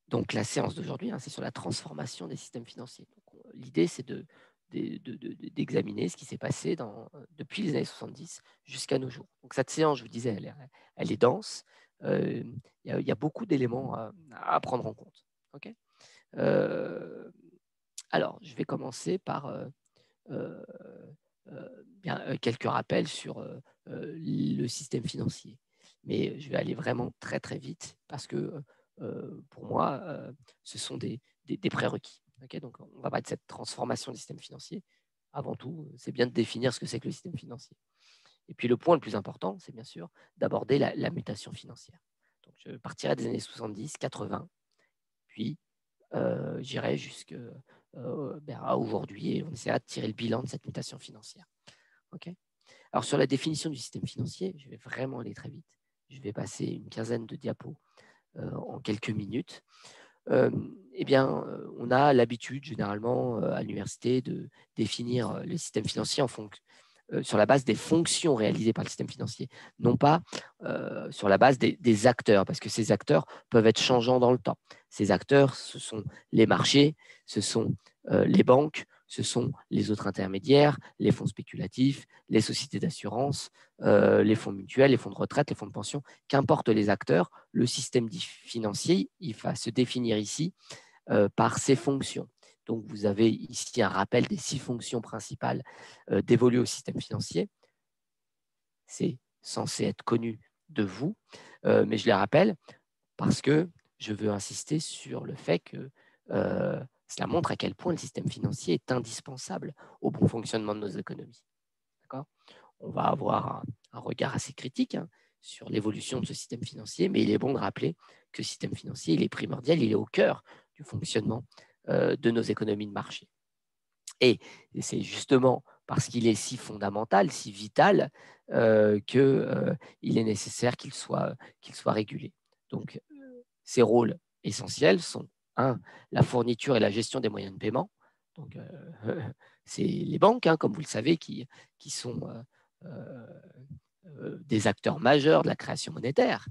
Donc, la séance d'aujourd'hui, c'est sur la transformation des systèmes financiers. L'idée, c'est d'examiner ce qui s'est passé depuis les années 70 jusqu'à nos jours. Donc, cette séance, je vous disais, elle est dense. Il y a beaucoup d'éléments à prendre en compte. Ok. Euh, alors, je vais commencer par euh, quelques rappels sur le système financier. Mais je vais aller vraiment très très vite parce que pour moi, ce sont des prérequis. Okay, donc, on va parler de cette transformation du système financier. Avant tout, c'est bien de définir ce que c'est que le système financier. Et puis le point le plus important, c'est bien sûr d'aborder la mutation financière. Donc, je partirai des années 70, 80, puis j'irai jusqu'à aujourd'hui et on essaiera de tirer le bilan de cette mutation financière. Okay. Alors, sur la définition du système financier, je vais vraiment aller très vite. Je vais passer une quinzaine de diapos en quelques minutes. On a l'habitude généralement à l'université de définir le système financier sur la base des fonctions réalisées par le système financier, non pas sur la base des acteurs, parce que ces acteurs peuvent être changeants dans le temps. Ces acteurs, ce sont les marchés, ce sont les banques, ce sont les autres intermédiaires, les fonds spéculatifs, les sociétés d'assurance, les fonds mutuels, les fonds de retraite, les fonds de pension, qu'importe les acteurs, le système financier, il va se définir ici par ses fonctions. Donc, vous avez ici un rappel des 6 fonctions principales dévolues au système financier. C'est censé être connu de vous, mais je les rappelle parce que je veux insister sur le fait que cela montre à quel point le système financier est indispensable au bon fonctionnement de nos économies. On va avoir un regard assez critique sur l'évolution de ce système financier, mais il est bon de rappeler que le système financier, il est primordial, il est au cœur du fonctionnement de nos économies de marché. Et c'est justement parce qu'il est si fondamental, si vital, qu'il est nécessaire qu'il soit régulé. Donc, ses rôles essentiels sont, la fourniture et la gestion des moyens de paiement. Donc, c'est les banques, comme vous le savez, qui sont des acteurs majeurs de la création monétaire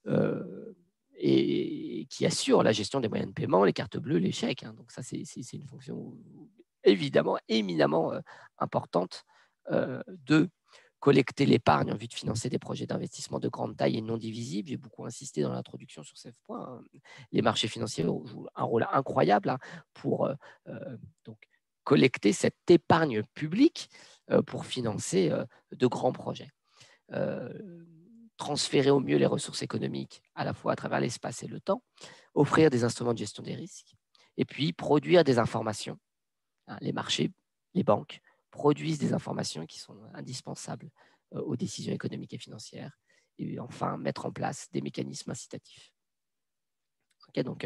et qui assurent la gestion des moyens de paiement, les cartes bleues, les chèques. Donc, ça, c'est une fonction évidemment éminemment importante de collecter l'épargne en vue de financer des projets d'investissement de grande taille et non divisibles. J'ai beaucoup insisté dans l'introduction sur ce point. Les marchés financiers jouent un rôle incroyable pour donc, collecter cette épargne publique pour financer de grands projets. Transférer au mieux les ressources économiques, à la fois à travers l'espace et le temps, offrir des instruments de gestion des risques, et puis produire des informations. Les marchés, les banques produisent des informations qui sont indispensables aux décisions économiques et financières. Et enfin, mettre en place des mécanismes incitatifs. Okay, donc,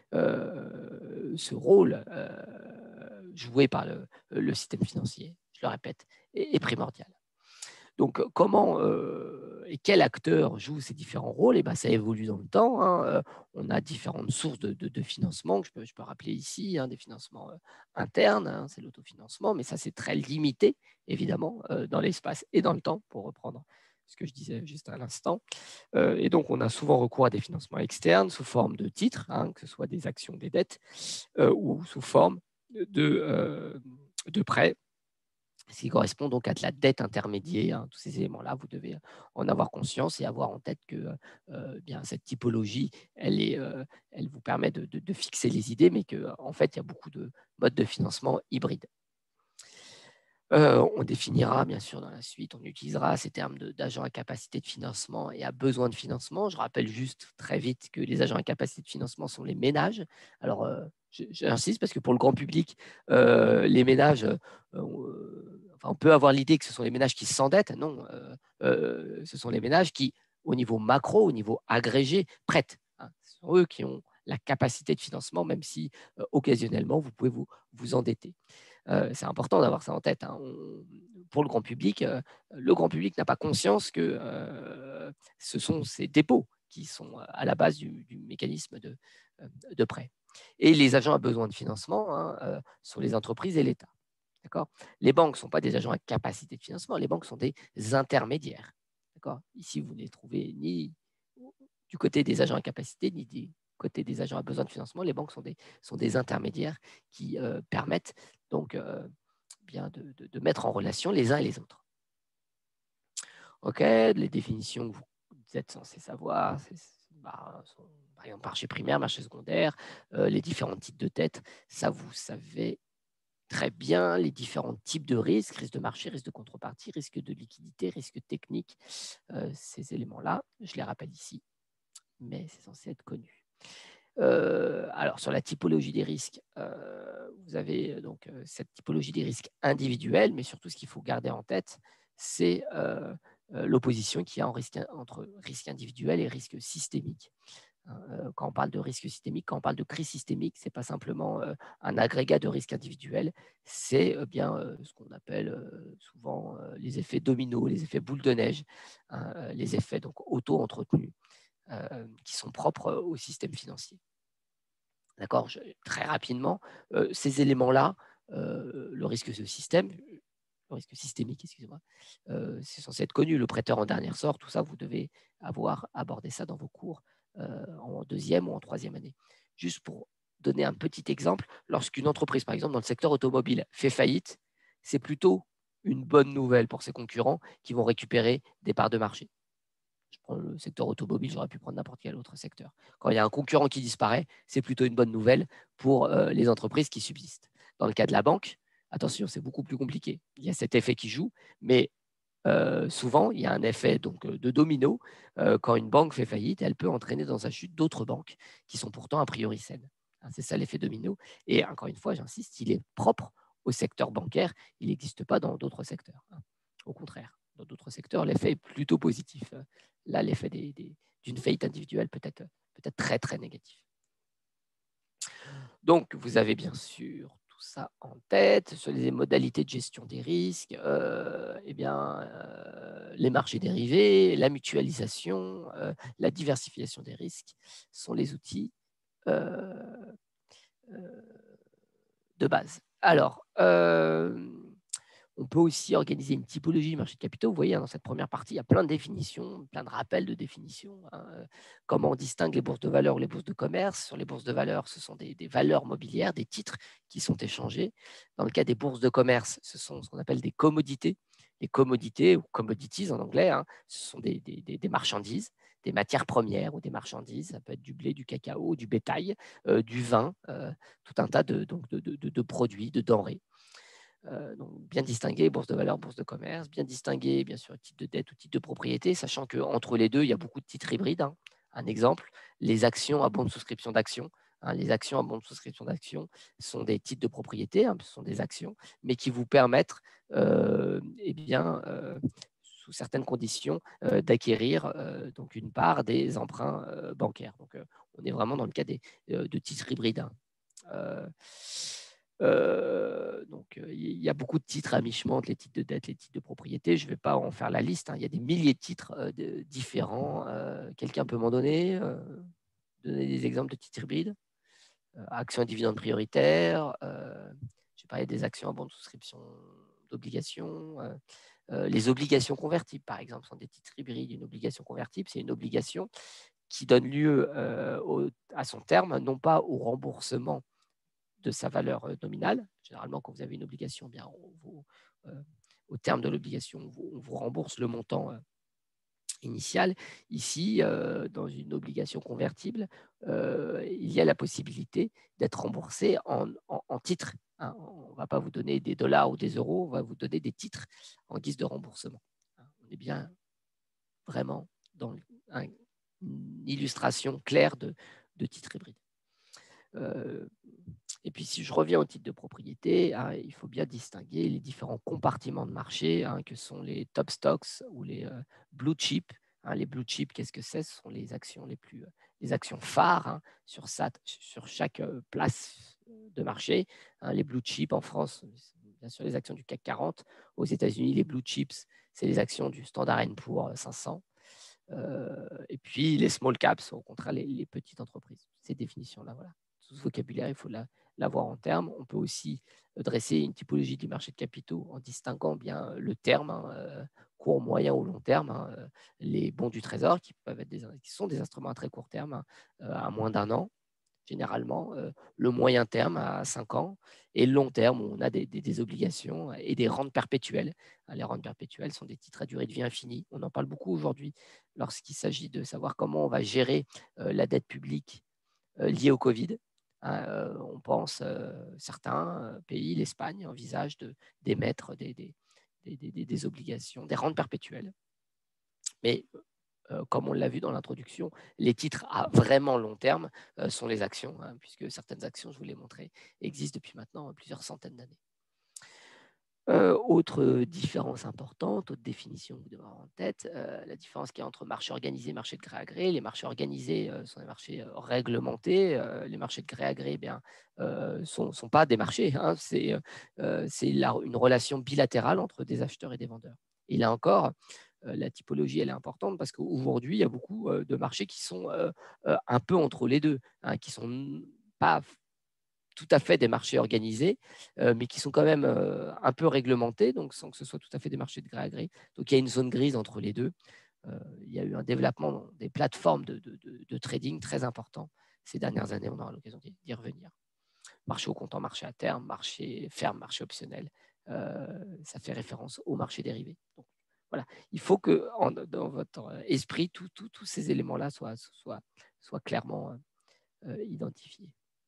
ce rôle joué par le système financier, je le répète, est primordial. Donc, comment et quel acteur joue ces différents rôles? Ça évolue dans le temps. On a différentes sources de financement que je peux rappeler ici, des financements internes, c'est l'autofinancement, mais ça, c'est très limité, évidemment, dans l'espace et dans le temps, pour reprendre ce que je disais juste à l'instant. Et donc, on a souvent recours à des financements externes sous forme de titres, que ce soit des actions, des dettes, ou sous forme de prêts, ce qui correspond donc à de la dette intermédiaire. Tous ces éléments-là, vous devez en avoir conscience et avoir en tête que bien, cette typologie, elle vous permet de fixer les idées, mais qu'en fait, il y a beaucoup de modes de financement hybrides. On définira, bien sûr, dans la suite, on utilisera ces termes d'agents à capacité de financement et à besoin de financement. Je rappelle juste très vite que les agents à capacité de financement sont les ménages. Alors, j'insiste parce que pour le grand public, les ménages, on peut avoir l'idée que ce sont les ménages qui s'endettent. Non, ce sont les ménages qui, au niveau macro, au niveau agrégé, prêtent. Ce sont eux qui ont la capacité de financement, même si occasionnellement, vous pouvez vous endetter. C'est important d'avoir ça en tête. Pour le grand public n'a pas conscience que ce sont ces dépôts qui sont à la base du mécanisme de prêt. Et les agents à besoin de financement sont les entreprises et l'État. Les banques ne sont pas des agents à capacité de financement, les banques sont des intermédiaires. Ici, vous ne les trouvez ni du côté des agents à capacité, ni du côté des agents à besoin de financement, les banques sont des intermédiaires qui permettent donc bien de mettre en relation les uns et les autres. OK, les définitions que vous êtes censé savoir, sont, par exemple, marché primaire, marché secondaire, les différents types de dettes, ça vous savez très bien les différents types de risques, risque de marché, risque de contrepartie, risque de liquidité, risque technique, ces éléments-là, je les rappelle ici, mais c'est censé être connu. Alors, sur la typologie des risques, vous avez donc cette typologie des risques individuels, mais surtout ce qu'il faut garder en tête, c'est l'opposition qu'il y a entre risque individuel et risque systémique. Quand on parle de risque systémique, quand on parle de crise systémique, ce n'est pas simplement un agrégat de risques individuels, c'est bien ce qu'on appelle souvent les effets dominos, les effets boule de neige, hein, les effets donc auto-entretenus qui sont propres au système financier. D'accord, très rapidement, ces éléments-là, le risque de système, le risque systémique, excusez-moi, c'est censé être connu. Le prêteur en dernier ressort, tout ça, vous devez avoir abordé ça dans vos cours en deuxième ou en troisième année. Juste pour donner un petit exemple, lorsqu'une entreprise, par exemple, dans le secteur automobile, fait faillite, c'est plutôt une bonne nouvelle pour ses concurrents qui vont récupérer des parts de marché. Je prends le secteur automobile, j'aurais pu prendre n'importe quel autre secteur. Quand il y a un concurrent qui disparaît, c'est plutôt une bonne nouvelle pour les entreprises qui subsistent. Dans le cas de la banque, attention, c'est beaucoup plus compliqué. Il y a cet effet qui joue, mais souvent, il y a un effet donc, de domino. Quand une banque fait faillite, elle peut entraîner dans sa chute d'autres banques qui sont pourtant a priori saines. Hein, c'est ça l'effet domino. Et encore une fois, j'insiste, il est propre au secteur bancaire. Il n'existe pas dans d'autres secteurs. Hein. Au contraire, dans d'autres secteurs, l'effet est plutôt positif. Là, l'effet d'une faillite individuelle peut être très, très négatif. Donc, vous avez bien sûr tout ça en tête. Sur les modalités de gestion des risques, les marchés dérivés, la mutualisation, la diversification des risques sont les outils de base. Alors, on peut aussi organiser une typologie du marché de capitaux. Vous voyez, dans cette première partie, il y a plein de définitions, plein de rappels de définitions. Hein. Comment on distingue les bourses de valeur ou les bourses de commerce. Sur les bourses de valeur, ce sont des valeurs mobilières, des titres qui sont échangés. Dans le cas des bourses de commerce, ce sont ce qu'on appelle des commodités. Les commodités, ou commodities en anglais, hein, ce sont des marchandises, des matières premières ou des marchandises. Ça peut être du blé, du cacao, du bétail, du vin, tout un tas de produits, de denrées. Donc bien distinguer bourse de valeur, bourse de commerce, bien distinguer bien sûr titre de dette ou titre de propriété, sachant qu'entre les deux, il y a beaucoup de titres hybrides. Hein. Un exemple, les actions à bon de souscription d'actions. Hein, les actions à bon de souscription d'actions sont des titres de propriété, hein, ce sont des actions, mais qui vous permettent, sous certaines conditions, d'acquérir donc une part des emprunts bancaires. Donc on est vraiment dans le cas de titres hybrides. Hein. Donc, il y a beaucoup de titres à mi-chemin entre les titres de dette et les titres de propriété. Je ne vais pas en faire la liste. Hein. Il y a des milliers de titres différents. Quelqu'un peut m'en donner des exemples de titres hybrides actions et dividendes prioritaires. J'ai parlé des actions à bon de souscription d'obligations. Les obligations convertibles, par exemple, sont des titres hybrides. Une obligation convertible, c'est une obligation qui donne lieu à son terme, non pas au remboursement de sa valeur nominale. Généralement, quand vous avez une obligation, bien, au terme de l'obligation, on vous rembourse le montant initial. Ici, dans une obligation convertible, il y a la possibilité d'être remboursé en titres. Hein. On ne va pas vous donner des dollars ou des euros, on va vous donner des titres en guise de remboursement. Hein. On est bien vraiment dans une illustration claire de titres hybrides. Et puis, si je reviens au titre de propriété, hein, il faut bien distinguer les différents compartiments de marché, hein, que sont les top stocks ou les blue chips. Hein. Les blue chips, qu'est-ce que c'est? Ce sont les actions les actions phares, hein, sur chaque place de marché. Hein. Les blue chips en France, bien sûr les actions du CAC 40. Aux États-Unis, les blue chips, c'est les actions du Standard & Poor's 500. Et puis les small caps, au contraire, les petites entreprises. Ces définitions-là, voilà, tout ce vocabulaire, il faut l'avoir en termes. On peut aussi dresser une typologie du marché de capitaux en distinguant bien le terme, court, moyen ou long terme, les bons du trésor qui sont des instruments à très court terme, à moins d'un an, généralement, le moyen terme à 5 ans, et le long terme où on a des obligations et des rentes perpétuelles. Les rentes perpétuelles sont des titres à durée de vie infinie. On en parle beaucoup aujourd'hui lorsqu'il s'agit de savoir comment on va gérer la dette publique liée au Covid. On pense, certains pays, l'Espagne, envisagent d'émettre des obligations, des rentes perpétuelles. Mais comme on l'a vu dans l'introduction, les titres à vraiment long terme sont les actions, puisque certaines actions, je vous l'ai montré, existent depuis maintenant plusieurs centaines d'années. Autre différence importante, autre définition que vous devez avoir en tête, la différence qu'il y a entre marché organisé et marché de gré à gré. Les marchés organisés sont des marchés réglementés. Les marchés de gré à gré sont pas des marchés. C'est une relation bilatérale entre des acheteurs et des vendeurs. Et là encore, la typologie, elle est importante parce qu'aujourd'hui, il y a beaucoup de marchés qui sont un peu entre les deux, qui ne sont pas tout à fait des marchés organisés, mais qui sont quand même un peu réglementés, donc sans que ce soit tout à fait des marchés de gré à gré. Donc il y a une zone grise entre les deux. Il y a eu un développement des plateformes de trading très important ces dernières années. On aura l'occasion d'y revenir. Marché au comptant, marché à terme, marché ferme, marché optionnel. Ça fait référence au marché dérivé. Donc, voilà. Il faut que dans votre esprit, tous ces éléments-là soient clairement identifiés.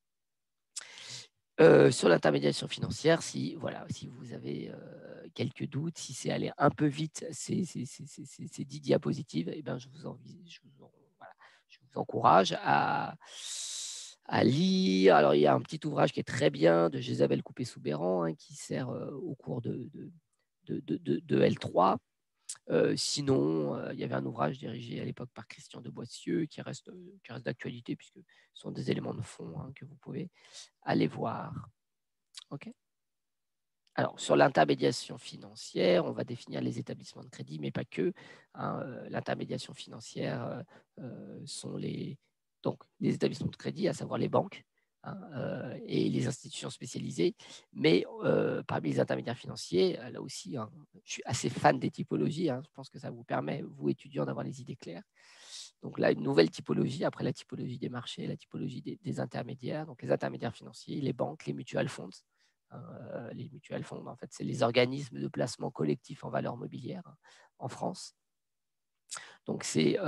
Sur l'intermédiation financière, si vous avez quelques doutes, si c'est allé un peu vite ces 10 diapositives, eh ben, je vous encourage à lire. Alors, il y a un petit ouvrage qui est très bien de Jésabel Coupé-Soubeyran, qui sert au cours de L3. Sinon, il y avait un ouvrage dirigé à l'époque par Christian de Boissieu qui reste d'actualité puisque ce sont des éléments de fond que vous pouvez aller voir. OK. Alors, sur l'intermédiation financière, on va définir les établissements de crédit, mais pas que. L'intermédiation financière sont les établissements de crédit, à savoir les banques et les institutions spécialisées. Mais parmi les intermédiaires financiers, là aussi, je suis assez fan des typologies. Je pense que ça vous permet, vous étudiants, d'avoir les idées claires. Donc là, une nouvelle typologie, après la typologie des marchés, la typologie des intermédiaires. Donc les intermédiaires financiers, les banques, les mutual funds. Les mutual funds, en fait, c'est les organismes de placement collectif en valeur mobilière en France. Donc, c'est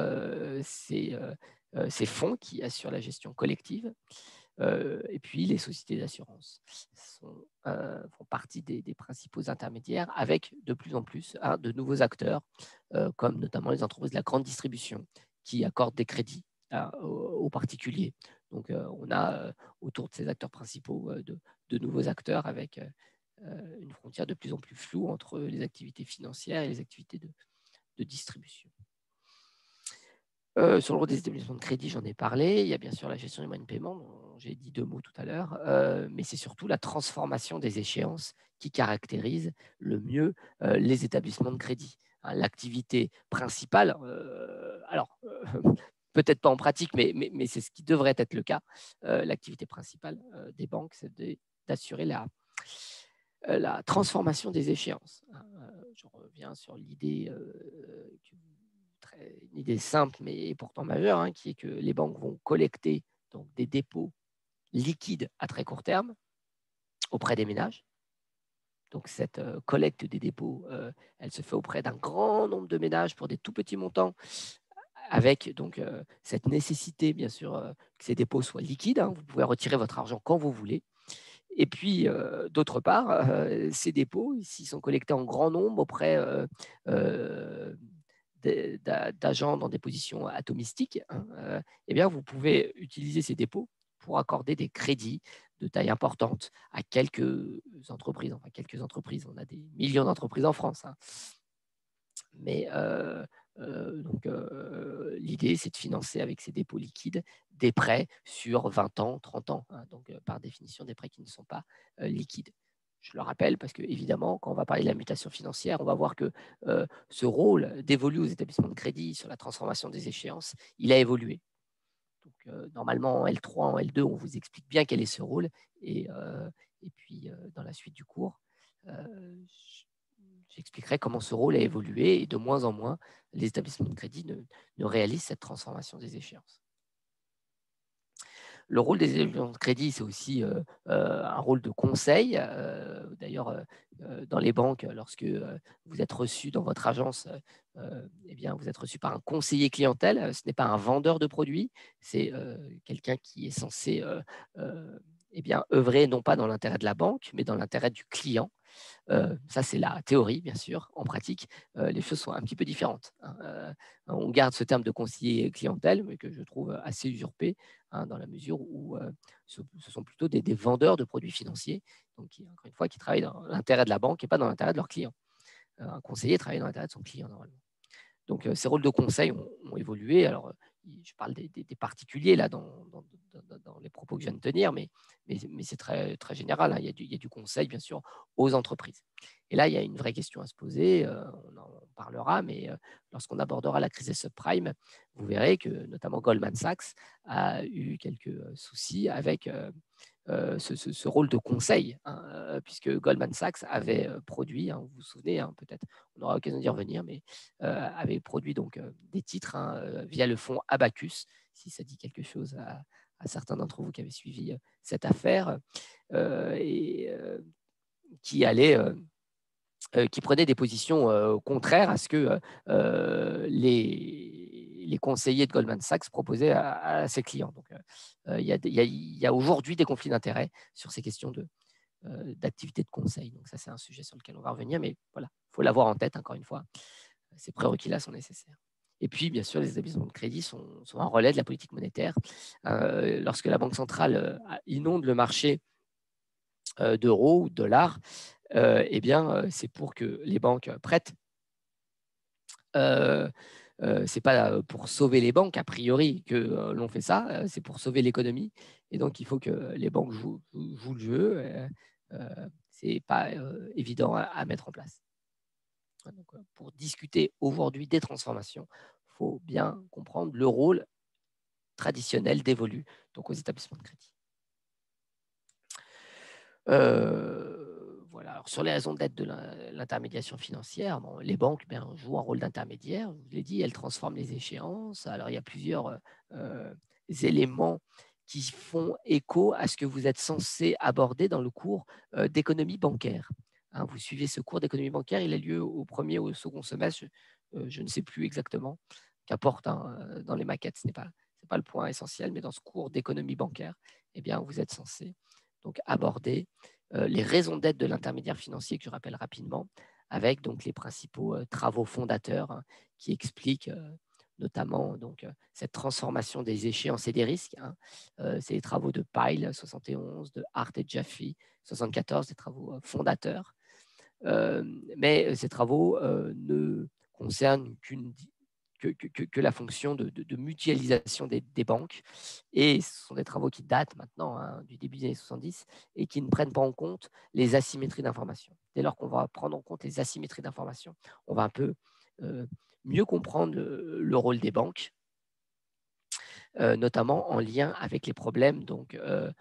ces fonds qui assurent la gestion collective. Et puis, les sociétés d'assurance font partie des principaux intermédiaires avec de plus en plus de nouveaux acteurs, comme notamment les entreprises de la grande distribution qui accordent des crédits aux particuliers. Donc, on a autour de ces acteurs principaux de nouveaux acteurs avec une frontière de plus en plus floue entre les activités financières et les activités de distribution. Sur le rôle des établissements de crédit, j'en ai parlé. Il y a bien sûr la gestion des moyens de paiement, dont j'ai dit 2 mots tout à l'heure, mais c'est surtout la transformation des échéances qui caractérise le mieux les établissements de crédit. L'activité principale, peut-être pas en pratique, mais c'est ce qui devrait être le cas. L'activité principale des banques, c'est d'assurer la transformation des échéances. Je reviens sur l'idée une idée simple mais pourtant majeure, qui est que les banques vont collecter donc, des dépôts liquides à très court terme auprès des ménages. Donc cette collecte des dépôts, elle se fait auprès d'un grand nombre de ménages pour des tout petits montants, avec donc cette nécessité bien sûr que ces dépôts soient liquides. Vous pouvez retirer votre argent quand vous voulez. Et puis, d'autre part, ces dépôts, s'ils sont collectés en grand nombre auprès d'agents dans des positions atomistiques, eh bien, vous pouvez utiliser ces dépôts pour accorder des crédits de taille importante à quelques entreprises. Enfin, quelques entreprises, on a des millions d'entreprises en France. Mais l'idée, c'est de financer avec ces dépôts liquides des prêts sur 20 ans, 30 ans. Donc, par définition, des prêts qui ne sont pas liquides. Je le rappelle parce que, évidemment, quand on va parler de la mutation financière, on va voir que ce rôle dévolu aux établissements de crédit sur la transformation des échéances, il a évolué. Donc, normalement, en L3, en L2, on vous explique bien quel est ce rôle. Et puis, dans la suite du cours, j'expliquerai comment ce rôle a évolué et de moins en moins, les établissements de crédit ne réalisent cette transformation des échéances. Le rôle des établissements de crédit, c'est aussi un rôle de conseil. D'ailleurs, dans les banques, lorsque vous êtes reçu dans votre agence, eh bien, vous êtes reçu par un conseiller clientèle. Ce n'est pas un vendeur de produits, c'est quelqu'un qui est censé eh bien, œuvrer non pas dans l'intérêt de la banque, mais dans l'intérêt du client. Ça, c'est la théorie, bien sûr. En pratique, les choses sont un petit peu différentes, hein. On garde ce terme de conseiller clientèle, mais que je trouve assez usurpé, hein, dans la mesure où ce sont plutôt des vendeurs de produits financiers, donc encore une fois, qui travaillent dans l'intérêt de la banque et pas dans l'intérêt de leur client. Un conseiller travaille dans l'intérêt de son client, normalement. Donc, ces rôles de conseil ont évolué. Alors, je parle des particuliers là dans les propos que je viens de tenir, mais c'est très, très général, hein. Il y a du conseil, bien sûr, aux entreprises. Et là, il y a une vraie question à se poser. On en parlera, mais lorsqu'on abordera la crise des subprimes, vous verrez que notamment Goldman Sachs a eu quelques soucis avec ce rôle de conseil, hein, puisque Goldman Sachs avait produit, hein, vous vous souvenez, hein, peut-être, on aura l'occasion d'y revenir, mais avait produit donc des titres, hein, via le fonds Abacus, si ça dit quelque chose à certains d'entre vous qui avaient suivi cette affaire, et qui allait qui prenait des positions contraires à ce que les conseillers de Goldman Sachs proposaient à ses clients. Donc, il y a aujourd'hui des conflits d'intérêts sur ces questions d'activité de conseil. Donc, ça, c'est un sujet sur lequel on va revenir, mais voilà, il faut l'avoir en tête, encore une fois. Ces prérequis-là sont nécessaires. Et puis, bien sûr, les établissements de crédit sont un relais de la politique monétaire. Lorsque la Banque centrale inonde le marché d'euros ou de dollars, eh bien, c'est pour que les banques prêtent. Ce n'est pas pour sauver les banques, a priori, que l'on fait ça, c'est pour sauver l'économie. Et donc, il faut que les banques jouent le jeu. Ce n'est pas évident à mettre en place. Donc, pour discuter aujourd'hui des transformations, il faut bien comprendre le rôle traditionnel dévolu donc aux établissements de crédit. Voilà. Alors, sur les raisons d'être de l'intermédiation financière, bon, les banques jouent un rôle d'intermédiaire. Je vous l'ai dit, elles transforment les échéances. Alors, il y a plusieurs éléments qui font écho à ce que vous êtes censé aborder dans le cours d'économie bancaire. Hein, vous suivez ce cours d'économie bancaire, il a lieu au premier ou au second semestre, je ne sais plus exactement, qu'importe, hein, dans les maquettes, ce n'est pas le point essentiel, mais dans ce cours d'économie bancaire, eh bien, vous êtes censé donc aborder les raisons d'être de l'intermédiaire financier, que je rappelle rapidement, avec donc les principaux travaux fondateurs, hein, qui expliquent notamment donc, cette transformation des échéances et des risques, hein. C'est les travaux de Pyle, 71, de Hart et Jaffe, 74, des travaux fondateurs. Mais ces travaux ne concernent que la fonction de mutualisation des banques. Et ce sont des travaux qui datent maintenant, hein, du début des années 70 et qui ne prennent pas en compte les asymétries d'information. Dès lors qu'on va prendre en compte les asymétries d'information, on va un peu mieux comprendre le rôle des banques, notamment en lien avec les problèmes, donc,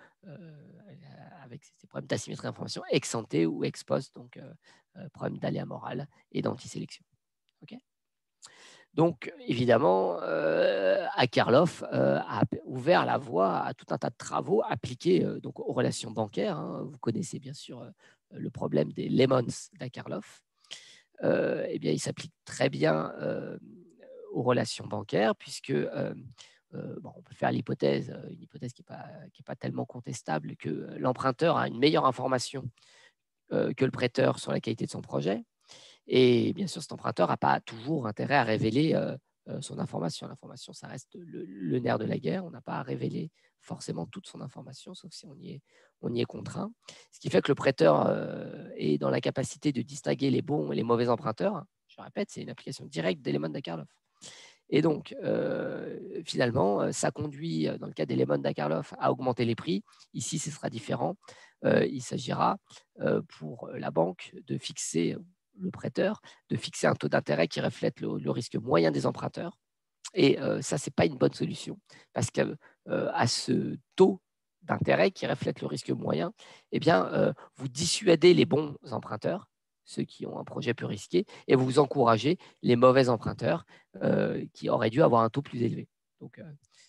avec ces problèmes d'asymétrie d'information ex ante ou ex post, donc problème d'aléa moral et d'antisélection. Okay. Donc, évidemment, Akerlof a ouvert la voie à tout un tas de travaux appliqués donc aux relations bancaires, hein. Vous connaissez bien sûr le problème des lemons d'Akerlof. Eh bien, il s'applique très bien aux relations bancaires, puisque on peut faire l'hypothèse, une hypothèse qui n'est pas tellement contestable, que l'emprunteur a une meilleure information que le prêteur sur la qualité de son projet. Et bien sûr, cet emprunteur n'a pas toujours intérêt à révéler son information. L'information, ça reste le nerf de la guerre. On n'a pas à révéler forcément toute son information, sauf si on y est contraint. Ce qui fait que le prêteur est dans la capacité de distinguer les bons et les mauvais emprunteurs. Je répète, c'est une application directe d'éléments d'Akerlof. Et donc, finalement, ça conduit, dans le cas d'éléments d'Akerlof, à augmenter les prix. Ici, ce sera différent. Il s'agira pour la banque de fixer, le prêteur, de fixer un taux d'intérêt qui reflète le risque moyen des emprunteurs. Et ça, ce n'est pas une bonne solution parce qu'à ce taux d'intérêt qui reflète le risque moyen, eh bien, vous dissuadez les bons emprunteurs, ceux qui ont un projet plus risqué, et vous encouragez les mauvais emprunteurs qui auraient dû avoir un taux plus élevé. Donc,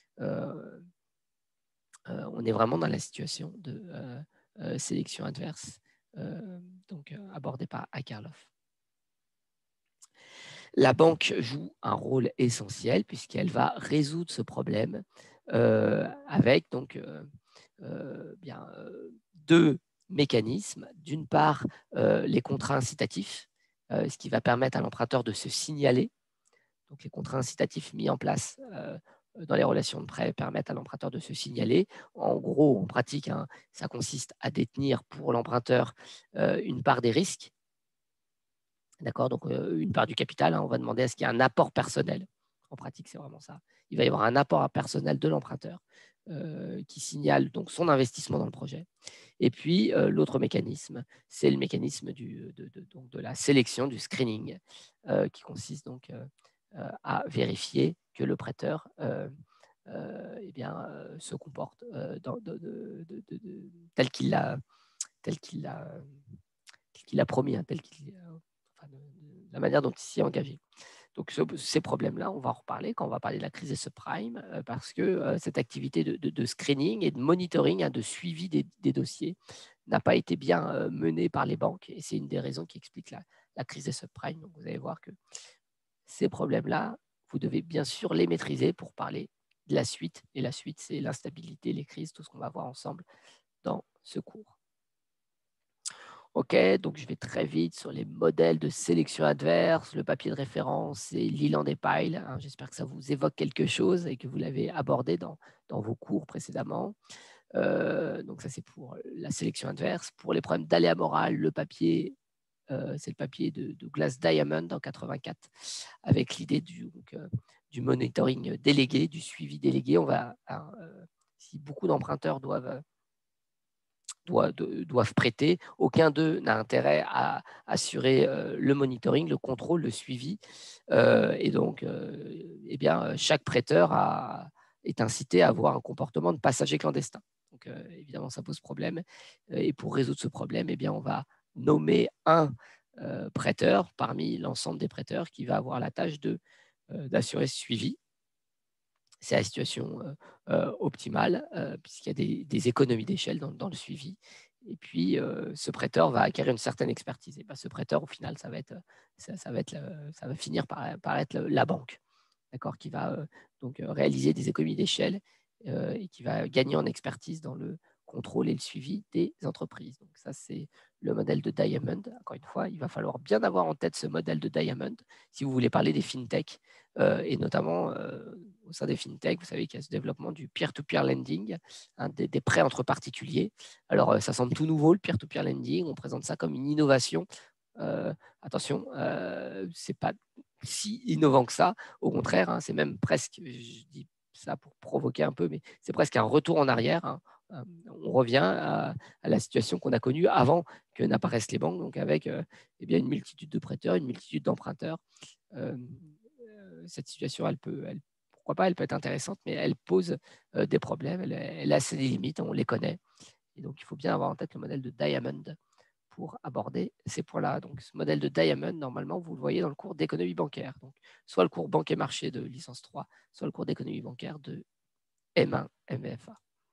on est vraiment dans la situation de sélection adverse abordée par Akerlof. La banque joue un rôle essentiel puisqu'elle va résoudre ce problème avec deux mécanismes. D'une part, les contrats incitatifs, ce qui va permettre à l'emprunteur de se signaler. Donc, les contrats incitatifs mis en place dans les relations de prêt permettent à l'emprunteur de se signaler. En gros, en pratique, ça consiste à détenir pour l'emprunteur une part des risques. D'accord, donc une part du capital, on va demander à ce qu'il y ait un apport personnel. En pratique, c'est vraiment ça. Il va y avoir un apport personnel de l'emprunteur qui signale donc son investissement dans le projet. Et puis, l'autre mécanisme, c'est le mécanisme de la sélection, du screening, qui consiste donc à vérifier que le prêteur se comporte tel qu'il l'a promis, la manière dont il s'y est engagé. Donc, ces problèmes-là, on va en reparler quand on va parler de la crise des subprimes, parce que cette activité de screening et de monitoring, de suivi des dossiers, n'a pas été bien menée par les banques. Et c'est une des raisons qui explique la crise des subprimes. Donc, vous allez voir que ces problèmes-là, vous devez bien sûr les maîtriser pour parler de la suite. Et la suite, c'est l'instabilité, les crises, tout ce qu'on va voir ensemble dans ce cours. OK, donc je vais très vite sur les modèles de sélection adverse. Le papier de référence, c'est Leland et Pyle. J'espère que ça vous évoque quelque chose et que vous l'avez abordé dans vos cours précédemment. Donc ça, c'est pour la sélection adverse. Pour les problèmes d'aléa moral, le papier, c'est le papier de Douglas Diamond en 84, avec l'idée du monitoring délégué, du suivi délégué. Si beaucoup d'emprunteurs doivent prêter. Aucun d'eux n'a intérêt à assurer le monitoring, le contrôle, le suivi. Et donc, chaque prêteur est incité à avoir un comportement de passager clandestin. Donc, évidemment, ça pose problème. Et pour résoudre ce problème, on va nommer un prêteur parmi l'ensemble des prêteurs qui va avoir la tâche d'assurer ce suivi. C'est la situation optimale, puisqu'il y a des économies d'échelle dans le suivi. Et puis, ce prêteur va acquérir une certaine expertise. Et ce prêteur, au final, ça va finir par être la banque, d'accord, qui va réaliser des économies d'échelle et qui va gagner en expertise dans le contrôle et le suivi des entreprises. Donc ça, c'est le modèle de Diamond. Encore une fois, il va falloir bien avoir en tête ce modèle de Diamond si vous voulez parler des fintech et notamment au sein des fintech, vous savez qu'il y a ce développement du peer-to-peer lending, des prêts entre particuliers. Alors, ça semble tout nouveau, le peer-to-peer lending. On présente ça comme une innovation. Attention, ce n'est pas si innovant que ça. Au contraire, c'est même presque, je dis ça pour provoquer un peu, mais c'est presque un retour en arrière. On revient à la situation qu'on a connue avant que n'apparaissent les banques, donc avec une multitude de prêteurs, une multitude d'emprunteurs. Cette situation, pourquoi pas, elle peut être intéressante, mais elle pose des problèmes, elle a ses limites, on les connaît. Et donc, il faut bien avoir en tête le modèle de Diamond pour aborder ces points-là. Donc, ce modèle de Diamond, normalement, vous le voyez dans le cours d'économie bancaire. Donc, soit le cours banque et marché de licence 3, soit le cours d'économie bancaire de M1 MFA.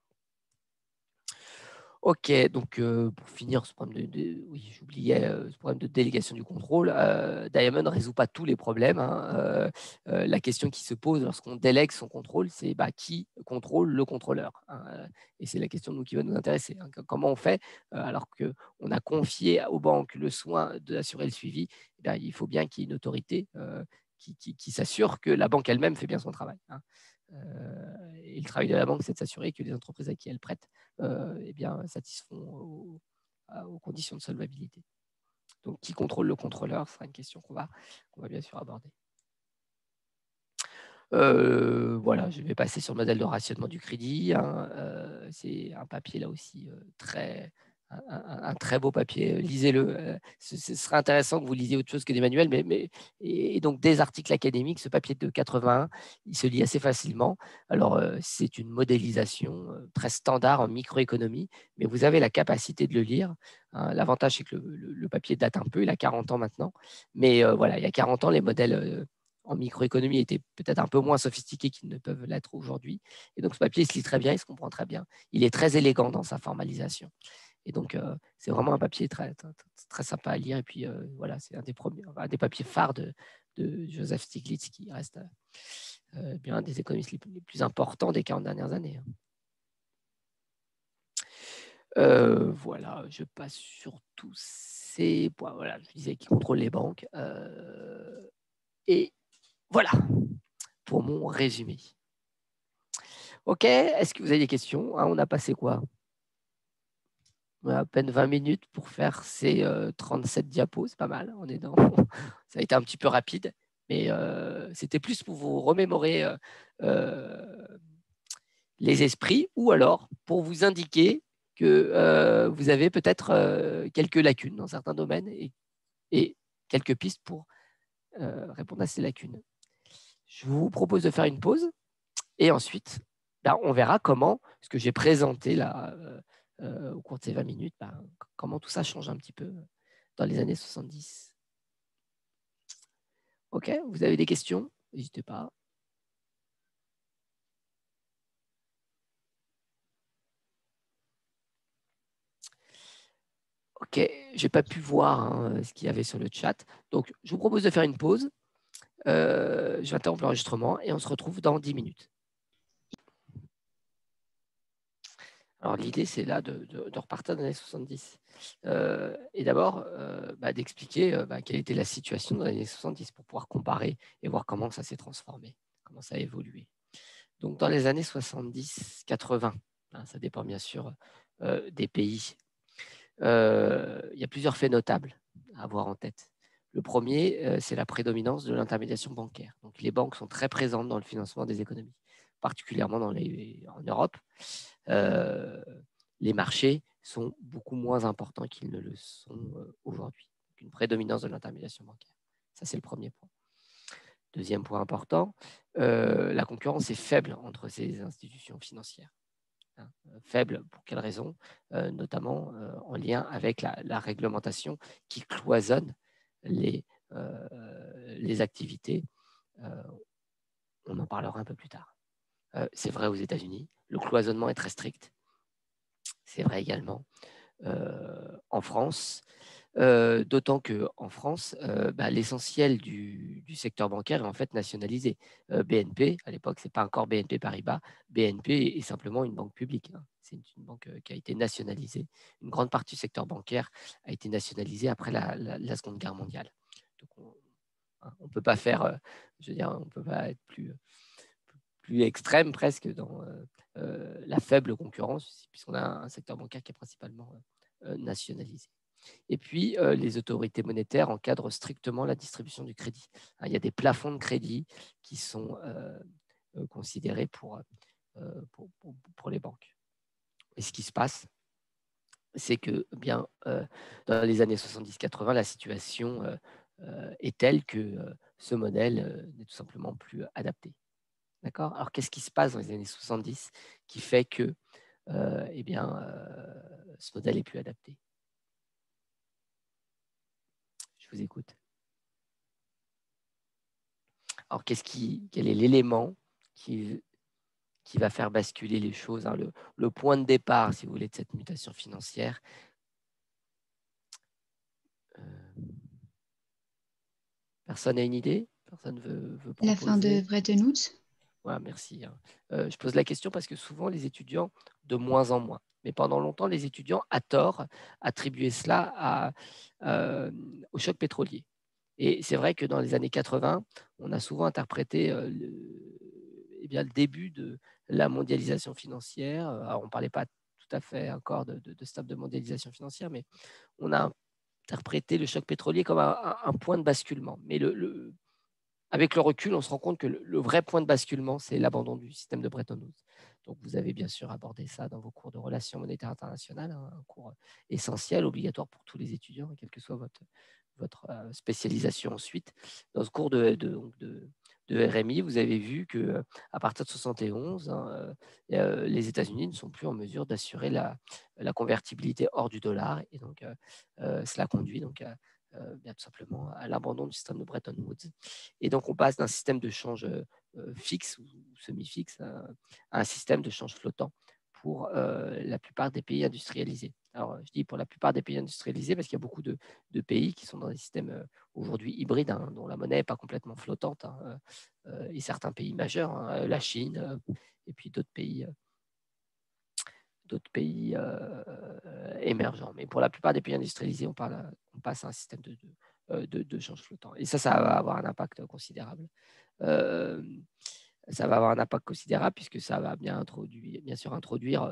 OK, donc pour finir ce problème oui, j'oubliais ce problème de délégation du contrôle. Diamond ne résout pas tous les problèmes. La question qui se pose lorsqu'on délègue son contrôle, c'est qui contrôle le contrôleur, et c'est la question qui va nous intéresser. Comment on fait alors qu'on a confié aux banques le soin d'assurer le suivi? Il faut bien qu'il y ait une autorité qui s'assure que la banque elle-même fait bien son travail. Et le travail de la banque, c'est de s'assurer que les entreprises à qui elle prête satisfont aux conditions de solvabilité. Donc, qui contrôle le contrôleur, ce sera une question qu'on va bien sûr aborder. Voilà, je vais passer sur le modèle de rationnement du crédit. C'est un papier là aussi très un très beau papier, lisez-le. Ce serait intéressant que vous lisiez autre chose que des manuels, et donc des articles académiques, ce papier de 81, il se lit assez facilement. Alors, c'est une modélisation très standard en microéconomie, mais vous avez la capacité de le lire. Hein. L'avantage, c'est que le papier date un peu, il a 40 ans maintenant, mais voilà, il y a 40 ans, les modèles en microéconomie étaient peut-être un peu moins sophistiqués qu'ils ne peuvent l'être aujourd'hui. Et donc, ce papier, il se lit très bien, il se comprend très bien. Il est très élégant dans sa formalisation. Et donc, c'est vraiment un papier très, très, très sympa à lire. Et puis, voilà, c'est un des papiers phares de Joseph Stiglitz, qui reste bien un des économistes les plus importants des 40 dernières années. Voilà, je passe sur tous ces points. Voilà, je disais qu'il contrôle les banques. Et voilà, pour mon résumé. OK, est-ce que vous avez des questions? On a passé quoi? On a à peine 20 minutes pour faire ces 37 diapos, c'est pas mal. On est dans... Ça a été un petit peu rapide, mais c'était plus pour vous remémorer les esprits, ou alors pour vous indiquer que vous avez peut-être quelques lacunes dans certains domaines et quelques pistes pour répondre à ces lacunes. Je vous propose de faire une pause et ensuite, on verra comment ce que j'ai présenté là au cours de ces 20 minutes, comment tout ça change un petit peu dans les années 70. OK, vous avez des questions? N'hésitez pas. OK, je n'ai pas pu voir ce qu'il y avait sur le chat. Donc, je vous propose de faire une pause. Je vais interrompre l'enregistrement et on se retrouve dans 10 minutes. Alors, l'idée, c'est là de repartir dans les années 70. Et d'abord, d'expliquer quelle était la situation dans les années 70 pour pouvoir comparer et voir comment ça s'est transformé, comment ça a évolué. Donc, dans les années 70-80, ça dépend bien sûr des pays, il y a plusieurs faits notables à avoir en tête. Le premier, c'est la prédominance de l'intermédiation bancaire. Donc, les banques sont très présentes dans le financement des économies, particulièrement en Europe. Les marchés sont beaucoup moins importants qu'ils ne le sont aujourd'hui. Une prédominance de l'intermédiation bancaire. Ça, c'est le premier point. Deuxième point important, la concurrence est faible entre ces institutions financières. Faible pour quelles raisons? Notamment en lien avec la réglementation qui cloisonne les activités. On en parlera un peu plus tard. C'est vrai aux États-Unis, le cloisonnement est très strict. C'est vrai également en France, d'autant qu'en France, l'essentiel du secteur bancaire est en fait nationalisé. BNP, à l'époque, ce n'est pas encore BNP Paribas. BNP est simplement une banque publique. C'est une banque qui a été nationalisée. Une grande partie du secteur bancaire a été nationalisée après la Seconde Guerre mondiale. Donc on ne peut pas faire, on peut pas être plus extrême presque dans la faible concurrence, puisqu'on a un secteur bancaire qui est principalement nationalisé. Et puis, les autorités monétaires encadrent strictement la distribution du crédit. Il y a des plafonds de crédit qui sont considérés pour les banques. Et ce qui se passe, c'est que dans les années 70-80, la situation est telle que ce modèle n'est tout simplement plus adapté. D'accord? Alors, qu'est-ce qui se passe dans les années 70 qui fait que ce modèle est plus adapté? Je vous écoute. Alors, quel est l'élément qui va faire basculer les choses, le point de départ, si vous voulez, de cette mutation financière? Personne n'a une idée? Personne veut proposer? La fin de Bretton Woods. Ouais, merci. Je pose la question parce que souvent, les étudiants, de moins en moins, mais pendant longtemps, les étudiants, à tort, attribuaient cela au choc pétrolier. Et c'est vrai que dans les années 80, on a souvent interprété le début de la mondialisation financière. Alors, on ne parlait pas tout à fait encore de stade de mondialisation financière, mais on a interprété le choc pétrolier comme un point de basculement. Mais avec le recul, on se rend compte que le vrai point de basculement, c'est l'abandon du système de Bretton Woods. Donc, vous avez bien sûr abordé ça dans vos cours de relations monétaires internationales, hein, un cours essentiel, obligatoire pour tous les étudiants, quelle que soit votre spécialisation ensuite. Dans ce cours de RMI, vous avez vu qu'à partir de 71, hein, les États-Unis ne sont plus en mesure d'assurer la convertibilité hors du dollar. Et donc, cela conduit donc bien tout simplement à l'abandon du système de Bretton Woods. Et donc, on passe d'un système de change fixe ou semi-fixe à un système de change flottant pour la plupart des pays industrialisés. Alors, je dis pour la plupart des pays industrialisés parce qu'il y a beaucoup de pays qui sont dans des systèmes aujourd'hui hybrides, hein, dont la monnaie n'est pas complètement flottante, hein, et certains pays majeurs, hein, la Chine, et puis d'autres pays émergents. Mais pour la plupart des pays industrialisés, on passe à un système de change flottant. Et ça va avoir un impact considérable. Ça va avoir un impact considérable puisque ça va bien sûr introduire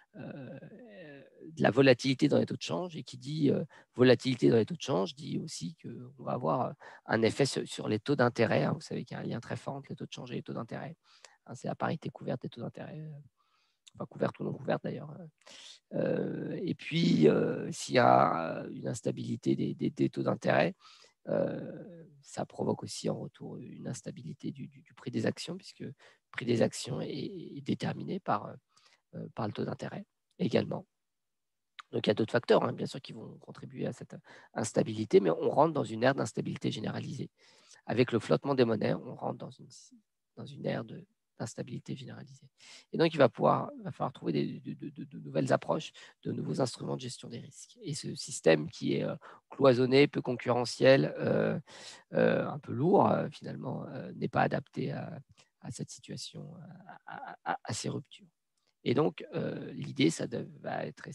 de la volatilité dans les taux de change. Et qui dit volatilité dans les taux de change dit aussi qu'on va avoir un effet sur les taux d'intérêt, hein. Vous savez qu'il y a un lien très fort entre les taux de change et les taux d'intérêt, hein. C'est la parité couverte des taux d'intérêt, enfin couverte ou non couverte d'ailleurs. Et puis, s'il y a une instabilité des taux d'intérêt, ça provoque aussi en retour une instabilité du prix des actions, puisque le prix des actions est déterminé par le taux d'intérêt également. Donc, il y a d'autres facteurs, hein, bien sûr, qui vont contribuer à cette instabilité, mais on rentre dans une ère d'instabilité généralisée. Avec le flottement des monnaies, on rentre dans une ère d'instabilité généralisée. Et donc, il va falloir trouver de nouvelles approches, de nouveaux instruments de gestion des risques. Et ce système qui est cloisonné, peu concurrentiel, un peu lourd, finalement, n'est pas adapté à cette situation, à ces ruptures. Et donc, l'idée va être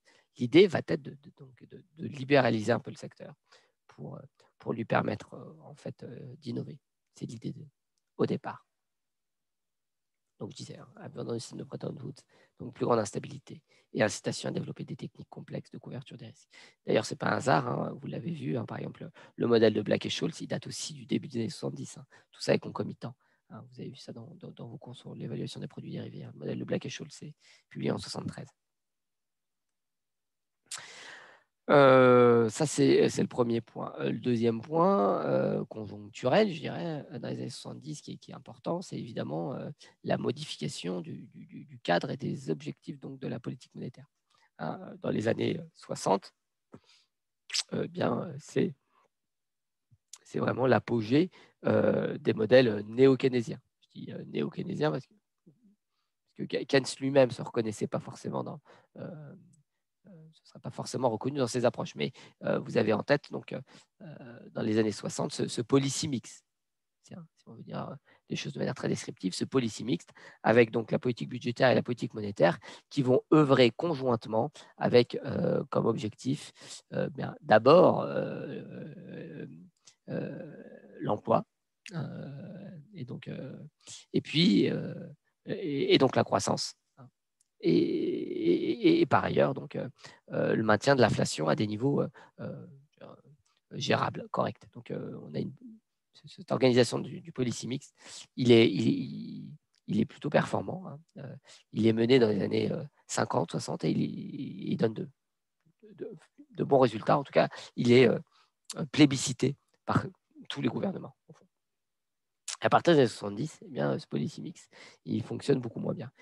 de libéraliser un peu le secteur pour lui permettre en fait d'innover. C'est l'idée au départ. Donc, je disais, hein, abandon du système de Bretton Woods, donc plus grande instabilité et incitation à développer des techniques complexes de couverture des risques. D'ailleurs, ce n'est pas un hasard, hein, vous l'avez vu, hein, par exemple, le modèle de Black-Scholes, il date aussi du début des années 70. Hein, tout ça est concomitant. Hein, vous avez vu ça dans vos cours sur l'évaluation des produits dérivés. Hein, le modèle de Black-Scholes, c'est publié en 73. Ça, c'est le premier point. Le deuxième point, conjoncturel, je dirais, dans les années 70, qui est important, c'est évidemment la modification du cadre et des objectifs donc, de la politique monétaire. Hein, dans les années 60, c'est vraiment l'apogée des modèles néo-keynésiens. Je dis néo-keynésiens parce que Keynes lui-même ne se reconnaissait pas forcément ce ne sera pas forcément reconnu dans ces approches. Mais vous avez en tête, donc, dans les années 60, ce policy mix. Si on veut dire des choses de manière très descriptive, ce policy mixte avec donc la politique budgétaire et la politique monétaire qui vont œuvrer conjointement avec comme objectif d'abord l'emploi et donc la croissance. Et par ailleurs, donc, le maintien de l'inflation à des niveaux gérables, corrects. Donc, on a cette organisation du policy mix, il est plutôt performant. Hein. Il est mené dans les années 50, 60 et il donne de bons résultats. En tout cas, il est plébiscité par tous les gouvernements. À partir des années 70, eh bien, ce policy mix, il fonctionne beaucoup moins bien.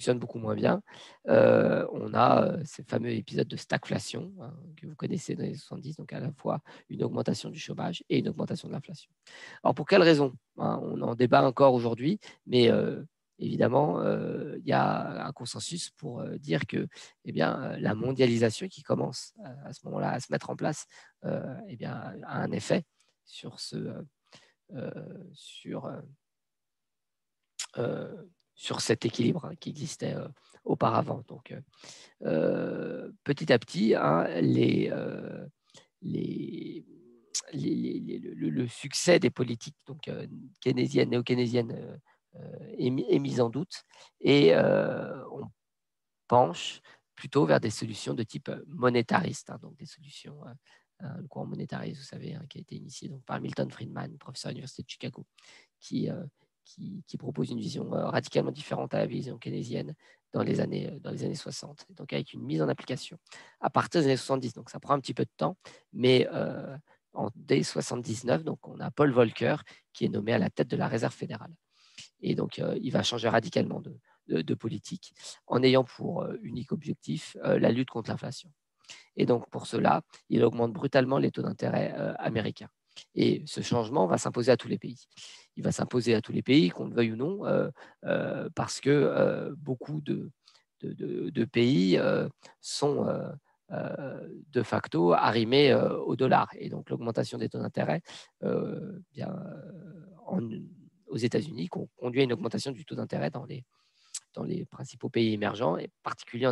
On a ces fameux épisodes de stagflation, hein, que vous connaissez dans les années 70, donc à la fois une augmentation du chômage et une augmentation de l'inflation. Alors, pour quelles raisons, hein, on en débat encore aujourd'hui, mais évidemment, il y a un consensus pour dire que la mondialisation qui commence à ce moment-là à se mettre en place a un effet sur sur cet équilibre, hein, qui existait auparavant. Donc, petit à petit, hein, le succès des politiques donc, keynésiennes, néo-keynésiennes est mis en doute et on penche plutôt vers des solutions de type monétariste, hein, donc des solutions le courant monétariste, vous savez, qui a été initié donc, par Milton Friedman, professeur à l'Université de Chicago, qui propose une vision radicalement différente à la vision keynésienne dans les années 60, donc avec une mise en application à partir des années 70. Donc ça prend un petit peu de temps, mais dès 79, donc on a Paul Volcker qui est nommé à la tête de la Réserve fédérale. Et donc il va changer radicalement de politique en ayant pour unique objectif la lutte contre l'inflation. Et donc pour cela, il augmente brutalement les taux d'intérêt américains. Et ce changement va s'imposer à tous les pays. Il va s'imposer à tous les pays, qu'on le veuille ou non, parce que beaucoup de pays sont de facto arrimés au dollar. Et donc l'augmentation des taux d'intérêt aux États-Unis conduit à une augmentation du taux d'intérêt dans les principaux pays émergents, et particulier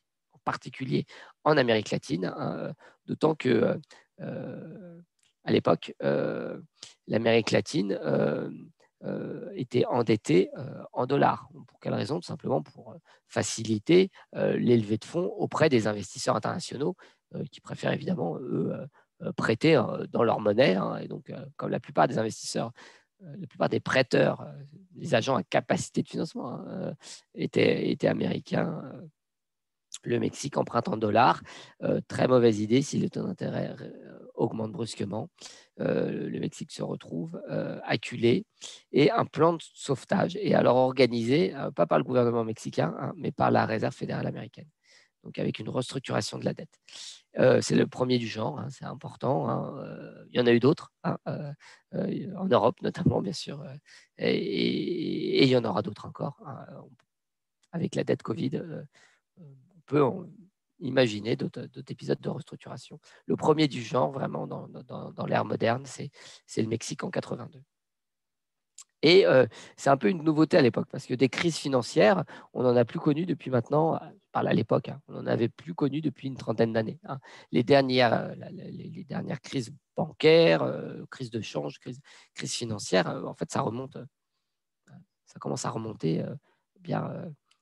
en Amérique latine, hein, d'autant que à l'époque, l'Amérique latine était endettée en dollars. Pour quelle raison? Tout simplement pour faciliter les levées de fonds auprès des investisseurs internationaux qui préfèrent évidemment, eux, prêter dans leur monnaie. Hein, et donc, comme la plupart des investisseurs, la plupart des prêteurs, les agents à capacité de financement étaient américains, le Mexique emprunte en dollars. Très mauvaise idée si le taux d'intérêt augmente brusquement. Le Mexique se retrouve acculé et un plan de sauvetage est alors organisé, pas par le gouvernement mexicain, hein, mais par la Réserve fédérale américaine, donc avec une restructuration de la dette. C'est le premier du genre, hein, c'est important. Hein, il y en a eu d'autres, hein, en Europe notamment, bien sûr, et il y en aura d'autres encore. Hein, avec la dette Covid, on peut imaginer d'autres épisodes de restructuration. Le premier du genre, vraiment, dans l'ère moderne, c'est le Mexique en 82. Et c'est un peu une nouveauté à l'époque, parce que des crises financières, on n'en a plus connu depuis maintenant, je parle à l'époque, hein, on n'en avait plus connu depuis une trentaine d'années. Hein. Les dernières crises bancaires, crises de change, crises financières, en fait, ça commence à remonter bien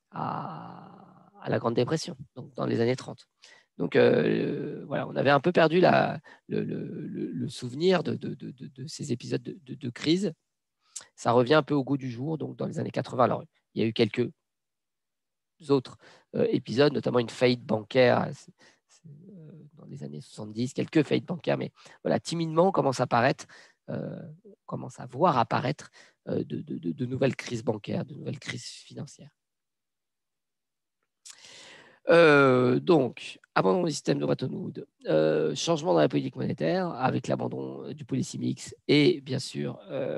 à la Grande Dépression, donc dans les années 30. Donc voilà, on avait un peu perdu le souvenir de ces épisodes de crise. Ça revient un peu au goût du jour, donc dans les années 80. Alors, il y a eu quelques autres épisodes, notamment une faillite bancaire dans les années 70, quelques faillites bancaires, mais voilà, timidement, on commence à voir apparaître de nouvelles crises bancaires, de nouvelles crises financières. Donc, abandon du système de Bretton Woods, changement dans la politique monétaire avec l'abandon du policy mix et bien sûr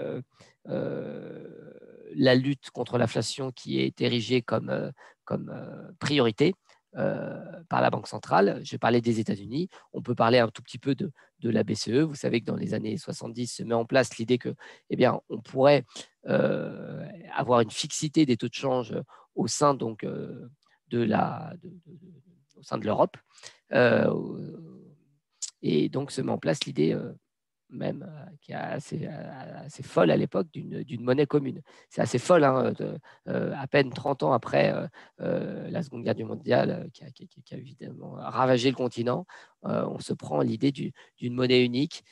la lutte contre l'inflation qui est érigée comme priorité par la Banque centrale. Je vais parler des États-Unis. On peut parler un tout petit peu de la BCE. Vous savez que dans les années 70 se met en place l'idée que, eh bien, on pourrait avoir une fixité des taux de change au sein donc au sein de l'Europe. Et donc se met en place l'idée même qui est assez folle à l'époque d'une monnaie commune. C'est assez folle, hein, à peine 30 ans après la Seconde Guerre mondiale qui a évidemment ravagé le continent, on se prend l'idée d'une monnaie unique.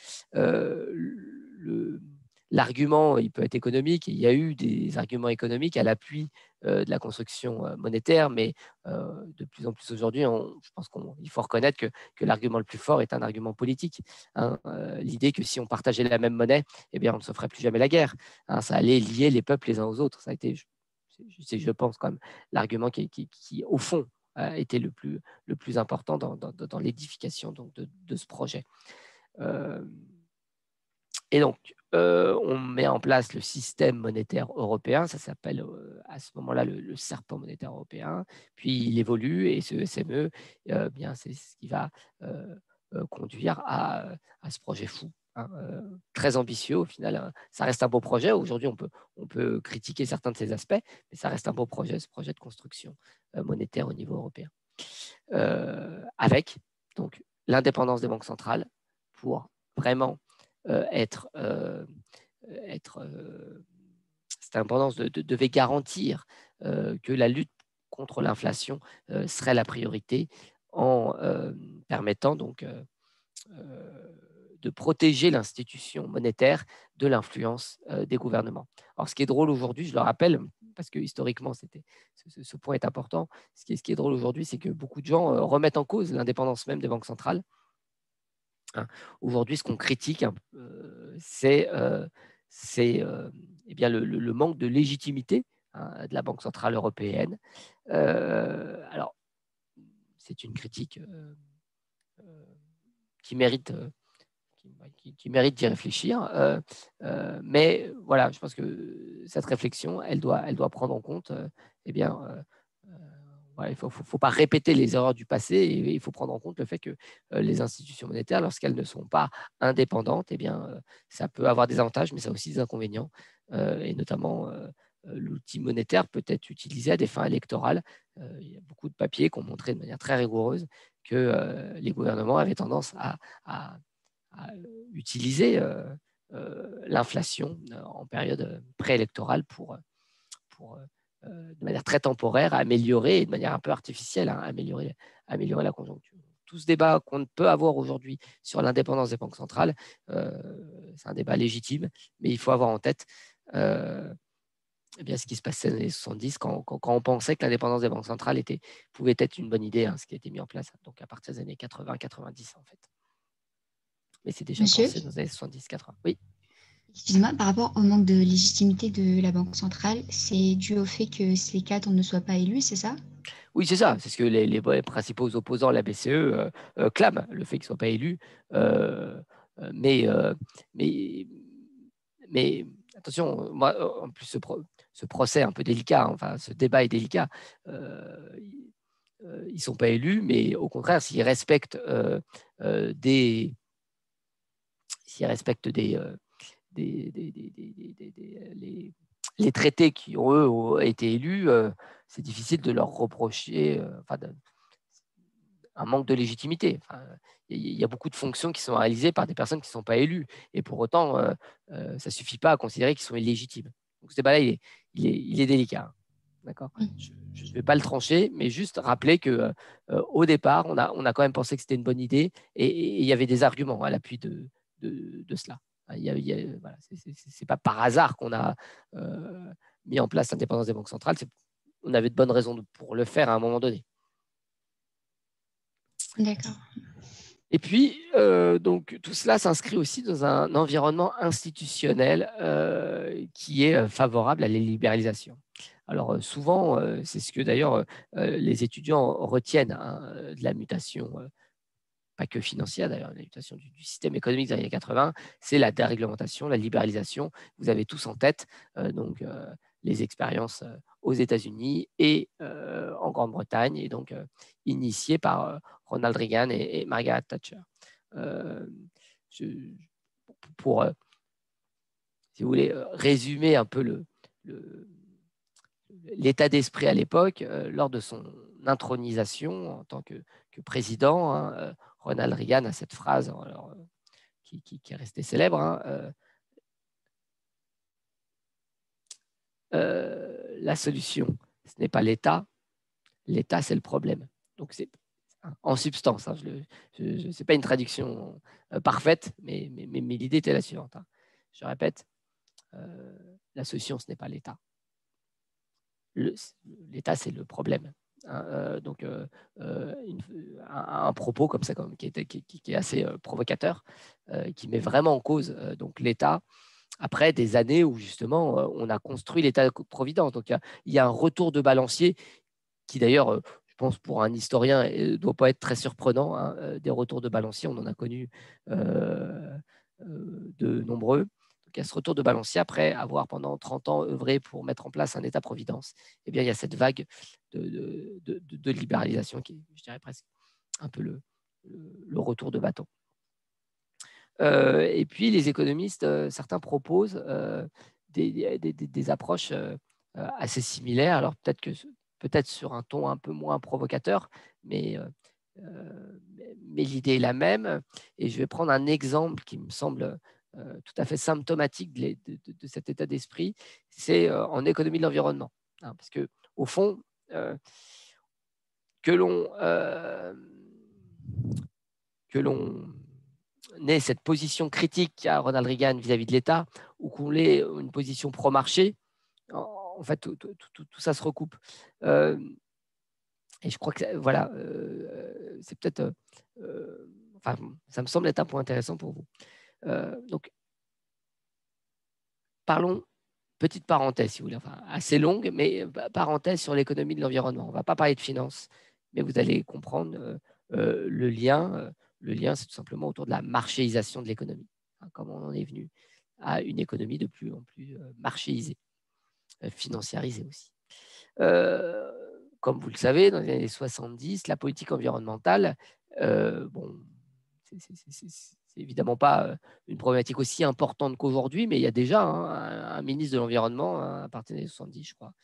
L'argument, il peut être économique, il y a eu des arguments économiques à l'appui de la construction monétaire, mais de plus en plus aujourd'hui, je pense qu'il faut reconnaître que l'argument le plus fort est un argument politique. Hein. L'idée que si on partageait la même monnaie, eh bien, on ne se ferait plus jamais la guerre. Hein. Ça allait lier les peuples les uns aux autres. Ça a été, je pense, quand même l'argument qui, au fond, était le plus important dans l'édification de ce projet. Et donc, on met en place le système monétaire européen, ça s'appelle à ce moment-là le serpent monétaire européen, puis il évolue et ce SME, bien, c'est ce qui va conduire à ce projet fou, hein, très ambitieux au final. Hein. Ça reste un beau projet, aujourd'hui on peut critiquer certains de ces aspects, mais ça reste un beau projet, ce projet de construction monétaire au niveau européen. Avec donc l'indépendance des banques centrales pour vraiment cette indépendance devait garantir que la lutte contre l'inflation serait la priorité en permettant donc de protéger l'institution monétaire de l'influence des gouvernements. Alors, ce qui est drôle aujourd'hui, je le rappelle, parce que historiquement, ce point est important, ce qui est drôle aujourd'hui, c'est que beaucoup de gens remettent en cause l'indépendance même des banques centrales. Hein. Aujourd'hui, ce qu'on critique, c'est eh bien le manque de légitimité, hein, de la Banque centrale européenne. Alors, c'est une critique qui mérite qui mérite d'y réfléchir. Mais voilà, je pense que cette réflexion, elle doit prendre en compte, eh bien, voilà, il ne faut pas répéter les erreurs du passé et il faut prendre en compte le fait que les institutions monétaires, lorsqu'elles ne sont pas indépendantes, eh bien, ça peut avoir des avantages, mais ça a aussi des inconvénients. Et notamment, l'outil monétaire peut être utilisé à des fins électorales. Il y a beaucoup de papiers qui ont montré de manière très rigoureuse que les gouvernements avaient tendance à utiliser l'inflation en période préélectorale pour de manière très temporaire, améliorer et de manière un peu artificielle, hein, améliorer la conjoncture. Tout ce débat qu'on peut avoir aujourd'hui sur l'indépendance des banques centrales, c'est un débat légitime, mais il faut avoir en tête eh bien, ce qui se passait dans les années 70 quand on pensait que l'indépendance des banques centrales pouvait être une bonne idée, hein, ce qui a été mis en place donc à partir des années 80-90 en fait. Mais c'est déjà Monsieur, pensé dans les années 70-80. Oui. excusez-moi, par rapport au manque de légitimité de la Banque centrale, c'est dû au fait que ces cadres ne soient pas élus, c'est ça? Oui, c'est ça. C'est ce que les principaux opposants à la BCE clament, le fait qu'ils ne soient pas élus. Euh, mais, euh, mais, mais attention, moi, en plus, ce procès est un peu délicat, hein, enfin, ce débat est délicat. Ils ne sont pas élus, mais au contraire, s'ils respectent les traités qui, ont été élus, c'est difficile de leur reprocher un manque de légitimité. Enfin, il y a beaucoup de fonctions qui sont réalisées par des personnes qui ne sont pas élues. Et pour autant, ça ne suffit pas à considérer qu'ils sont illégitimes. Donc ce débat-là, il est délicat. Hein. D'accord. Oui. Je ne vais pas le trancher, mais juste rappeler que au départ, on a quand même pensé que c'était une bonne idée et il y avait des arguments à l'appui de cela. Voilà, c'est pas par hasard qu'on a mis en place l'indépendance des banques centrales. On avait de bonnes raisons pour le faire à un moment donné. D'accord. Et puis, donc, tout cela s'inscrit aussi dans un environnement institutionnel qui est favorable à la libéralisation. Alors, souvent, c'est ce que d'ailleurs les étudiants retiennent hein, de la mutation, pas que financière d'ailleurs, la mutation du système économique des années 80, c'est la déréglementation, la libéralisation. Vous avez tous en tête donc, les expériences aux États-Unis et en Grande-Bretagne, et donc initiées par Ronald Reagan et Margaret Thatcher. Euh, je, pour, si vous voulez, résumer un peu l'état d'esprit à l'époque, lors de son intronisation en tant que président, hein, Ronald Reagan a cette phrase alors, qui est restée célèbre. Hein, la solution, ce n'est pas l'État, l'État, c'est le problème. Donc, c'est en substance, hein, ce n'est pas une traduction parfaite, mais l'idée était la suivante. Hein. Je répète, la solution, ce n'est pas l'État. L'État, c'est le problème. Hein, donc, un propos comme ça, qui est assez provocateur, qui met vraiment en cause donc l'État après des années où justement on a construit l'État-providence. Donc, il y a un retour de balancier qui d'ailleurs, je pense pour un historien, ne doit pas être très surprenant. Hein, des retours de balancier, on en a connu de nombreux. Donc, il y a ce retour de balancier après avoir pendant 30 ans œuvré pour mettre en place un État-providence. Eh bien, il y a cette vague de libéralisation qui est, je dirais, presque un peu le retour de bâton. Et puis, les économistes, certains proposent des approches assez similaires. Alors, peut-être sur un ton un peu moins provocateur, mais, mais l'idée est la même. Et je vais prendre un exemple qui me semble tout à fait symptomatique de cet état d'esprit. C'est en économie de l'environnement. Hein, parce que, au fond, que l'on ait cette position critique qu'a Ronald Reagan vis-à-vis de l'État, ou qu'on ait une position pro-marché, en fait, tout ça se recoupe. Et je crois que voilà, c'est peut-être, enfin, ça me semble être un point intéressant pour vous. Donc, parlons, petite parenthèse, si vous voulez, enfin, assez longue, mais parenthèse sur l'économie de l'environnement. On ne va pas parler de finance, mais vous allez comprendre le lien. Le lien, c'est tout simplement autour de la marchéisation de l'économie, hein, comment on en est venu à une économie de plus en plus marchéisée, financiarisée aussi. Comme vous le savez, dans les années 70, la politique environnementale, bon, c'est évidemment pas une problématique aussi importante qu'aujourd'hui, mais il y a déjà un ministre de l'Environnement à partir des années 70, je crois.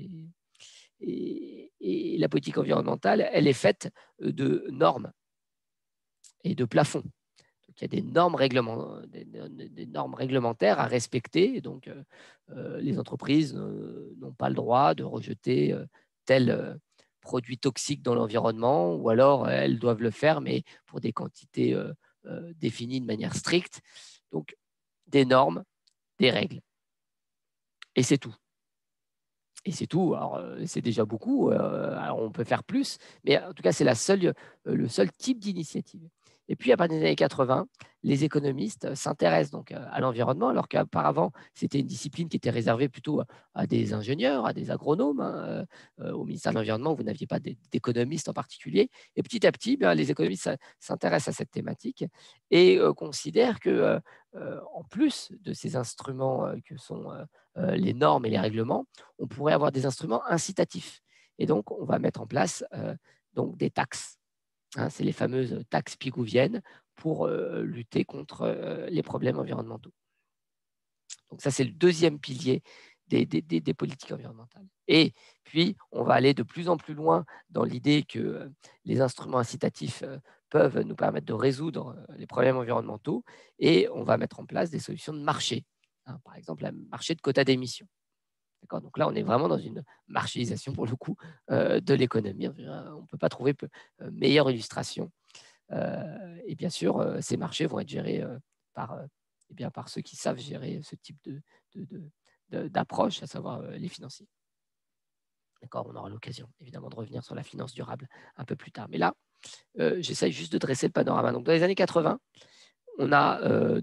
Et la politique environnementale, elle est faite de normes et de plafonds. Donc, il y a des normes réglementaires à respecter. Et donc, les entreprises n'ont pas le droit de rejeter tel produit toxique dans l'environnement, ou alors elles doivent le faire, mais pour des quantités définies de manière stricte. Donc, des normes, des règles. Et c'est tout. Et c'est tout. Alors, c'est déjà beaucoup. Alors, on peut faire plus, mais en tout cas, c'est le seul type d'initiative. Et puis, à partir des années 80, les économistes s'intéressent donc à l'environnement, alors qu'auparavant, c'était une discipline qui était réservée plutôt à des ingénieurs, à des agronomes. Hein. Au ministère de l'Environnement, vous n'aviez pas d'économistes en particulier. Et petit à petit, les économistes s'intéressent à cette thématique et considèrent que, en plus de ces instruments que sont les normes et les règlements, on pourrait avoir des instruments incitatifs. Et donc, on va mettre en place donc des taxes. Hein, c'est les fameuses taxes pigouviennes pour lutter contre les problèmes environnementaux. Donc ça, c'est le deuxième pilier des politiques environnementales. Et puis, on va aller de plus en plus loin dans l'idée que les instruments incitatifs peuvent nous permettre de résoudre les problèmes environnementaux, et on va mettre en place des solutions de marché. Hein, par exemple, le marché de quotas d'émissions. Donc là, on est vraiment dans une marchéisation, pour le coup, de l'économie. On ne peut pas trouver meilleure illustration. Et bien sûr, ces marchés vont être gérés par ceux qui savent gérer ce type d'approche, à savoir les financiers. D'accord, on aura l'occasion, évidemment, de revenir sur la finance durable un peu plus tard. Mais là, j'essaye juste de dresser le panorama. Donc, dans les années 80, on a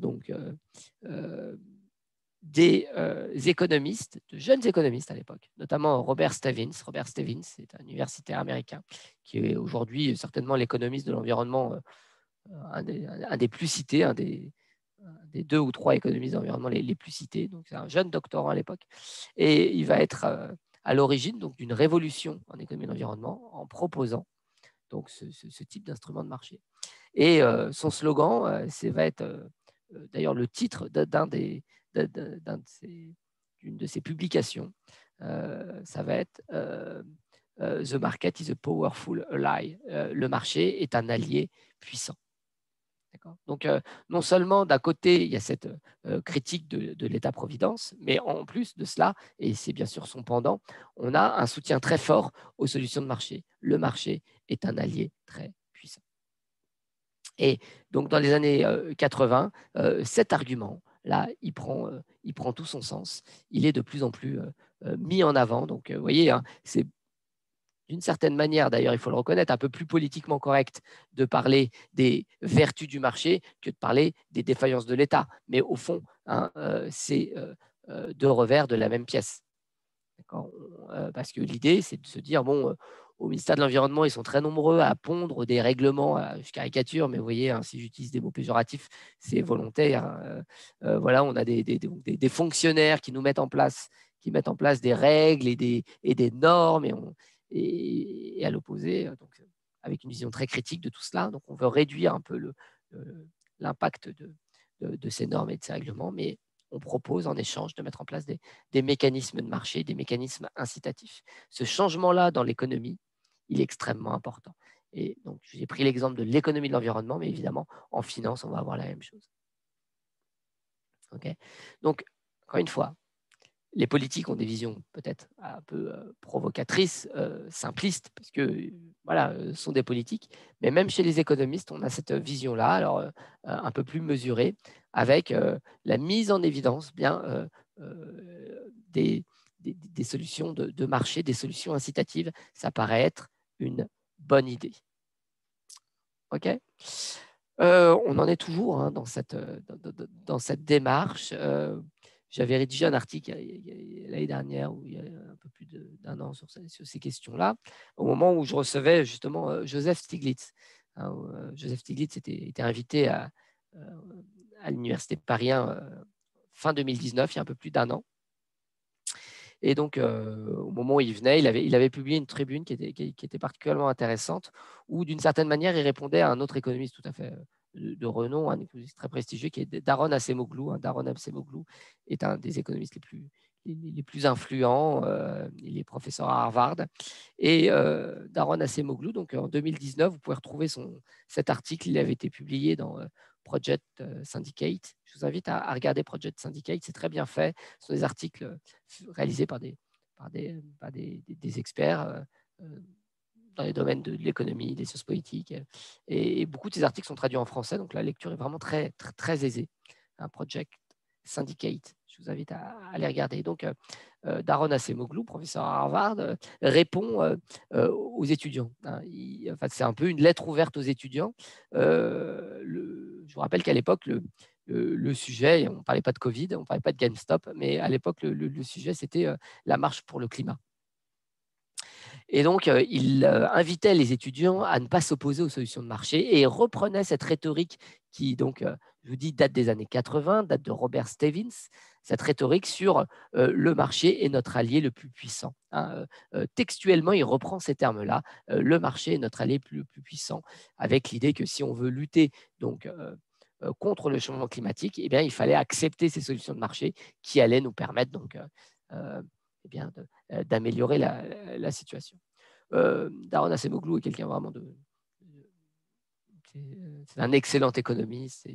des économistes, de jeunes économistes à l'époque, notamment Robert Stevens. Robert Stevens, c'est un universitaire américain qui est aujourd'hui certainement l'économiste de l'environnement, un des plus cités, un des 2 ou 3 économistes d'environnement les plus cités. Donc, c'est un jeune doctorant à l'époque. Et il va être à l'origine d'une révolution en économie de l'environnement en proposant donc, ce type d'instrument de marché. Et son slogan, va être d'ailleurs le titre d'une de ses publications. Ça va être The market is a powerful ally. Le marché est un allié puissant. Donc, non seulement d'un côté, il y a cette critique de l'État-providence, mais en plus de cela, et c'est bien sûr son pendant, on a un soutien très fort aux solutions de marché. Le marché est un allié très puissant. Et donc, dans les années 80, cet argument-là, il prend tout son sens. Il est de plus en plus mis en avant. Donc, vous voyez, hein, c'est d'une certaine manière, d'ailleurs, il faut le reconnaître, un peu plus politiquement correct de parler des vertus du marché que de parler des défaillances de l'État. Mais au fond, hein, c'est deux revers de la même pièce. Parce que l'idée, c'est de se dire, bon, au ministère de l'Environnement, ils sont très nombreux à pondre des règlements, je caricature, mais vous voyez, hein, si j'utilise des mots péjoratifs, c'est volontaire. Hein. Voilà, on a des fonctionnaires qui mettent en place des règles et des normes, et à l'opposé, donc, avec une vision très critique de tout cela. Donc, on veut réduire un peu l'impact de ces normes et de ces règlements, mais on propose en échange de mettre en place des mécanismes de marché, des mécanismes incitatifs. Ce changement-là dans l'économie, il est extrêmement important. Et donc, j'ai pris l'exemple de l'économie de l'environnement, mais évidemment, en finance, on va avoir la même chose. Okay. Donc, encore une fois, les politiques ont des visions peut-être un peu provocatrices, simplistes, parce que voilà, sont des politiques. Mais même chez les économistes, on a cette vision-là, alors un peu plus mesurée, avec la mise en évidence bien des solutions de marché, des solutions incitatives. Ça paraît être une bonne idée. OK. On en est toujours hein, dans cette démarche. J'avais rédigé un article l'année dernière, ou il y a un peu plus d'un an, sur ces questions-là, au moment où je recevais justement Joseph Stiglitz. Hein, Joseph Stiglitz était invité à l'Université de Paris 1 fin 2019, il y a un peu plus d'un an. Et donc, au moment où il venait, il avait publié une tribune qui était particulièrement intéressante, où d'une certaine manière, il répondait à un autre économiste tout à fait de renom, un économiste très prestigieux, qui est Daron Acemoglu. Daron Acemoglu est un des économistes les plus influents. Il est professeur à Harvard. Et Daron Acemoglu, donc en 2019, vous pouvez retrouver cet article. Il avait été publié dans Project Syndicate. Je vous invite à regarder Project Syndicate, c'est très bien fait. Ce sont des articles réalisés par des experts dans les domaines de l'économie, des sciences politiques. Et beaucoup de ces articles sont traduits en français, donc la lecture est vraiment très, très, très aisée. Un Project Syndicate, je vous invite à les regarder. Donc, Daron Acemoglu, professeur à Harvard, répond aux étudiants. Hein. C'est un peu une lettre ouverte aux étudiants. Je vous rappelle qu'à l'époque, le sujet, on ne parlait pas de Covid, on ne parlait pas de GameStop, mais à l'époque, le sujet, c'était la marche pour le climat. Et donc, il invitait les étudiants à ne pas s'opposer aux solutions de marché et reprenait cette rhétorique qui, donc, je vous dis, date des années 80, date de Robert Stevens, cette rhétorique sur le marché est notre allié le plus puissant. Hein. Textuellement, il reprend ces termes-là, le marché est notre allié le plus puissant, avec l'idée que si on veut lutter donc, contre le changement climatique, eh bien, il fallait accepter ces solutions de marché qui allaient nous permettre donc, eh bien, d'améliorer la situation. Daron Acemoglu est quelqu'un vraiment c'est un excellent économiste.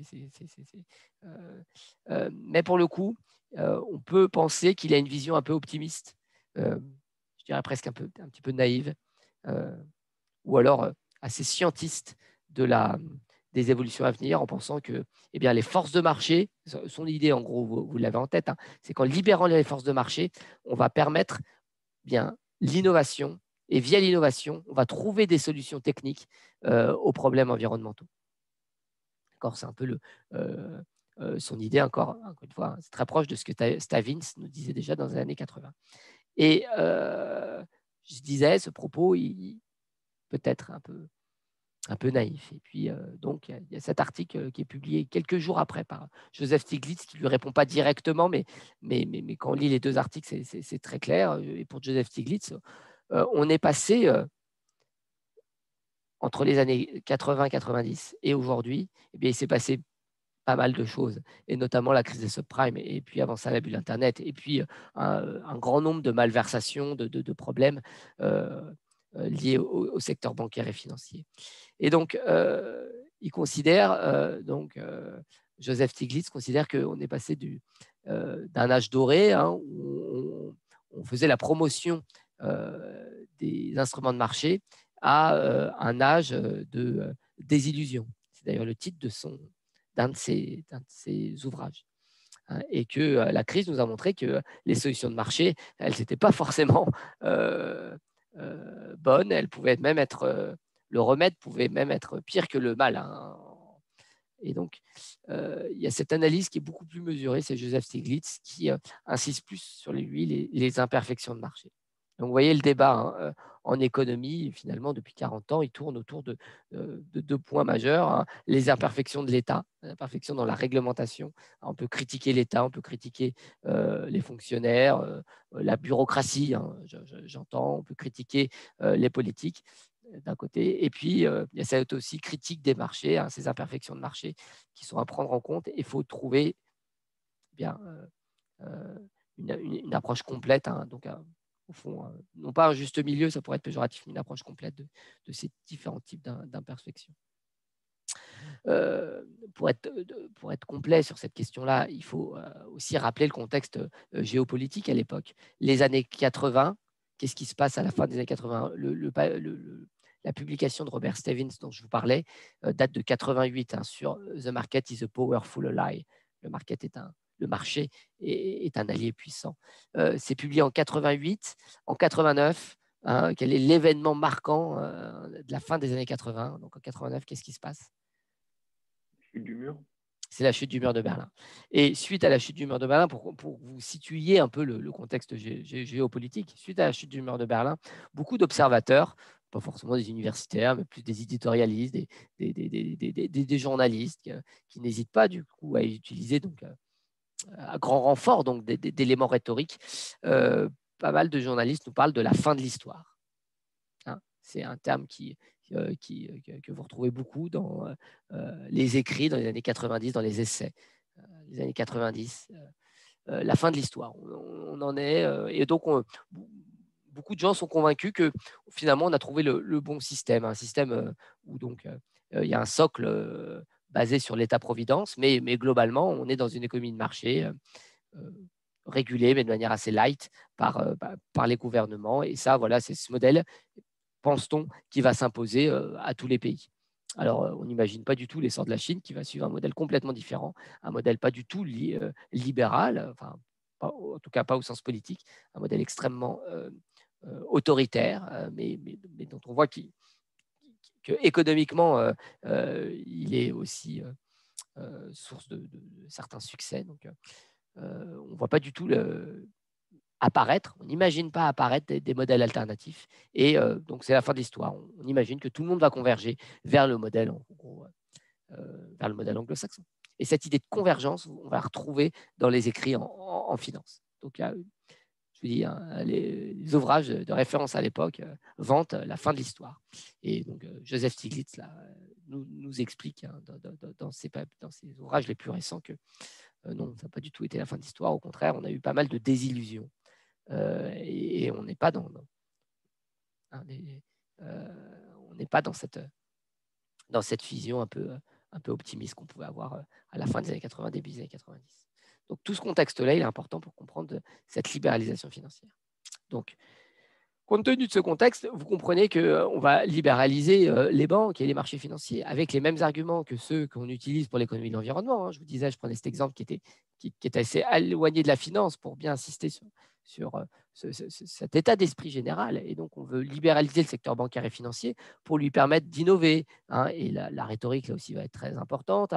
Mais pour le coup, on peut penser qu'il a une vision un peu optimiste, je dirais presque un petit peu naïve, ou alors assez scientiste des évolutions à venir, en pensant que eh bien, les forces de marché, son idée en gros, vous l'avez en tête, hein, c'est qu'en libérant les forces de marché, on va permettre bien l'innovation, et via l'innovation, on va trouver des solutions techniques aux problèmes environnementaux. C'est un peu son idée, encore une fois, c'est très proche de ce que Stavins nous disait déjà dans les années 80. Et je disais, ce propos, il peut être un peu naïf. Et puis, donc, il y a cet article qui est publié quelques jours après par Joseph Stiglitz, qui ne lui répond pas directement, mais quand on lit les deux articles, c'est très clair. Et pour Joseph Stiglitz, on est passé entre les années 80-90 et aujourd'hui, eh bien, il s'est passé pas mal de choses, et notamment la crise des subprimes, et puis avant ça, la bulle Internet, et puis un grand nombre de malversations, de problèmes liés au secteur bancaire et financier. Et donc, il considère, Joseph Stiglitz considère qu'on est passé d'un âge doré, hein, où on faisait la promotion des instruments de marché, à un âge de désillusion. C'est d'ailleurs le titre d'un de ses ouvrages. Hein, et que la crise nous a montré que les solutions de marché, elles n'étaient pas forcément bonnes, elles pouvaient même être, le remède pouvait même être pire que le mal. Hein. Et donc, il y a cette analyse qui est beaucoup plus mesurée, c'est Joseph Stiglitz qui insiste plus sur les imperfections de marché. Donc, vous voyez le débat hein, en économie, finalement, depuis 40 ans, il tourne autour de deux points majeurs. Hein. Les imperfections de l'État, les imperfections dans la réglementation. On peut critiquer l'État, on peut critiquer les fonctionnaires, la bureaucratie, hein, j'entends, on peut critiquer les politiques d'un côté, et puis il y a cette aussi critique des marchés, hein, ces imperfections de marché qui sont à prendre en compte. Il faut trouver bien une approche complète, hein, donc au fond, non pas un juste milieu, ça pourrait être péjoratif, mais une approche complète de ces différents types d'imperfections. Pour être complet sur cette question-là, il faut aussi rappeler le contexte géopolitique à l'époque. Les années 80, qu'est-ce qui se passe à la fin des années 80 ? La publication de Robert Stevens dont je vous parlais date de 88 sur The Market is a Powerful Ally. Le marché est un allié puissant. C'est publié en 88. En 89, quel est l'événement marquant de la fin des années 80? Donc en 89, qu'est-ce qui se passe? Chute du mur. C'est la chute du mur de Berlin. Et suite à la chute du mur de Berlin, pour vous situer un peu le contexte géopolitique, suite à la chute du mur de Berlin, beaucoup d'observateurs, pas forcément des universitaires, mais plus des éditorialistes, des journalistes qui n'hésitent pas du coup à utiliser donc, à grand renfort donc, d'éléments rhétoriques, pas mal de journalistes nous parlent de la fin de l'histoire. C'est un terme que vous retrouvez beaucoup dans les écrits dans les années 90, dans les essais. Les années 90, la fin de l'histoire. On en est. Et donc, beaucoup de gens sont convaincus que finalement, on a trouvé le bon système. Un système où donc, il y a un socle basé sur l'État-providence, mais globalement, on est dans une économie de marché régulée, mais de manière assez light par les gouvernements. Et ça, voilà, c'est ce modèle, pense-t-on, qui va s'imposer à tous les pays. Alors, on n'imagine pas du tout l'essor de la Chine qui va suivre un modèle complètement différent, un modèle pas du tout libéral, enfin, en tout cas pas au sens politique, un modèle extrêmement autoritaire, mais dont on voit qu'économiquement, il est aussi source de certains succès. Donc, on ne voit pas du tout apparaître, on n'imagine pas apparaître des modèles alternatifs. Et donc, c'est la fin de l'histoire. On imagine que tout le monde va converger vers le modèle, en gros, vers le modèle anglo-saxon. Et cette idée de convergence, on va la retrouver dans les écrits en finance. Donc, je vous dis, les ouvrages de référence à l'époque vantent la fin de l'histoire. Et donc, Joseph Stiglitz là, nous explique dans ses ouvrages les plus récents que non, ça n'a pas du tout été la fin de l'histoire. Au contraire, on a eu pas mal de désillusions. Et on n'est pas dans cette vision un peu optimiste qu'on pouvait avoir à la fin des années 80, début des années 90. Donc tout ce contexte-là, il est important pour comprendre cette libéralisation financière. Donc, compte tenu de ce contexte, vous comprenez qu'on va libéraliser les banques et les marchés financiers avec les mêmes arguments que ceux qu'on utilise pour l'économie de l'environnement. Je vous disais, je prenais cet exemple qui est assez éloigné de la finance pour bien insister sur cet état d'esprit général. Et donc, on veut libéraliser le secteur bancaire et financier pour lui permettre d'innover. Et la rhétorique, là aussi, va être très importante.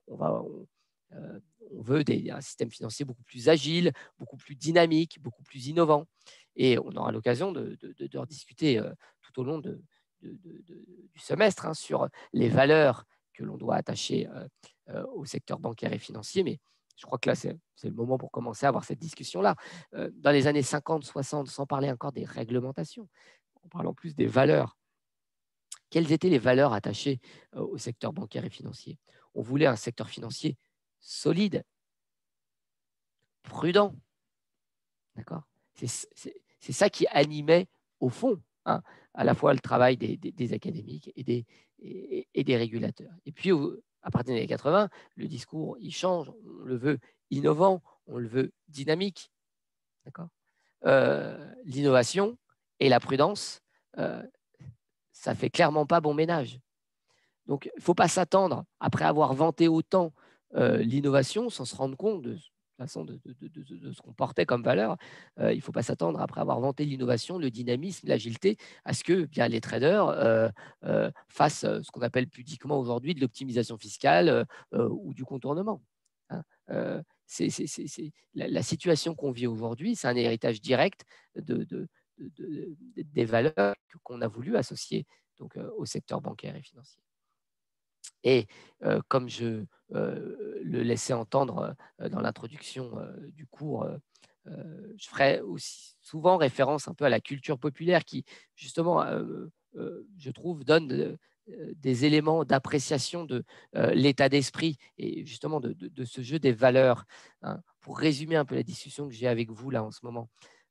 On veut un système financier beaucoup plus agile, beaucoup plus dynamique, beaucoup plus innovant. Et on aura l'occasion de rediscuter tout au long du semestre sur les valeurs que l'on doit attacher au secteur bancaire et financier. Mais je crois que là, c'est le moment pour commencer à avoir cette discussion-là. Dans les années 50, 60, sans parler encore des réglementations, en parlant plus des valeurs, quelles étaient les valeurs attachées au secteur bancaire et financier? On voulait un secteur financier solide, prudent. D'accord? C'est ça qui animait, au fond, à la fois le travail des académiques et des régulateurs. Et puis, à partir des années 80, le discours, il change. On le veut innovant, on le veut dynamique. D'accord? L'innovation et la prudence, ça ne fait clairement pas bon ménage. Donc, il ne faut pas s'attendre, après avoir vanté autant l'innovation, sans se rendre compte de façon de ce qu'on portait comme valeur, il ne faut pas s'attendre, après avoir vanté l'innovation, le dynamisme, l'agilité, à ce que bien, les traders fassent ce qu'on appelle pudiquement aujourd'hui de l'optimisation fiscale ou du contournement. La situation qu'on vit aujourd'hui, c'est un héritage direct des valeurs qu'on a voulu associer donc, au secteur bancaire et financier. Et comme je le laissais entendre dans l'introduction du cours, je ferai aussi souvent référence un peu à la culture populaire qui, justement, je trouve, donne des éléments d'appréciation de l'état d'esprit et justement de ce jeu des valeurs. Pour résumer un peu la discussion que j'ai avec vous là en ce moment,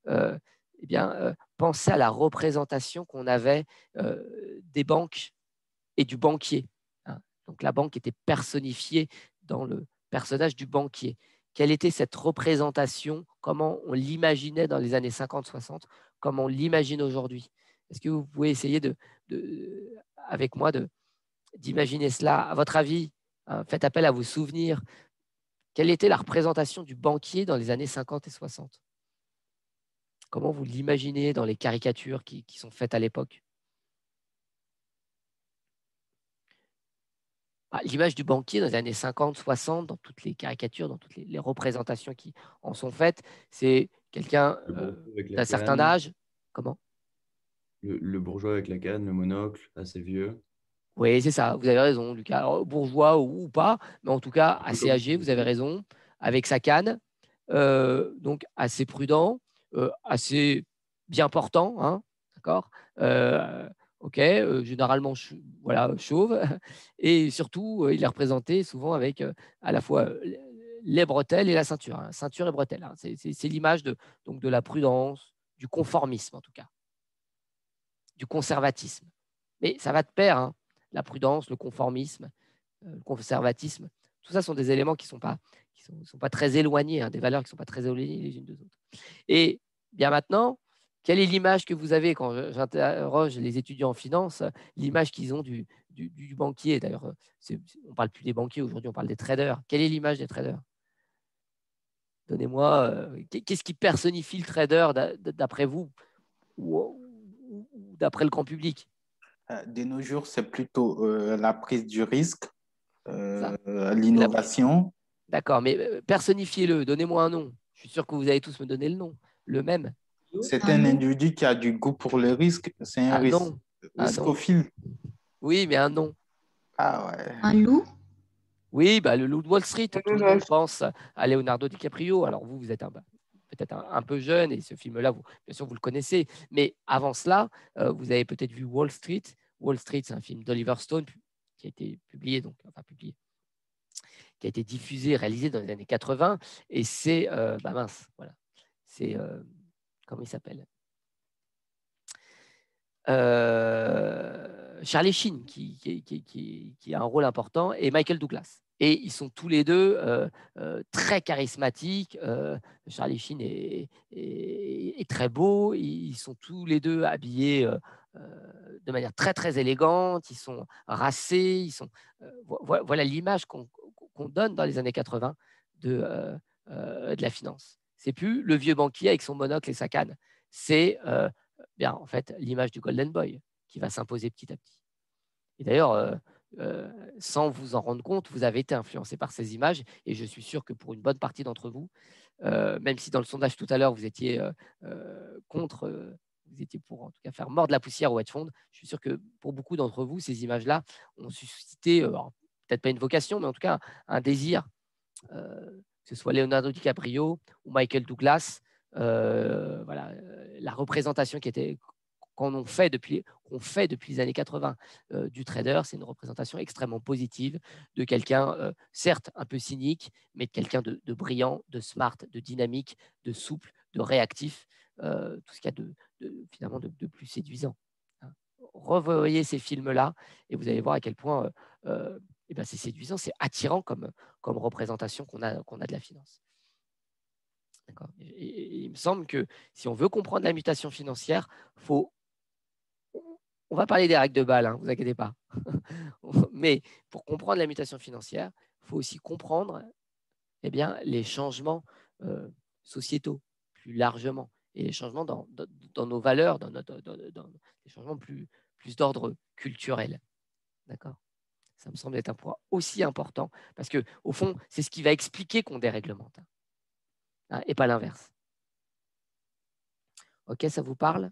pensez à la représentation qu'on avait des banques et du banquier. Donc la banque était personnifiée dans le personnage du banquier. Quelle était cette représentation? Comment on l'imaginait dans les années 50-60? Comment on l'imagine aujourd'hui? Est-ce que vous pouvez essayer de avec moi d'imaginer cela. À votre avis, faites appel à vos souvenirs. Quelle était la représentation du banquier dans les années 50 et 60? Comment vous l'imaginez dans les caricatures qui sont faites à l'époque? L'image du banquier dans les années 50, 60, dans toutes les caricatures, dans toutes les représentations qui en sont faites, c'est quelqu'un avec la d'un certain canne. âge. Comment? Le bourgeois avec la canne, le monocle, assez vieux. Oui, c'est ça, vous avez raison, Lucas. Alors, bourgeois ou pas, mais en tout cas Un peu assez comme âgé, vous avez raison, avec sa canne, donc assez prudent, assez bien portant, hein, d'accord, ok, généralement voilà, chauve, et surtout, il est représenté souvent avec à la fois les bretelles et la ceinture, hein, ceinture et bretelles. Hein. C'est l'image donc de la prudence, du conformisme en tout cas, du conservatisme. Mais ça va de pair, hein, la prudence, le conformisme, le conservatisme. Tout ça sont des éléments qui ne sont pas très éloignés, hein, des valeurs qui ne sont pas très éloignées les unes des autres. Et bien maintenant, quelle est l'image que vous avez quand j'interroge les étudiants en finance, l'image qu'ils ont du banquier? D'ailleurs, on ne parle plus des banquiers aujourd'hui, on parle des traders. Quelle est l'image des traders? Donnez-moi, qu'est-ce qui personnifie le trader d'après vous ou d'après le grand public? De nos jours, c'est plutôt la prise du risque, Ça. l'innovation. D'accord, mais personnifiez-le, donnez-moi un nom. Je suis sûr que vous allez tous me donner le nom, le même. C'est Un un loup, individu qui a du goût pour le risque. C'est un Un nom, un nom. riscophile. Oui, mais un nom. Ah ouais. un loup, Oui, bah, le loup de Wall Street, tout le monde pense à Leonardo DiCaprio. Alors vous êtes peut-être un peu jeune et ce film-là, bien sûr, vous le connaissez. Mais avant cela, vous avez peut-être vu Wall Street. Wall Street, c'est un film d'Oliver Stone qui a été publié, qui a été diffusé, réalisé dans les années 80. Et c'est, mince, voilà, c'est, comment il s'appelle? Charlie Sheen qui a un rôle important et Michael Douglas. Et ils sont tous les deux très charismatiques. Charlie Sheen est très beau. Ils sont tous les deux habillés de manière très très élégante. Ils sont racés. Voilà l'image qu'on donne dans les années 80 de la finance. C'est plus le vieux banquier avec son monocle et sa canne. C'est bien en fait l'image du Golden Boy qui va s'imposer petit à petit. Et d'ailleurs, sans vous en rendre compte, vous avez été influencé par ces images et je suis sûr que pour une bonne partie d'entre vous, même si dans le sondage tout à l'heure vous étiez contre, vous étiez pour en tout cas faire mordre la poussière au hedge fund, je suis sûr que pour beaucoup d'entre vous, ces images-là ont suscité, peut-être pas une vocation, mais en tout cas un désir, que ce soit Leonardo DiCaprio ou Michael Douglas, voilà, la représentation qu'on fait depuis les années 80 du trader, c'est une représentation extrêmement positive de quelqu'un, certes un peu cynique, mais de quelqu'un de brillant, de smart, de dynamique, de souple, de réactif, tout ce qu'il y a finalement de plus séduisant. Hein. Revoyez ces films-là et vous allez voir à quel point c'est séduisant, c'est attirant comme représentation qu'on a de la finance. D'accord. Et il me semble que si on veut comprendre la mutation financière, on va parler des règles de Bâle, ne vous inquiétez pas. Mais pour comprendre la mutation financière, il faut aussi comprendre les changements sociétaux plus largement et les changements dans nos valeurs, dans les changements plus d'ordre culturel. D'accord. Ça me semble être un point aussi important parce que au fond, c'est ce qui va expliquer qu'on déréglemente, hein, et pas l'inverse. Ok, ça vous parle?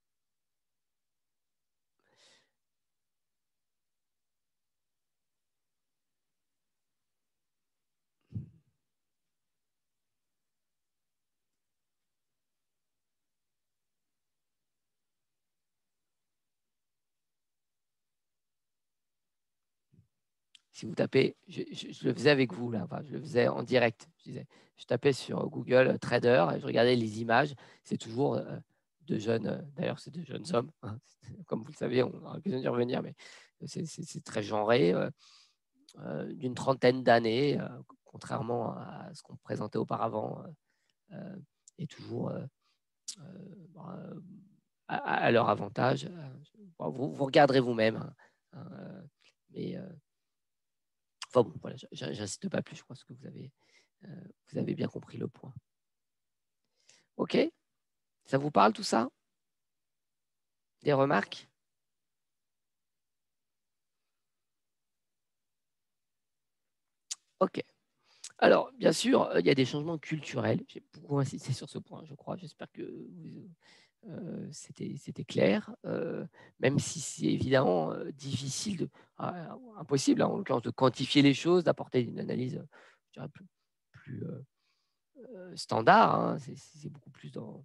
Si vous tapez, je le faisais avec vous, là, enfin, je le faisais en direct. Je tapais sur Google Trader et je regardais les images. C'est toujours de jeunes, d'ailleurs, c'est de jeunes hommes. Hein, comme vous le savez, on aura l'occasion d'y revenir, mais c'est très genré, d'une trentaine d'années, contrairement à ce qu'on présentait auparavant, et toujours à leur avantage. Vous regarderez vous-même. Mais enfin bon, voilà, j'insiste pas plus. Je pense que vous avez bien compris le point. OK? Ça vous parle tout ça? Des remarques? OK. Alors, bien sûr, il y a des changements culturels. J'ai beaucoup insisté sur ce point, je crois. J'espère que c'était clair, même si c'est évidemment difficile, impossible en l'occurrence, de quantifier les choses, d'apporter une analyse, je dirais, plus standard. Hein. C'est beaucoup plus dans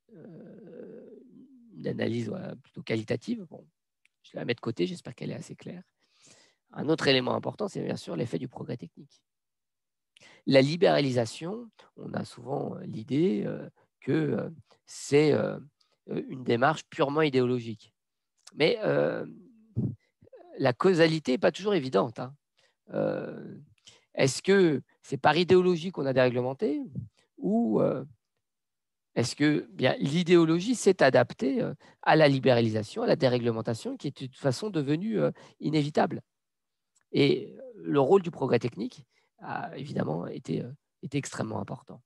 une analyse plutôt qualitative. Bon, je vais la mettre de côté, j'espère qu'elle est assez claire. Un autre élément important, c'est bien sûr l'effet du progrès technique. La libéralisation, on a souvent l'idée que c'est une démarche purement idéologique. Mais la causalité n'est pas toujours évidente. Hein. Est-ce que c'est par idéologie qu'on a déréglementé ou est-ce que bien, l'idéologie s'est adaptée à la libéralisation, à la déréglementation qui est de toute façon devenue inévitable? Et le rôle du progrès technique a évidemment été extrêmement important.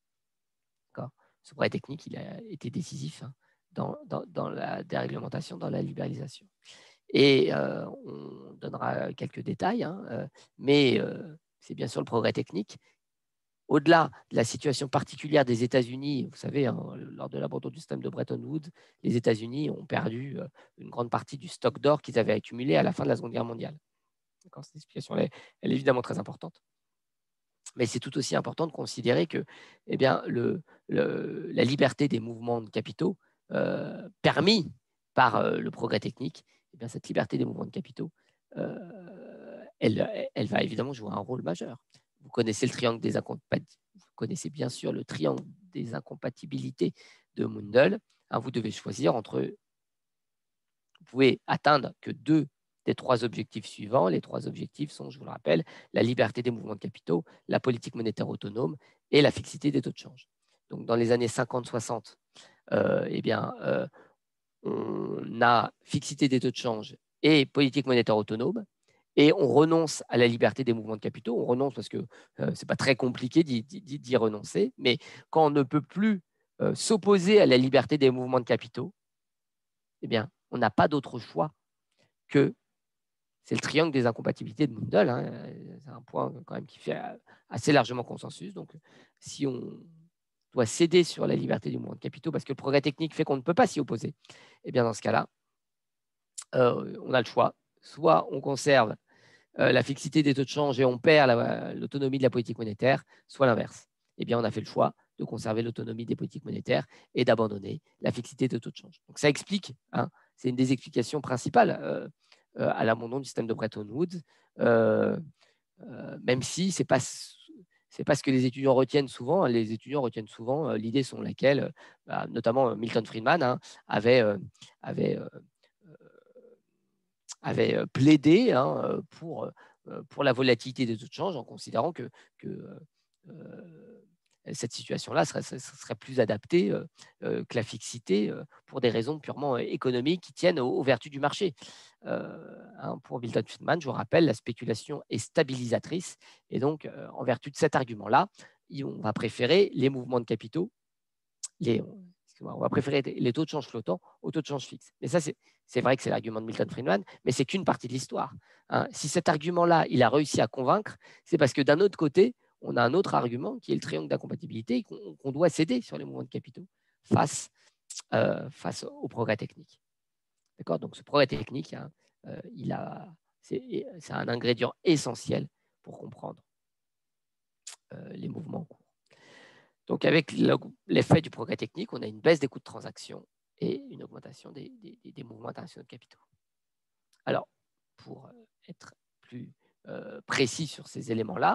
Ce progrès technique, il a été décisif hein, dans la déréglementation, dans la libéralisation. Et on donnera quelques détails, hein, mais c'est bien sûr le progrès technique. Au-delà de la situation particulière des États-Unis, vous savez, hein, lors de l'abandon du système de Bretton Woods, les États-Unis ont perdu une grande partie du stock d'or qu'ils avaient accumulé à la fin de la Seconde Guerre mondiale. Cette explication elle est évidemment très importante. Mais c'est tout aussi important de considérer que eh bien, la liberté des mouvements de capitaux permis par le progrès technique, eh bien, cette liberté des mouvements de capitaux, elle va évidemment jouer un rôle majeur. Vous connaissez le triangle des vous connaissez bien sûr le triangle des incompatibilités de Mundell. Hein, vous devez choisir entre, vous pouvez atteindre que 2 des 3 objectifs suivants. Les 3 objectifs sont, je vous le rappelle, la liberté des mouvements de capitaux, la politique monétaire autonome et la fixité des taux de change. Donc, dans les années 50-60, eh bien, on a fixité des taux de change et politique monétaire autonome, et on renonce à la liberté des mouvements de capitaux. On renonce parce que ce n'est pas très compliqué d'y renoncer, mais quand on ne peut plus s'opposer à la liberté des mouvements de capitaux, eh bien, on n'a pas d'autre choix que c'est le triangle des incompatibilités de Mundell. Hein. C'est un point quand même qui fait assez largement consensus. Donc, si on doit céder sur la liberté du mouvement de capitaux parce que le progrès technique fait qu'on ne peut pas s'y opposer, eh bien, dans ce cas-là, on a le choix. Soit on conserve la fixité des taux de change et on perd l'autonomie de la politique monétaire, soit l'inverse. Eh bien, on a fait le choix de conserver l'autonomie des politiques monétaires et d'abandonner la fixité des taux de change. Donc, ça explique, hein, c'est une des explications principales à l'abandon du système de Bretton Woods, même si ce n'est pas ce que les étudiants retiennent souvent. Les étudiants retiennent souvent l'idée selon laquelle, notamment Milton Friedman, hein, avait plaidé hein, pour la volatilité des taux de change en considérant que cette situation-là serait plus adaptée que la fixité pour des raisons purement économiques qui tiennent aux vertus du marché. Hein, pour Milton Friedman, je vous rappelle, la spéculation est stabilisatrice et donc, en vertu de cet argument-là, on va préférer les mouvements de capitaux, on va préférer les taux de change flottants aux taux de change fixes. Mais ça, c'est vrai que c'est l'argument de Milton Friedman, mais c'est qu'une partie de l'histoire. Hein. Si cet argument-là, il a réussi à convaincre, c'est parce que d'un autre côté, on a un autre argument qui est le triangle d'incompatibilité qu'on doit céder sur les mouvements de capitaux face au progrès technique. D'accord ? Donc, ce progrès technique, hein, c'est un ingrédient essentiel pour comprendre les mouvements en cours. Donc, avec l'effet du progrès technique, on a une baisse des coûts de transaction et une augmentation des mouvements internationaux de capitaux. Alors, pour être plus précis sur ces éléments-là,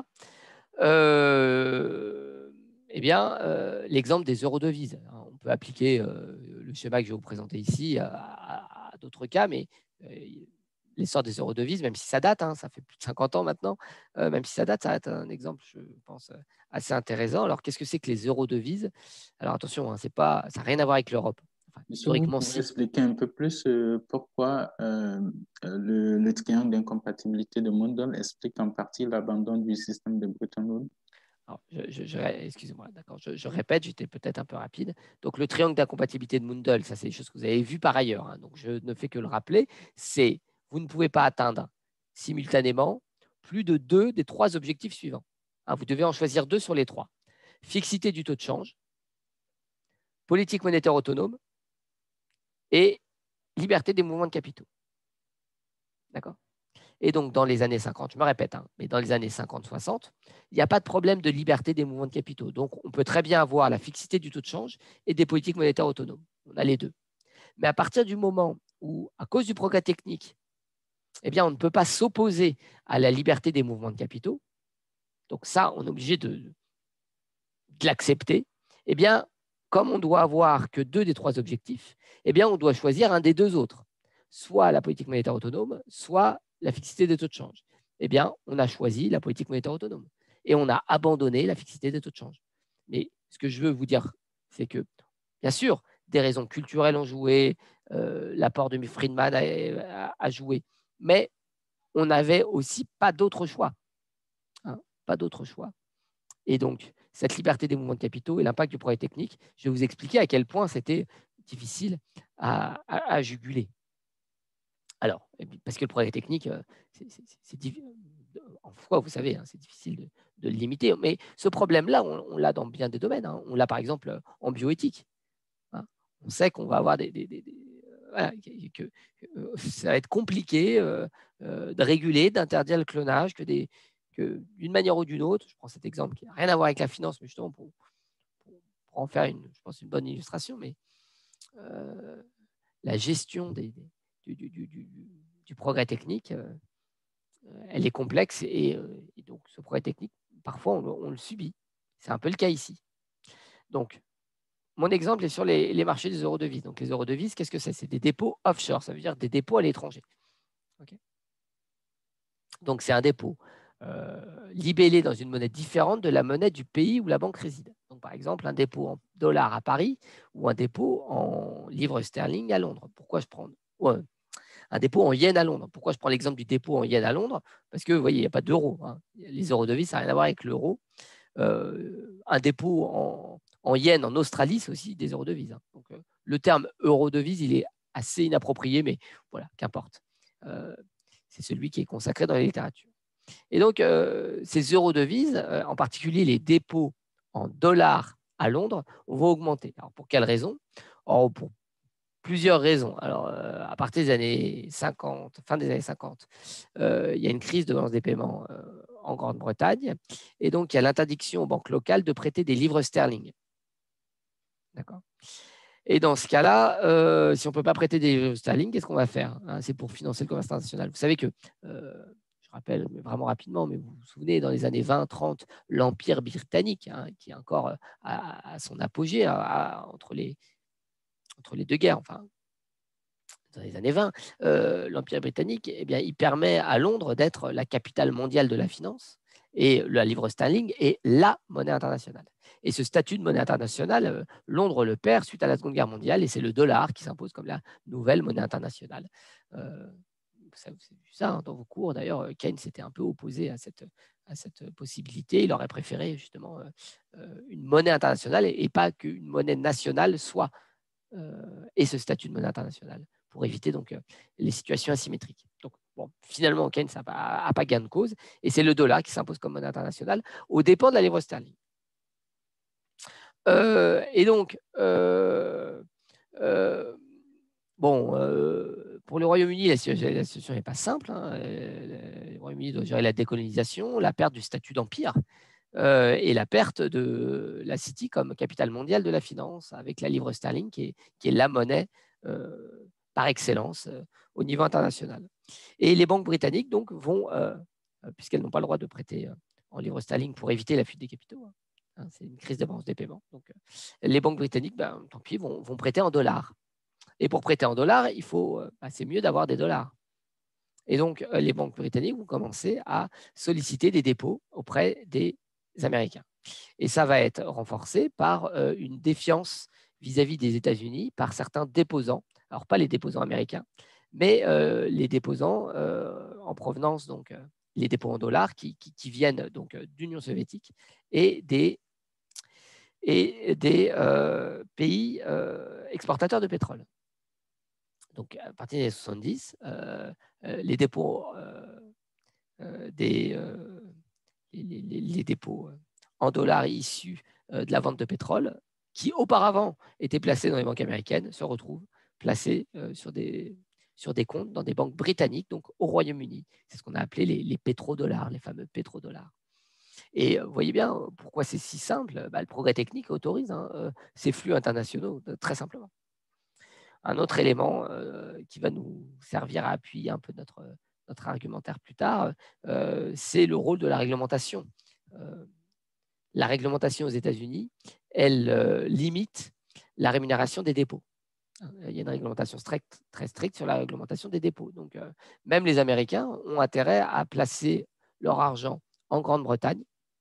eh bien, l'exemple des eurodevises. On peut appliquer le schéma que je vais vous présenter ici à d'autres cas, mais l'essor des eurodevises, même si ça date, hein, ça fait plus de 50 ans maintenant, même si ça date, ça va être un exemple, je pense, assez intéressant. Alors, qu'est-ce que c'est que les eurodevises? Alors, attention, hein, ça n'a rien à voir avec l'Europe. Il Est-ce que vous historiquement, pouvez si. expliquer un peu plus pourquoi le triangle d'incompatibilité de Mundell explique en partie l'abandon du système de Bretton Woods? Alors, excusez-moi, d'accord, je répète, j'étais peut-être un peu rapide. Donc, le triangle d'incompatibilité de Mundell, ça, c'est des choses que vous avez vues par ailleurs, hein, donc je ne fais que le rappeler, c'est vous ne pouvez pas atteindre simultanément plus de 2 des 3 objectifs suivants. Hein, vous devez en choisir 2 sur les 3. Fixité du taux de change, politique monétaire autonome et liberté des mouvements de capitaux. D'accord ? Et donc, dans les années 50, je me répète, hein, mais dans les années 50-60, il n'y a pas de problème de liberté des mouvements de capitaux. Donc, on peut très bien avoir la fixité du taux de change et des politiques monétaires autonomes. On a les deux. Mais à partir du moment où, à cause du progrès technique, eh bien, on ne peut pas s'opposer à la liberté des mouvements de capitaux, donc ça, on est obligé de l'accepter, eh bien, comme on doit avoir que 2 des 3 objectifs, eh bien, on doit choisir un des 2 autres, soit la politique monétaire autonome, soit la fixité des taux de change. Eh bien, on a choisi la politique monétaire autonome et on a abandonné la fixité des taux de change. Mais ce que je veux vous dire, c'est que, bien sûr, des raisons culturelles ont joué, l'apport de Friedman a joué, mais on n'avait aussi pas d'autre choix. Hein, pas d'autre choix. Et donc, cette liberté des mouvements de capitaux et l'impact du progrès technique, je vais vous expliquer à quel point c'était difficile à juguler. Alors, parce que le progrès technique, en foi, vous savez, hein, c'est difficile de le limiter. Mais ce problème-là, on l'a dans bien des domaines. Hein. On l'a par exemple en bioéthique. Hein. On sait qu'on va avoir voilà, que ça va être compliqué de réguler, d'interdire le clonage, que d'une manière ou d'une autre, je prends cet exemple qui n'a rien à voir avec la finance, mais justement pour en faire je pense une bonne illustration, mais la gestion du progrès technique, elle est complexe et donc ce progrès technique, parfois on le subit. C'est un peu le cas ici. Donc, mon exemple est sur les marchés des eurodevises. Donc, les eurodevises, qu'est-ce que c'est? C'est des dépôts offshore, ça veut dire des dépôts à l'étranger. Okay. Donc, c'est un dépôt libellé dans une monnaie différente de la monnaie du pays où la banque réside. Donc, par exemple, un dépôt en dollars à Paris ou un dépôt en livres sterling à Londres. Pourquoi je prends un dépôt en yens à Londres? Pourquoi je prends l'exemple du dépôt en yens à Londres? Parce que, vous voyez, il n'y a pas d'euros. Hein. Les eurodevises, ça n'a rien à voir avec l'euro. Un dépôt en yens en Australie, c'est aussi des eurodevises. Hein. Donc, le terme eurodevise, il est assez inapproprié, mais voilà, qu'importe. C'est celui qui est consacré dans la littérature. Et donc, ces eurodevises, en particulier les dépôts en dollars à Londres, vont augmenter. Alors, pour quelles raisons? Pour plusieurs raisons. Alors, à partir des années 50, fin des années 50, il y a une crise de balance des paiements en Grande-Bretagne, et donc il y a l'interdiction aux banques locales de prêter des livres sterling. D'accord. Et dans ce cas-là, si on ne peut pas prêter des livres sterling, qu'est-ce qu'on va faire? Hein, c'est pour financer le commerce international. Vous savez que, je rappelle vraiment rapidement, mais vous vous souvenez, dans les années 20-30, l'Empire britannique, hein, qui est encore à son apogée entre les deux guerres, enfin, dans les années 20, l'Empire britannique, eh bien, il permet à Londres d'être la capitale mondiale de la finance, et la livre sterling est la monnaie internationale. Et ce statut de monnaie internationale, Londres le perd suite à la Seconde Guerre mondiale, et c'est le dollar qui s'impose comme la nouvelle monnaie internationale. Vous avez vu ça hein, dans vos cours. D'ailleurs, Keynes s'était un peu opposé à cette possibilité. Il aurait préféré justement une monnaie internationale et pas qu'une monnaie nationale soit et ce statut de monnaie internationale pour éviter donc les situations asymétriques. Donc, bon, finalement, Keynes n'a pas gain de cause et c'est le dollar qui s'impose comme monnaie internationale aux dépens de la livre sterling. Et donc, pour le Royaume-Uni, la situation n'est pas simple. Hein. Le Royaume-Uni doit gérer la décolonisation, la perte du statut d'empire et la perte de la City comme capitale mondiale de la finance, avec la livre sterling qui est la monnaie par excellence au niveau international. Et les banques britanniques donc, vont, puisqu'elles n'ont pas le droit de prêter en livre sterling pour éviter la fuite des capitaux, hein, c'est une crise de balance des paiements. Donc, les banques britanniques, tant pis, vont prêter en dollars. Et pour prêter en dollars, c'est mieux d'avoir des dollars. Et donc, les banques britanniques vont commencer à solliciter des dépôts auprès des Américains. Et ça va être renforcé par une défiance vis-à-vis des États-Unis par certains déposants, alors pas les déposants américains, mais les déposants en provenance, donc les dépôts en dollars qui viennent donc d'Union soviétique et des pays exportateurs de pétrole. Donc, à partir des 70, les dépôts, les dépôts en dollars issus de la vente de pétrole, qui auparavant étaient placés dans les banques américaines, se retrouvent placés sur des comptes dans des banques britanniques, donc au Royaume-Uni. C'est ce qu'on a appelé les pétrodollars, les fameux pétrodollars. Et vous voyez bien pourquoi c'est si simple. Le progrès technique autorise ces flux internationaux, très simplement. Un autre élément qui va nous servir à appuyer un peu notre argumentaire plus tard, c'est le rôle de la réglementation. La réglementation aux États-Unis, elle limite la rémunération des dépôts. Il y a une réglementation très stricte sur la réglementation des dépôts. Donc, même les Américains ont intérêt à placer leur argent en Grande-Bretagne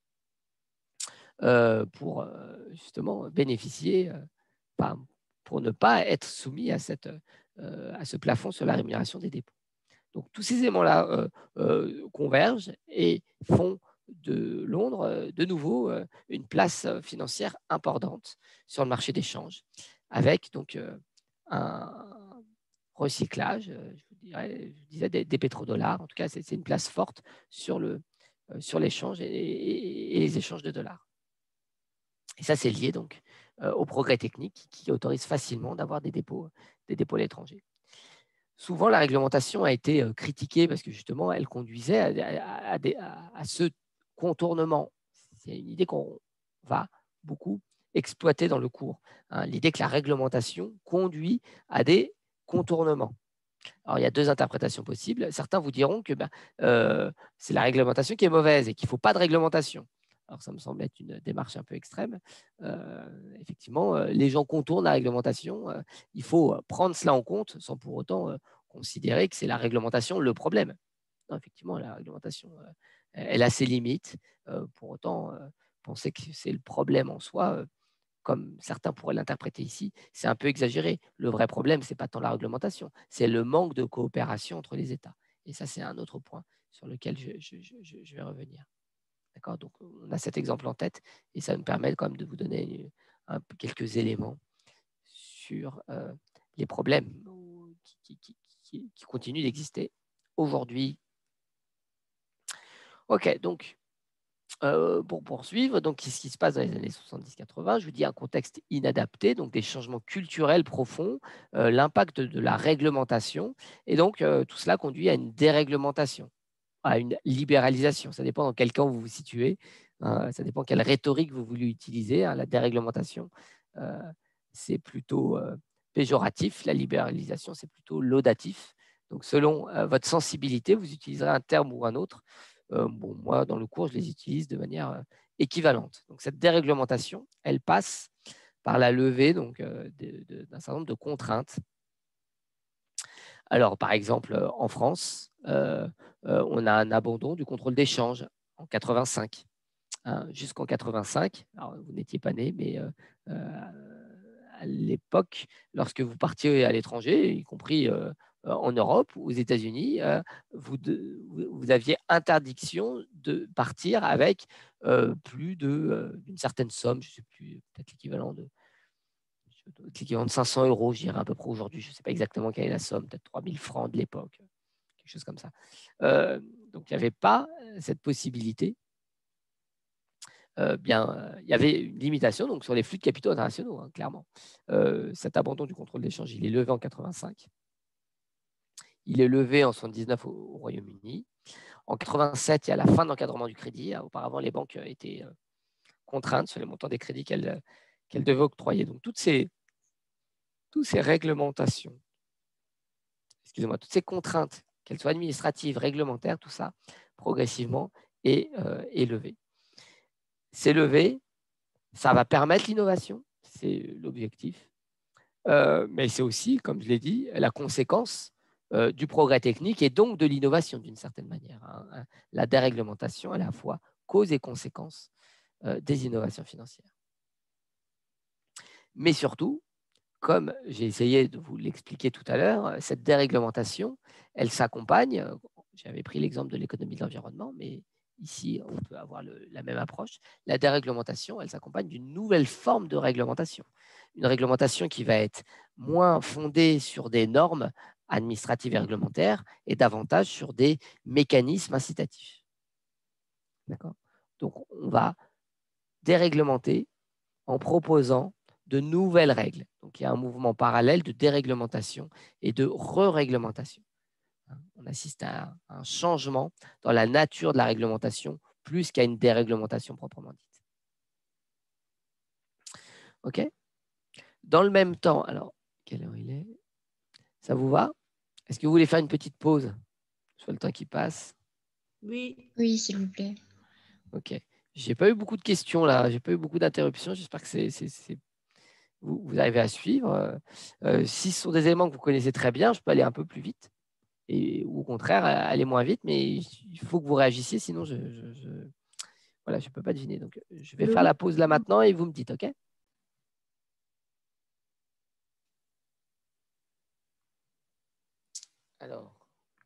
pour justement bénéficier, pour ne pas être soumis à ce plafond sur la rémunération des dépôts. Donc, tous ces éléments-là convergent et font de Londres, de nouveau, une place financière importante sur le marché d'échange, avec donc un recyclage, je disais des pétrodollars. En tout cas, c'est une place forte sur l'échange et les échanges de dollars. Et ça, c'est lié donc au progrès technique qui autorise facilement d'avoir des dépôts à l'étranger. Souvent, la réglementation a été critiquée parce que justement, elle conduisait à ce contournement. C'est une idée qu'on va beaucoup exploiter dans le cours. L'idée que la réglementation conduit à des contournements. Alors, il y a deux interprétations possibles. Certains vous diront que c'est la réglementation qui est mauvaise et qu'il ne faut pas de réglementation. Alors, ça me semble être une démarche un peu extrême. Effectivement, les gens contournent la réglementation. Il faut prendre cela en compte sans pour autant considérer que c'est la réglementation le problème. Non, effectivement, la réglementation, elle a ses limites. Pour autant, penser que c'est le problème en soi, comme certains pourraient l'interpréter ici, c'est un peu exagéré. Le vrai problème, ce n'est pas tant la réglementation, c'est le manque de coopération entre les États. Et ça, c'est un autre point sur lequel je vais revenir. D'accord ? Donc, on a cet exemple en tête et ça nous permet quand même de vous donner quelques éléments sur les problèmes qui continuent d'exister aujourd'hui. OK, donc, pour poursuivre, donc, ce qui se passe dans les années 70-80, je vous dis un contexte inadapté, donc des changements culturels profonds, l'impact de la réglementation, et donc tout cela conduit à une déréglementation, à une libéralisation. Ça dépend dans quel camp vous vous situez, ça dépend quelle rhétorique vous voulez utiliser. La déréglementation, c'est plutôt péjoratif, la libéralisation, c'est plutôt laudatif. Donc, selon votre sensibilité, vous utiliserez un terme ou un autre. Moi, dans le cours, je les utilise de manière équivalente. Donc, cette déréglementation, elle passe par la levée d'un certain nombre de contraintes. Alors, par exemple, en France, on a un abandon du contrôle d'échange en 85. Jusqu'en 85, alors vous n'étiez pas né, mais à l'époque, lorsque vous partiez à l'étranger, y compris en Europe ou aux États-Unis, vous aviez interdiction de partir avec plus d'une certaine somme, je ne sais plus, peut-être l'équivalent de 500 €, je dirais à peu près aujourd'hui, je ne sais pas exactement quelle est la somme, peut-être 3000 francs de l'époque, quelque chose comme ça. Donc, il n'y avait pas cette possibilité. Il y avait une limitation donc, sur les flux de capitaux internationaux, clairement. Cet abandon du contrôle d'échange, il est levé en 85. Il est levé en 79 au Royaume-Uni. En 87, il y a la fin de l'encadrement du crédit. Auparavant, les banques étaient contraintes sur les montants des crédits qu'elles devaient octroyer. Donc, toutes ces réglementations, toutes ces contraintes, qu'elles soient administratives, réglementaires, tout ça, progressivement, est levé. C'est levé, ça va permettre l'innovation, c'est l'objectif. Mais c'est aussi, comme je l'ai dit, la conséquence du progrès technique et donc de l'innovation d'une certaine manière. La déréglementation est à la fois cause et conséquence des innovations financières. Mais surtout, comme j'ai essayé de vous l'expliquer tout à l'heure, cette déréglementation, elle s'accompagne, j'avais pris l'exemple de l'économie de l'environnement, mais ici, on peut avoir la même approche. La déréglementation, elle s'accompagne d'une nouvelle forme de réglementation. Une réglementation qui va être moins fondée sur des normes administratives et réglementaires et davantage sur des mécanismes incitatifs. D'accord ? Donc, on va déréglementer en proposant de nouvelles règles. Donc, il y a un mouvement parallèle de déréglementation et de re-réglementation. On assiste à un changement dans la nature de la réglementation plus qu'à une déréglementation proprement dite. OK ? Dans le même temps, alors, quelle heure il est ? Ça vous va ? Est-ce que vous voulez faire une petite pause ? Je vois le temps qui passe. Oui. Oui, s'il vous plaît. OK. J'ai pas eu beaucoup de questions là, j'ai pas eu beaucoup d'interruptions. J'espère que vous arrivez à suivre. Si ce sont des éléments que vous connaissez très bien, je peux aller un peu plus vite. Ou au contraire, aller moins vite, mais il faut que vous réagissiez, sinon je ne peux pas deviner. Donc, je vais faire la pause là maintenant et vous me dites, OK ? Alors,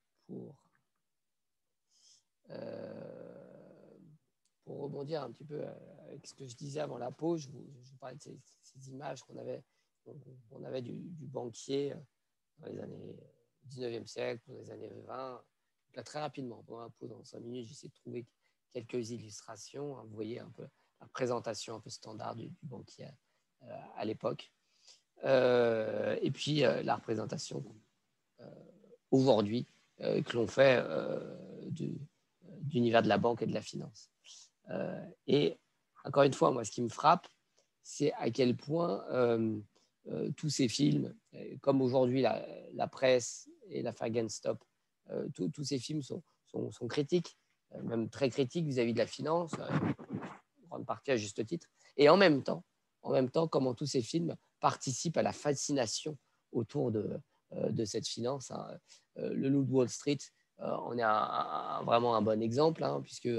pour rebondir un petit peu avec ce que je disais avant la pause, je vous parlais de ces images qu'on avait du banquier dans les années 19e siècle, dans les années 20. Donc là, très rapidement, pendant la pause, en 5 minutes, j'essaie de trouver quelques illustrations. Vous voyez un peu la présentation un peu standard du banquier à l'époque. Et puis la représentation aujourd'hui que l'on fait d'univers de la banque et de la finance. Et encore une fois, moi, ce qui me frappe, c'est à quel point tous ces films, comme aujourd'hui la presse et l'affaire GameStop, tous ces films sont critiques, même très critiques vis-à-vis de la finance, en grande partie à juste titre. Et en même temps, comment tous ces films participent à la fascination autour de cette finance. Hein. Le Loup de Wall Street, on est vraiment un bon exemple, hein, puisque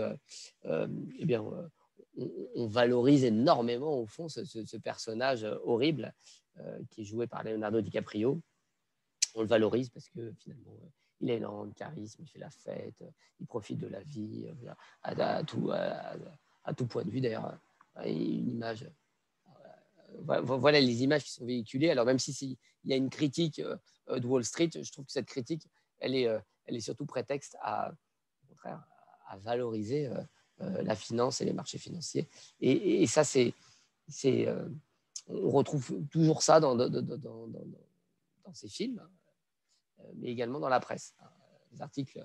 on valorise énormément, au fond, ce personnage horrible qui est joué par Leonardo DiCaprio. On le valorise parce que finalement, il a énormément de charisme, il fait la fête, il profite de la vie à tout point de vue. D'ailleurs, une image. Voilà les images qui sont véhiculées. Alors, même s'il y a une critique de Wall Street, je trouve que cette critique, elle est surtout prétexte au contraire, à valoriser la finance et les marchés financiers. Et ça, on retrouve toujours ça dans ces films, mais également dans la presse. Les articles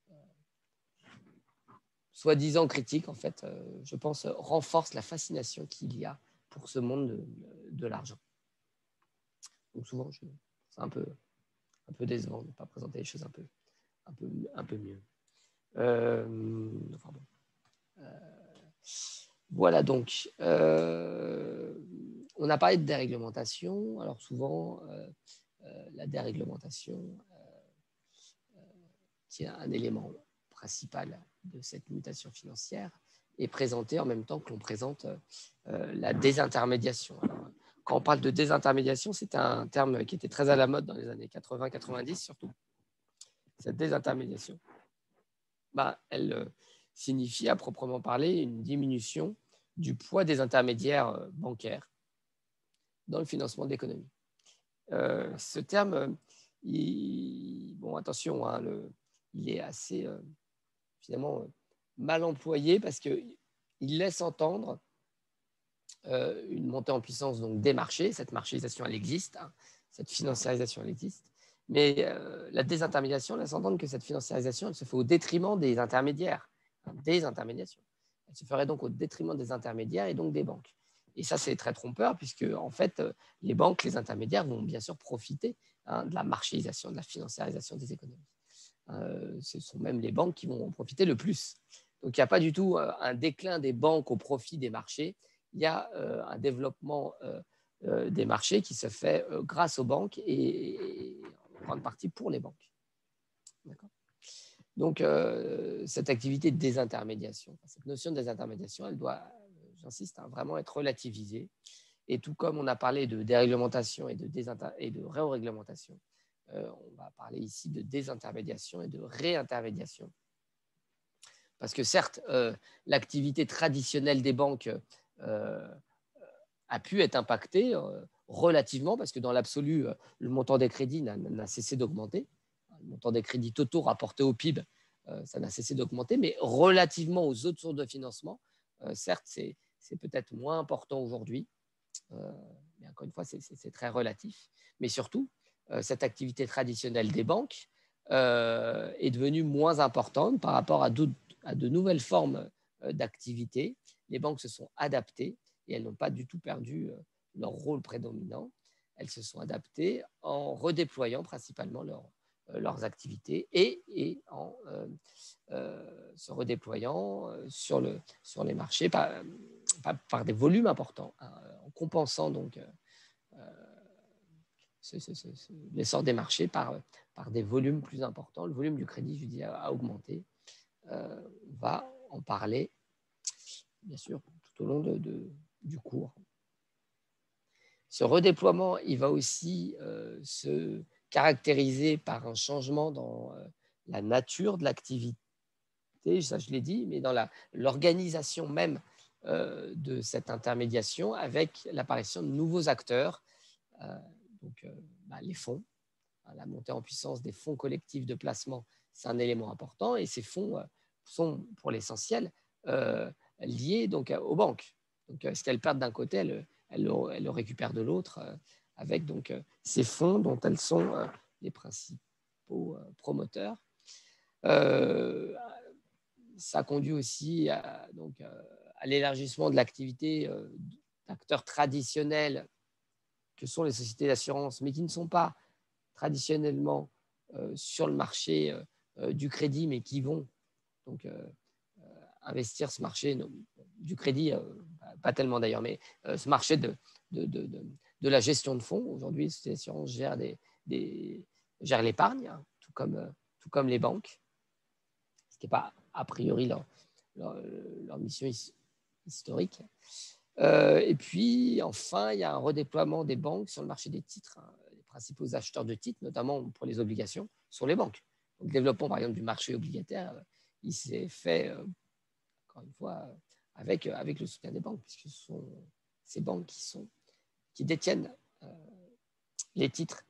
soi-disant critiques, en fait, je pense, renforcent la fascination qu'il y a pour ce monde de l'argent. Donc souvent, c'est un peu décevant de ne pas présenter les choses un peu mieux. Enfin bon. Voilà donc. On a parlé de déréglementation. Alors souvent, la déréglementation, qui est un élément principal de cette mutation financière, est présentée en même temps que l'on présente la désintermédiation. Alors, quand on parle de désintermédiation, c'est un terme qui était très à la mode dans les années 80-90 surtout. Cette désintermédiation, elle signifie à proprement parler une diminution du poids des intermédiaires bancaires dans le financement de l'économie. Ce terme, attention, hein, il est assez finalement mal employé parce qu'il laisse entendre une montée en puissance donc, des marchés. Cette marchéisation, elle existe, hein, cette financiarisation, elle existe. Mais la désintermédiation laisse entendre que cette financiarisation, elle se fait au détriment des intermédiaires, hein, des intermédiations. Elle se ferait donc au détriment des intermédiaires et donc des banques. Et ça, c'est très trompeur puisque, en fait, les banques, les intermédiaires vont bien sûr profiter de la marchéisation, de la financiarisation des économies. Ce sont même les banques qui vont en profiter le plus. Donc, il n'y a pas du tout un déclin des banques au profit des marchés. Il y a un développement des marchés qui se fait grâce aux banques et en grande partie pour les banques. D'accord ? Donc, cette activité de désintermédiation, cette notion de désintermédiation, elle doit, j'insiste, vraiment être relativisée Et tout comme on a parlé de déréglementation et de réoréglementation, on va parler ici de désintermédiation et de réintermédiation. Parce que certes, l'activité traditionnelle des banques a pu être impactée relativement, parce que dans l'absolu, le montant des crédits n'a cessé d'augmenter. Le montant des crédits totaux rapportés au PIB, ça n'a cessé d'augmenter, mais relativement aux autres sources de financement, certes, c'est peut-être moins important aujourd'hui, mais encore une fois, c'est très relatif. Mais surtout, cette activité traditionnelle des banques est devenue moins importante par rapport à de nouvelles formes d'activité. Les banques se sont adaptées et elles n'ont pas du tout perdu leur rôle prédominant. Elles se sont adaptées en redéployant principalement leurs activités et en se redéployant sur les marchés par des volumes importants, hein, en compensant donc l'essor des marchés par des volumes plus importants. Le volume du crédit, je dis, a augmenté. On va en parler, bien sûr, tout au long du cours. Ce redéploiement, il va aussi se caractériser par un changement dans la nature de l'activité, ça je l'ai dit, mais dans l'organisation même de cette intermédiation, avec l'apparition de nouveaux acteurs, donc les fonds. La montée en puissance des fonds collectifs de placement, c'est un élément important, et ces fonds sont pour l'essentiel liés donc aux banques. Donc, ce qu'elles perdent d'un côté, elles le récupèrent de l'autre, avec donc ces fonds dont elles sont les principaux promoteurs. Ça conduit aussi à l'élargissement de l'activité d'acteurs traditionnels que sont les sociétés d'assurance, mais qui ne sont pas traditionnellement sur le marché du crédit, mais qui vont donc investir ce marché du crédit, pas tellement d'ailleurs, mais ce marché de la gestion de fonds. Aujourd'hui, les sociétés d'assurance gèrent l'épargne, hein, tout comme les banques, ce qui n'est pas a priori leur mission historique. Et puis, enfin, il y a un redéploiement des banques sur le marché des titres, hein. Les principaux acheteurs de titres, notamment pour les obligations, sont les banques. Donc, le développement, par exemple, du marché obligataire, il s'est fait, encore une fois, avec le soutien des banques, puisque ce sont ces banques qui détiennent les titres.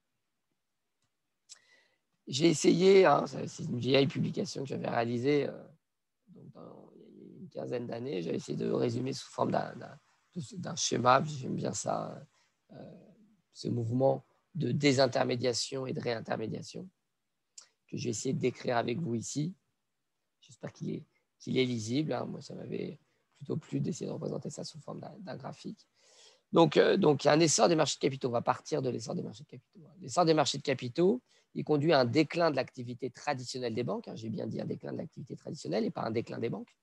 J'ai essayé, hein, c'est une vieille publication que j'avais réalisée il y a une quinzaine d'années, j'ai essayé de résumer sous forme d'un schéma, j'aime bien ça, ce mouvement de désintermédiation et de réintermédiation que j'ai essayé de décrire avec vous ici. J'espère qu'il est lisible, hein. Moi, ça m'avait plutôt plu d'essayer de représenter ça sous forme d'un graphique. Donc, il y a un essor des marchés de capitaux. On va partir de l'essor des marchés de capitaux. L'essor des marchés de capitaux, il conduit à un déclin de l'activité traditionnelle des banques. J'ai bien dit un déclin de l'activité traditionnelle et pas un déclin des banques.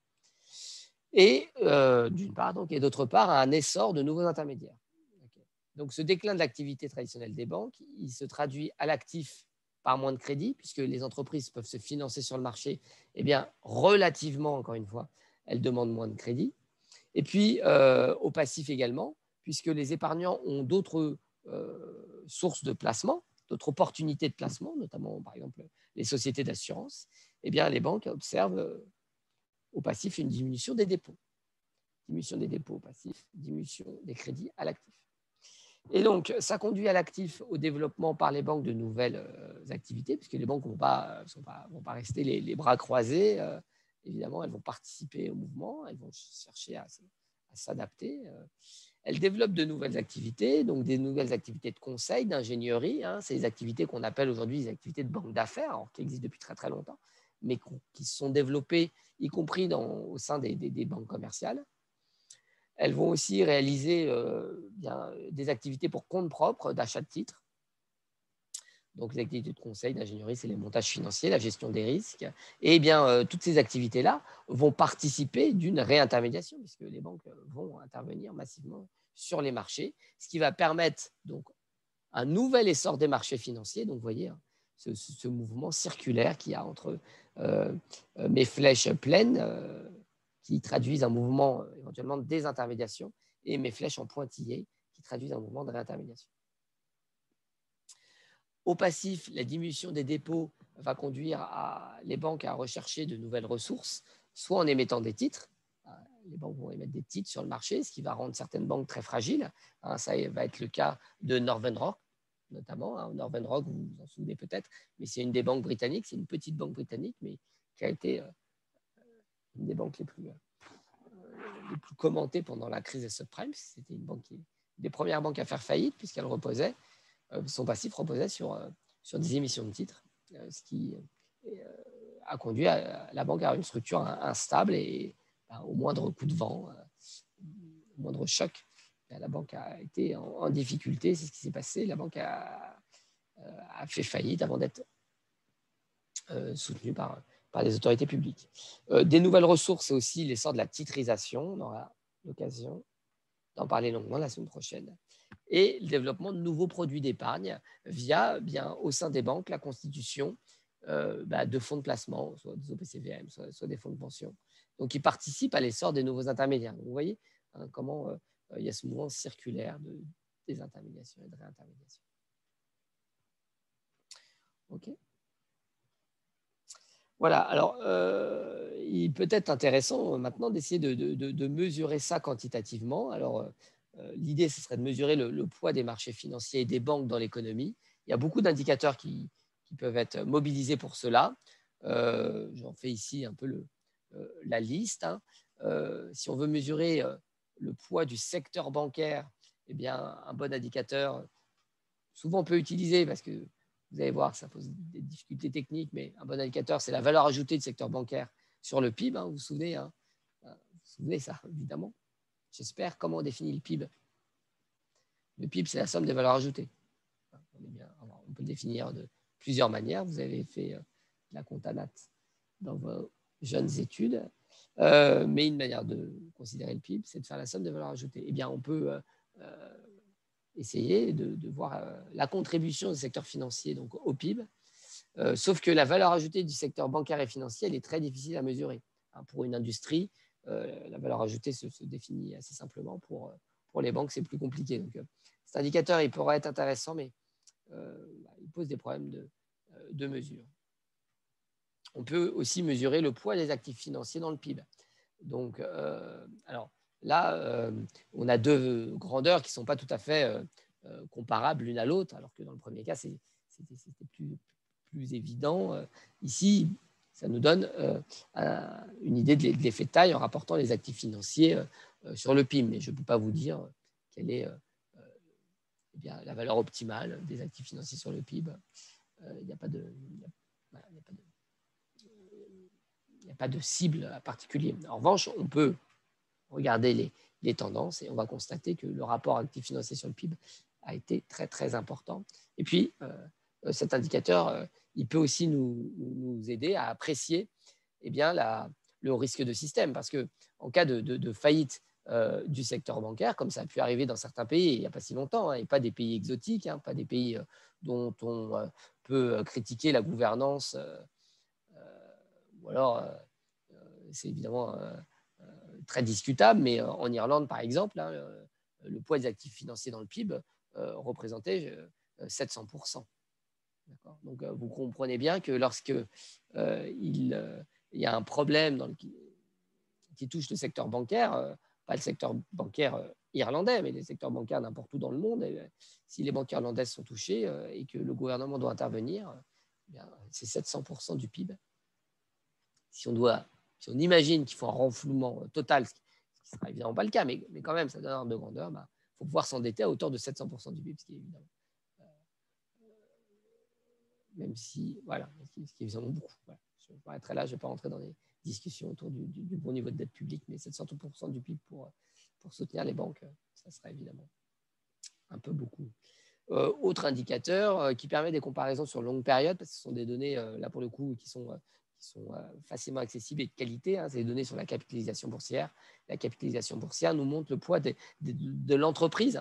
Et d'une part, donc, et d'autre part, à un essor de nouveaux intermédiaires. Okay. Donc, ce déclin de l'activité traditionnelle des banques, il se traduit à l'actif par moins de crédit, puisque les entreprises peuvent se financer sur le marché. Eh bien, relativement, encore une fois, elles demandent moins de crédit. Et puis, au passif également, puisque les épargnants ont d'autres sources de placement, d'autres opportunités de placement, notamment, par exemple, les sociétés d'assurance, eh bien, les banques observent au passif une diminution des dépôts. Diminution des dépôts au passif, diminution des crédits à l'actif. Et donc, ça conduit à l'actif au développement par les banques de nouvelles activités, puisque les banques ne vont pas rester les bras croisés. Évidemment, elles vont participer au mouvement, elles vont chercher à s'adapter. Elles développent de nouvelles activités, donc des nouvelles activités de conseil, d'ingénierie. Hein, c'est des activités qu'on appelle aujourd'hui des activités de banque d'affaires, qui existent depuis très très longtemps, mais qui se sont développées, y compris au sein des banques commerciales. Elles vont aussi réaliser des activités pour compte propre d'achat de titres. Donc, les activités de conseil, d'ingénierie, c'est les montages financiers, la gestion des risques. Et bien, toutes ces activités-là vont participer d'une réintermédiation, puisque les banques vont intervenir massivement sur les marchés, ce qui va permettre donc un nouvel essor des marchés financiers. Donc, vous voyez, hein, ce mouvement circulaire qu'il y a entre mes flèches pleines, qui traduisent un mouvement éventuellement de désintermédiation, et mes flèches en pointillés qui traduisent un mouvement de réintermédiation. Au passif, la diminution des dépôts va conduire les banques à rechercher de nouvelles ressources, soit en émettant des titres. Les banques vont émettre des titres sur le marché, ce qui va rendre certaines banques très fragiles. Ça va être le cas de Northern Rock, notamment. Northern Rock, vous vous en souvenez peut-être, mais c'est une des banques britanniques, c'est une petite banque britannique, mais qui a été une des banques les plus commentées pendant la crise des subprimes. C'était une des premières banques à faire faillite, puisqu'elle reposait, son passif reposait sur des émissions de titres, ce qui a conduit la banque à une structure instable et au moindre coup de vent, au moindre choc, la banque a été en difficulté. C'est ce qui s'est passé. La banque a fait faillite avant d'être soutenue par les autorités publiques. Des nouvelles ressources, c'est aussi l'essor de la titrisation. On aura l'occasion d'en parler longuement la semaine prochaine. Et le développement de nouveaux produits d'épargne via, au sein des banques, la constitution de fonds de placement, soit des OPCVM, soit des fonds de pension. Donc, ils participent à l'essor des nouveaux intermédiaires. Donc, vous voyez comment il y a ce mouvement circulaire de désintermédiation et de réintermédiation. OK. Voilà. Alors, il peut être intéressant maintenant d'essayer de mesurer ça quantitativement. Alors, l'idée, ce serait de mesurer le poids des marchés financiers et des banques dans l'économie. Il y a beaucoup d'indicateurs qui peuvent être mobilisés pour cela. J'en fais ici un peu la liste. Si on veut mesurer le poids du secteur bancaire, eh bien, un bon indicateur, souvent on peut utiliser, parce que vous allez voir, ça pose des difficultés techniques, mais un bon indicateur, c'est la valeur ajoutée du secteur bancaire sur le PIB. Vous vous souvenez, ça, évidemment. J'espère. Comment on définit le PIB? Le PIB, c'est la somme des valeurs ajoutées. On peut le définir de plusieurs manières. Vous avez fait la compta nat dans vos jeunes études. Mais une manière de considérer le PIB, c'est de faire la somme des valeurs ajoutées. Eh bien, on peut essayer de voir la contribution du secteur financier donc, au PIB, sauf que la valeur ajoutée du secteur bancaire et financier, elle est très difficile à mesurer. Pour une industrie, la valeur ajoutée se définit assez simplement. Pour les banques, c'est plus compliqué. Donc, cet indicateur, il pourrait être intéressant, mais il pose des problèmes de mesure. On peut aussi mesurer le poids des actifs financiers dans le PIB. Donc, alors là, on a deux grandeurs qui ne sont pas tout à fait comparables l'une à l'autre, alors que dans le premier cas, c'était plus évident. Ici, ça nous donne une idée de l'effet de taille en rapportant les actifs financiers sur le PIB. Mais je ne peux pas vous dire quelle est la valeur optimale des actifs financiers sur le PIB. Il n'y a pas de cible particulier. En revanche, on peut regarder les tendances et on va constater que le rapport actif financier sur le PIB a été très, très important. Et puis, cet indicateur, il peut aussi nous aider à apprécier le risque de système, parce qu'en cas de faillite du secteur bancaire, comme ça a pu arriver dans certains pays il n'y a pas si longtemps, et pas des pays exotiques, pas des pays dont on peut critiquer la gouvernance, ou alors c'est évidemment très discutable, mais en Irlande, par exemple, le poids des actifs financiers dans le PIB représentait 700%. Donc, vous comprenez bien que lorsque il y a un problème qui touche le secteur bancaire, pas le secteur bancaire irlandais, mais les secteurs bancaires n'importe où dans le monde, si les banques irlandaises sont touchées et que le gouvernement doit intervenir, c'est 700% du PIB. Si on imagine qu'il faut un renflouement total, ce qui ne sera évidemment pas le cas, mais quand même, ça donne un ordre de grandeur, il faut pouvoir s'endetter à hauteur de 700% du PIB, ce qui est évidemment. Même si, voilà, ce qui est évidemment beaucoup. Voilà. Je m'arrêterai là, je ne vais pas rentrer dans les discussions autour du bon niveau de dette publique, mais 700% du PIB pour soutenir les banques, ça serait évidemment un peu beaucoup. Autre indicateur qui permet des comparaisons sur longue période, parce que ce sont des données, là pour le coup, qui sont facilement accessibles et de qualité. C'est des données sur la capitalisation boursière. La capitalisation boursière nous montre le poids de l'entreprise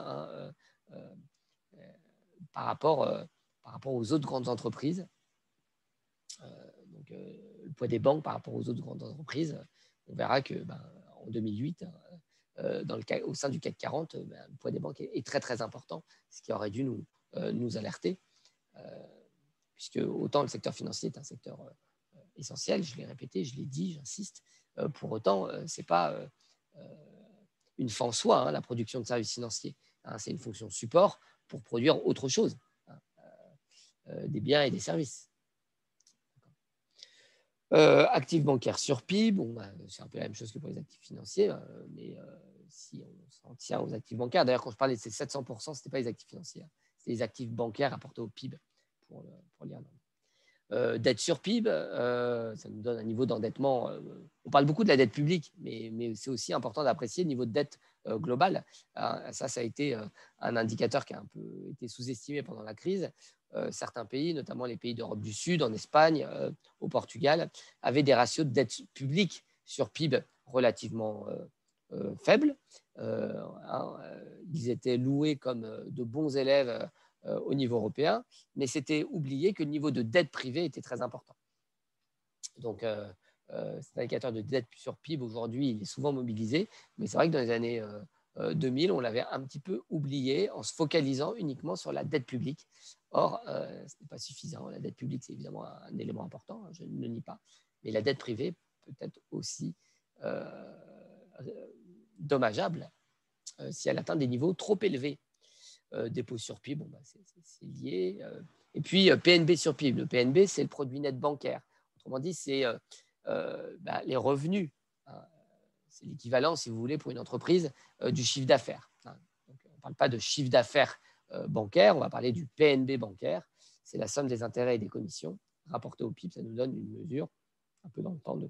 par rapport aux autres grandes entreprises. Donc, le poids des banques par rapport aux autres grandes entreprises. On verra que en 2008, au sein du CAC 40, le poids des banques est très, très important, ce qui aurait dû nous alerter, puisque autant le secteur financier est un secteur essentiel, je l'ai répété, je l'ai dit, j'insiste, pour autant, ce n'est pas une fin en soi, la production de services financiers. C'est une fonction support pour produire autre chose, des biens et des services. Actifs bancaires sur PIB, c'est un peu la même chose que pour les actifs financiers, mais si on s'en tient aux actifs bancaires, d'ailleurs quand je parlais de ces 700%, ce n'était pas les actifs financiers, c'était les actifs bancaires rapportés au PIB pour l'Irlande. Dette sur PIB, ça nous donne un niveau d'endettement. On parle beaucoup de la dette publique, mais c'est aussi important d'apprécier le niveau de dette globale. Ça a été un indicateur qui a un peu été sous-estimé pendant la crise. Certains pays, notamment les pays d'Europe du Sud, en Espagne, au Portugal, avaient des ratios de dette publique sur PIB relativement faibles. Ils étaient loués comme de bons élèves au niveau européen, mais c'était oublié que le niveau de dette privée était très important. Donc, cet indicateur de dette sur PIB, aujourd'hui, il est souvent mobilisé, mais c'est vrai que dans les années 2000, on l'avait un petit peu oublié en se focalisant uniquement sur la dette publique. Or, ce n'est pas suffisant. La dette publique, c'est évidemment un élément important, je ne le nie pas, mais la dette privée peut être aussi dommageable si elle atteint des niveaux trop élevés. Dépôt sur PIB, c'est lié. Et puis, PNB sur PIB. Le PNB, c'est le produit net bancaire. Autrement dit, c'est les revenus. C'est l'équivalent, si vous voulez, pour une entreprise, du chiffre d'affaires. Donc, on ne parle pas de chiffre d'affaires bancaire, on va parler du PNB bancaire. C'est la somme des intérêts et des commissions rapportées au PIB. Ça nous donne une mesure, un peu dans le temps, de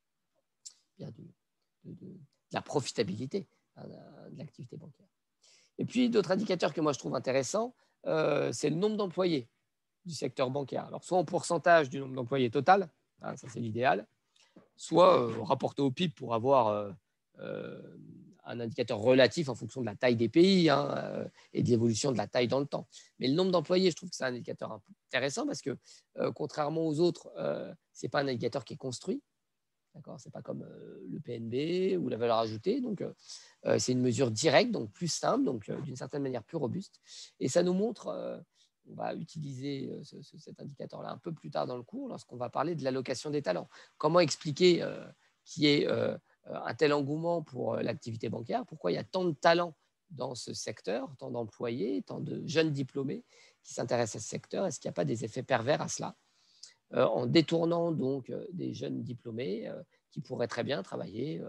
la profitabilité de l'activité bancaire. Et puis, d'autres indicateurs que moi je trouve intéressants, c'est le nombre d'employés du secteur bancaire. Alors, soit en pourcentage du nombre d'employés total, ça c'est l'idéal, soit rapporté au PIB pour avoir un indicateur relatif en fonction de la taille des pays et de l'évolution de la taille dans le temps. Mais le nombre d'employés, je trouve que c'est un indicateur intéressant parce que, contrairement aux autres, ce n'est pas un indicateur qui est construit. Ce n'est pas comme le PNB ou la valeur ajoutée. Donc, c'est une mesure directe, donc plus simple, donc d'une certaine manière plus robuste. Et ça nous montre, on va utiliser cet indicateur-là un peu plus tard dans le cours, lorsqu'on va parler de l'allocation des talents. Comment expliquer qu'il y ait un tel engouement pour l'activité bancaire? Pourquoi il y a tant de talents dans ce secteur, tant d'employés, tant de jeunes diplômés qui s'intéressent à ce secteur? Est-ce qu'il n'y a pas des effets pervers à cela? En détournant donc des jeunes diplômés qui pourraient très bien travailler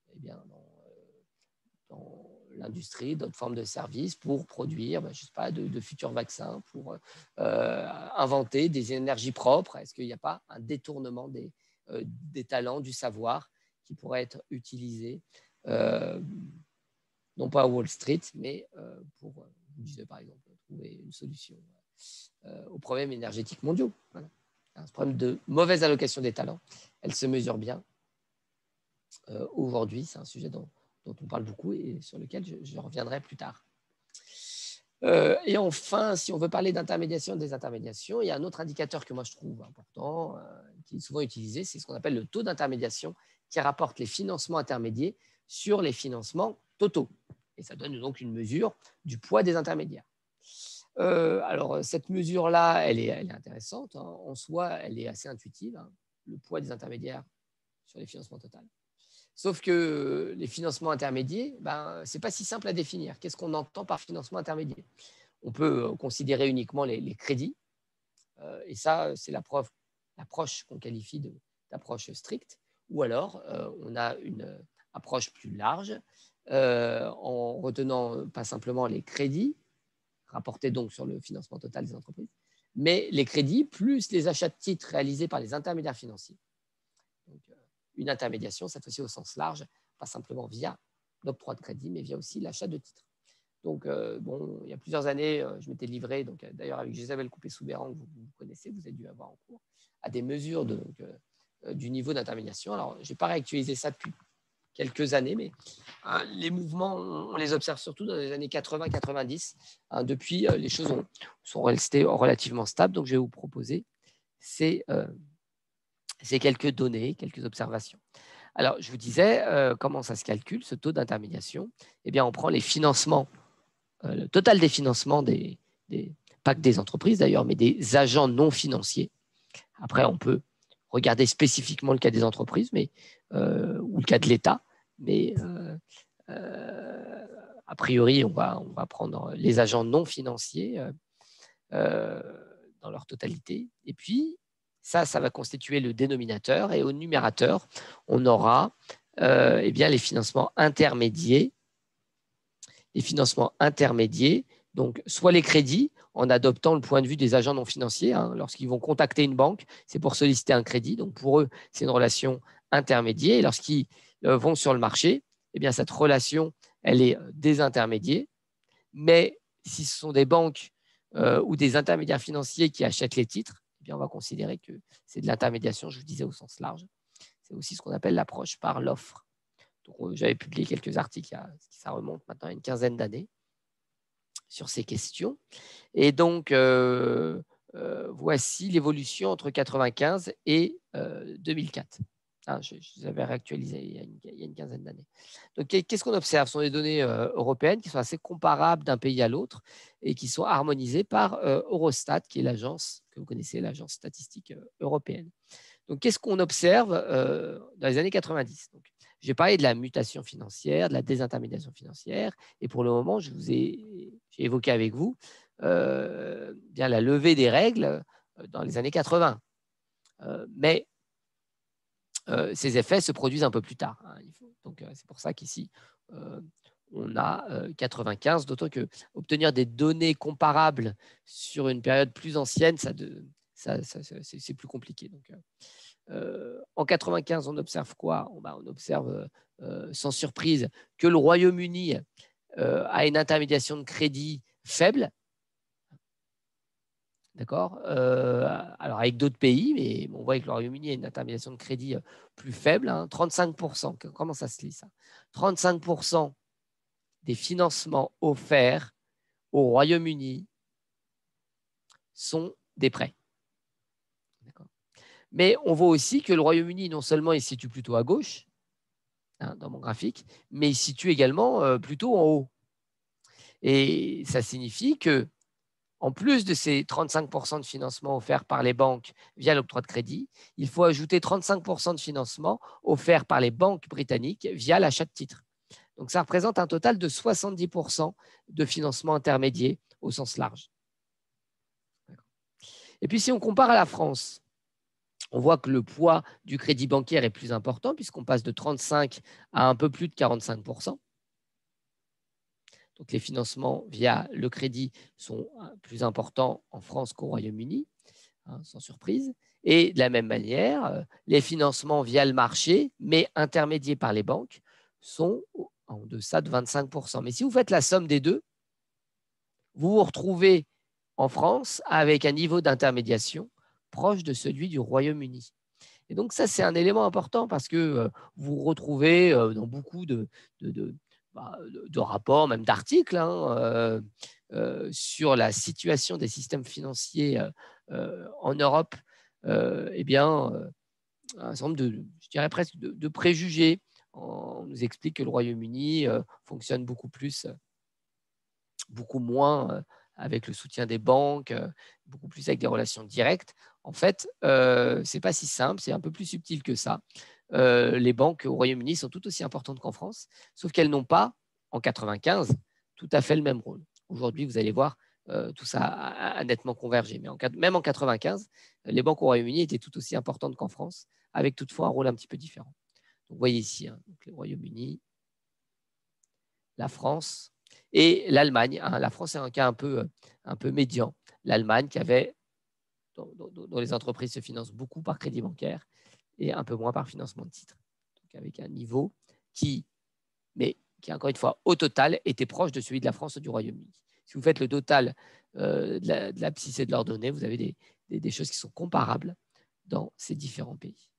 dans l'industrie, d'autres formes de services pour produire je sais pas, de futurs vaccins, pour inventer des énergies propres. Est-ce qu'il n'y a pas un détournement des talents, du savoir qui pourrait être utilisé, non pas à Wall Street, mais pour, vous disiez par exemple, trouver une solution aux problèmes énergétiques mondiaux. Voilà. Ce problème de mauvaise allocation des talents, elle se mesure bien. Aujourd'hui, c'est un sujet dont on parle beaucoup et sur lequel je reviendrai plus tard. Et enfin, si on veut parler d'intermédiation et des intermédiations, il y a un autre indicateur que moi je trouve important, qui est souvent utilisé, c'est ce qu'on appelle le taux d'intermédiation, qui rapporte les financements intermédiaires sur les financements totaux. Et ça donne donc une mesure du poids des intermédiaires. Alors, cette mesure-là, elle est intéressante. En soi, elle est assez intuitive. Le poids des intermédiaires sur les financements totaux. Sauf que les financements intermédiaires, ce n'est pas si simple à définir. Qu'est-ce qu'on entend par financement intermédiaire? On peut considérer uniquement les crédits. Et ça, c'est l'approche qu'on qualifie d'approche stricte. Ou alors, on a une approche plus large en retenant pas simplement les crédits, rapportés donc sur le financement total des entreprises, mais les crédits plus les achats de titres réalisés par les intermédiaires financiers. Donc, une intermédiation, cette fois-ci au sens large, pas simplement via l'octroi de crédit, mais via aussi l'achat de titres. Donc, il y a plusieurs années, je m'étais livré, d'ailleurs avec Gisèle Coupé-Soubéran, que vous connaissez, vous avez dû avoir en cours, à des mesures du niveau d'intermédiation. Alors, je n'ai pas réactualisé ça depuis quelques années, mais les mouvements, on les observe surtout dans les années 80-90. Depuis, les choses sont restées relativement stables. Donc, je vais vous proposer ces quelques données, quelques observations. Alors, je vous disais, comment ça se calcule, ce taux d'intermédiation? Eh bien, on prend les financements, le total des financements, pas que des entreprises d'ailleurs, mais des agents non financiers. Après, on peut regarder spécifiquement le cas des entreprises ou le cas de l'État, mais a priori, on va prendre les agents non financiers dans leur totalité. Et puis, ça va constituer le dénominateur. Et au numérateur, on aura eh bien, les financements intermédiaires. Les financements intermédiaires, donc soit les crédits, en adoptant le point de vue des agents non financiers. Lorsqu'ils vont contacter une banque, c'est pour solliciter un crédit. Donc, pour eux, c'est une relation intermédiaire. Et lorsqu'ils vont sur le marché, eh bien, cette relation, elle est désintermédiaire. Mais si ce sont des banques ou des intermédiaires financiers qui achètent les titres, eh bien, on va considérer que c'est de l'intermédiation, je vous disais, au sens large. C'est aussi ce qu'on appelle l'approche par l'offre. J'avais publié quelques articles, ça remonte maintenant à une quinzaine d'années, sur ces questions. Et donc, voici l'évolution entre 1995 et 2004. Je les avais réactualisés il y a une quinzaine d'années. Donc, qu'est-ce qu'on observe? Ce sont des données européennes qui sont assez comparables d'un pays à l'autre et qui sont harmonisées par Eurostat, qui est l'agence que vous connaissez, l'agence statistique européenne. Donc, qu'est-ce qu'on observe dans les années 90? J'ai parlé de la mutation financière, de la désintermédiation financière, et pour le moment, j'ai évoqué avec vous bien la levée des règles dans les années 80. Mais ces effets se produisent un peu plus tard. Donc, c'est pour ça qu'ici, on a 95, d'autant que obtenir des données comparables sur une période plus ancienne, c'est plus compliqué. Donc, en 95, on observe quoi? On observe sans surprise que le Royaume-Uni a une intermédiation de crédit faible. D'accord. Alors, avec d'autres pays, mais on voit que le Royaume-Uni a une intermédiation de crédit plus faible, 35%. Comment ça se lit, ça? 35% des financements offerts au Royaume-Uni sont des prêts. Mais on voit aussi que le Royaume-Uni, non seulement il se situe plutôt à gauche, dans mon graphique, mais il se situe également plutôt en haut. Et ça signifie que, en plus de ces 35% de financement offerts par les banques via l'octroi de crédit, il faut ajouter 35% de financement offert par les banques britanniques via l'achat de titres. Donc, ça représente un total de 70% de financement intermédiaire au sens large. Et puis, si on compare à la France, on voit que le poids du crédit bancaire est plus important puisqu'on passe de 35 à un peu plus de 45%. Donc, les financements via le crédit sont plus importants en France qu'au Royaume-Uni, sans surprise. Et de la même manière, les financements via le marché, mais intermédiés par les banques, sont en deçà de 25%. Mais si vous faites la somme des deux, vous vous retrouvez en France avec un niveau d'intermédiation proche de celui du Royaume-Uni. Et donc, ça, c'est un élément important parce que vous vous retrouvez dans beaucoup de rapports, même d'articles, sur la situation des systèmes financiers en Europe, eh bien, un certain nombre je dirais presque de préjugés. On nous explique que le Royaume-Uni fonctionne beaucoup moins avec le soutien des banques, beaucoup plus avec des relations directes. En fait, ce n'est pas si simple, c'est un peu plus subtil que ça. Les banques au Royaume-Uni sont tout aussi importantes qu'en France, sauf qu'elles n'ont pas, en 1995, tout à fait le même rôle. Aujourd'hui, vous allez voir, tout ça a nettement convergé. Mais même en 1995, les banques au Royaume-Uni étaient tout aussi importantes qu'en France, avec toutefois un rôle un petit peu différent. Donc, vous voyez ici, donc, le Royaume-Uni, la France et l'Allemagne. La France est un cas un peu médian. L'Allemagne dont les entreprises se financent beaucoup par crédit bancaire et un peu moins par financement de titres. Donc avec un niveau qui, encore une fois, au total, était proche de celui de la France ou du Royaume-Uni. Si vous faites le total de l'abscisse et de leurs données, vous avez des choses qui sont comparables dans ces différents pays.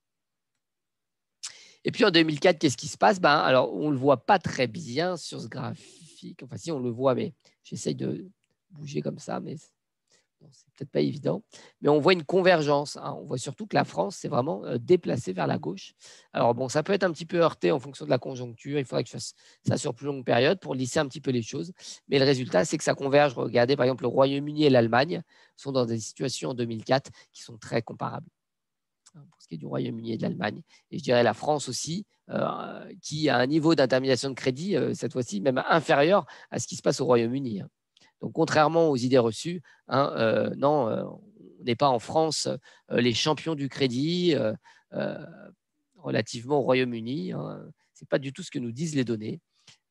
Et puis en 2004, qu'est-ce qui se passe? Alors, on ne le voit pas très bien sur ce graphique. Enfin, si, on le voit, mais j'essaye de bouger comme ça, mais c'est peut-être pas évident, mais on voit une convergence. On voit surtout que la France s'est vraiment déplacée vers la gauche. Alors bon, ça peut être un petit peu heurté en fonction de la conjoncture. Il faudrait que je fasse ça sur plus longue période pour lisser un petit peu les choses. Mais le résultat, c'est que ça converge. Regardez, par exemple, le Royaume-Uni et l'Allemagne sont dans des situations en 2004 qui sont très comparables pour ce qui est du Royaume-Uni et de l'Allemagne. Et je dirais la France aussi, qui a un niveau d'intermédiation de crédit, cette fois-ci, même inférieur à ce qui se passe au Royaume-Uni. Donc, contrairement aux idées reçues, non, on n'est pas en France les champions du crédit relativement au Royaume-Uni. Ce n'est pas du tout ce que nous disent les données.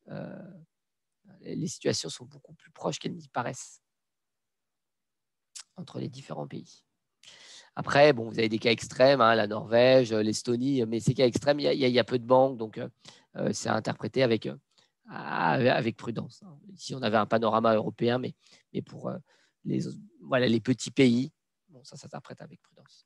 Les situations sont beaucoup plus proches qu'elles n'y paraissent entre les différents pays. Après, bon, vous avez des cas extrêmes, la Norvège, l'Estonie, mais ces cas extrêmes, il y a peu de banques, donc c'est à interpréter avec prudence. Ici, on avait un panorama européen, mais pour les petits pays, bon, ça s'interprète avec prudence.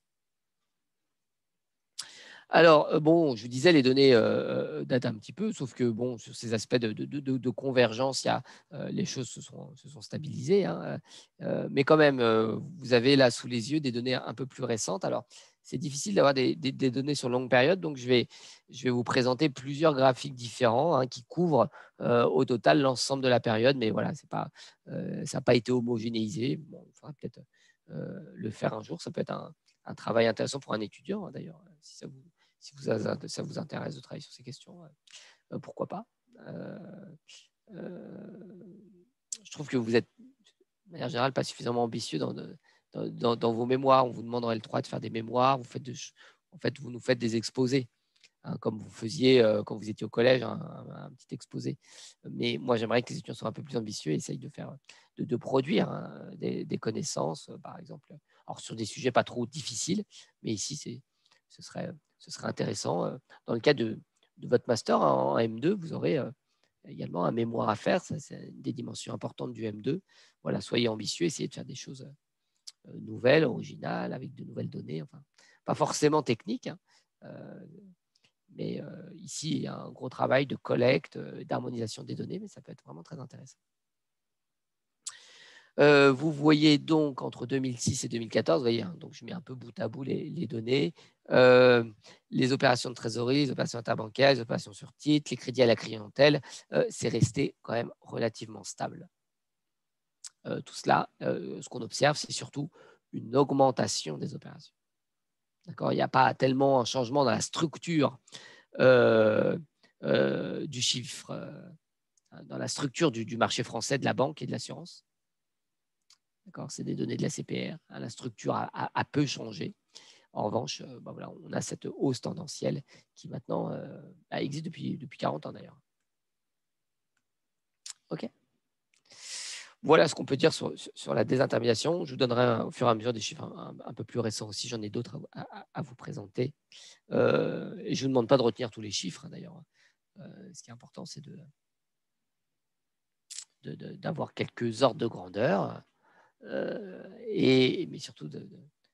Alors, bon, je vous disais, les données datent un petit peu, sauf que bon, sur ces aspects de convergence, les choses se sont stabilisées. Mais quand même, vous avez là sous les yeux des données un peu plus récentes. Alors, c'est difficile d'avoir des données sur longue période, donc je vais vous présenter plusieurs graphiques différents qui couvrent au total l'ensemble de la période, mais voilà, ça n'a pas été homogénéisé. Bon, il faudra peut-être le faire un jour. Ça peut être un travail intéressant pour un étudiant, d'ailleurs, si ça vous intéresse de travailler sur ces questions, pourquoi pas. Je trouve que vous êtes, de manière générale, pas suffisamment ambitieux dans vos mémoires. On vous demande en L3 de faire des mémoires. Vous nous faites des exposés, comme vous faisiez quand vous étiez au collège, un petit exposé. Mais moi, j'aimerais que les étudiants soient un peu plus ambitieux et essayent de produire des connaissances, par exemple, alors sur des sujets pas trop difficiles. Mais ici, ce serait intéressant. Dans le cas de votre master en M2, vous aurez également un mémoire à faire. Ça, c'est une des dimensions importantes du M2. Voilà, soyez ambitieux, essayez de faire des choses nouvelles, originales, avec de nouvelles données. Enfin, pas forcément techniques, mais ici, il y a un gros travail de collecte, d'harmonisation des données, mais ça peut être vraiment très intéressant. Vous voyez donc entre 2006 et 2014, vous voyez, donc je mets un peu bout à bout les données, les opérations de trésorerie, les opérations interbancaires, les opérations sur titre, les crédits à la clientèle, c'est resté quand même relativement stable. Tout cela, ce qu'on observe, c'est surtout une augmentation des opérations. D'accord ? Il n'y a pas tellement un changement dans la structure du chiffre, dans la structure du marché français de la banque et de l'assurance. C'est des données de la CPR. La structure a peu changé. En revanche, voilà, on a cette hausse tendancielle qui maintenant existe depuis 40 ans d'ailleurs. OK. Voilà ce qu'on peut dire sur la désintermédiation. Je vous donnerai au fur et à mesure des chiffres un peu plus récents aussi. J'en ai d'autres à vous présenter. Et je ne vous demande pas de retenir tous les chiffres d'ailleurs. Ce qui est important, c'est d'avoir quelques ordres de grandeur. Mais surtout de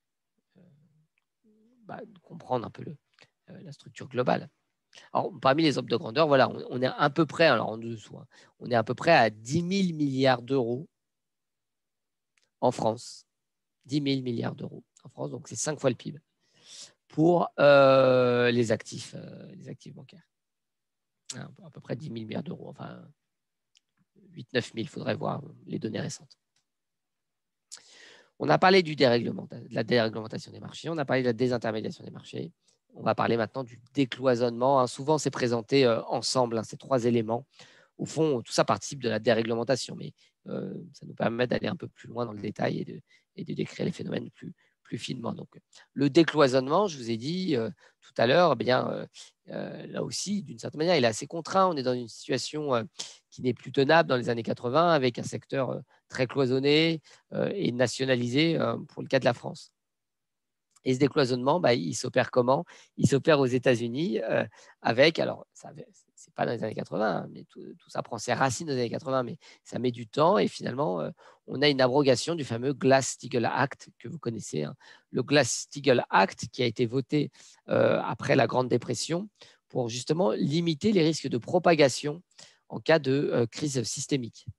comprendre un peu la structure globale. Alors, parmi les ordres de grandeur, voilà, on est à peu près, alors en dessous, on est à peu près à 10 000 milliards d'euros en France. 10 000 milliards d'euros en France, donc c'est 5 fois le PIB pour les actifs bancaires. À peu près 10 000 milliards d'euros, enfin 8 000, 9 000, il faudrait voir les données récentes. On a parlé de la déréglementation des marchés, on a parlé de la désintermédiation des marchés. On va parler maintenant du décloisonnement. Souvent, c'est présenté ensemble, ces trois éléments. Au fond, tout ça participe de la déréglementation, mais ça nous permet d'aller un peu plus loin dans le détail et de décrire les phénomènes plus finement. Donc, le décloisonnement, je vous ai dit tout à l'heure, là aussi, d'une certaine manière, il est assez contraint. On est dans une situation qui n'est plus tenable dans les années 80 avec un secteur très cloisonné et nationalisé pour le cas de la France. Et ce décloisonnement, il s'opère comment ? Il s'opère aux États-Unis avec, alors, c'est pas dans les années 80, mais tout ça prend ses racines dans les années 80, mais ça met du temps et finalement, on a une abrogation du fameux Glass-Steagall Act que vous connaissez. Le Glass-Steagall Act qui a été voté après la Grande Dépression pour justement limiter les risques de propagation en cas de crise systémique.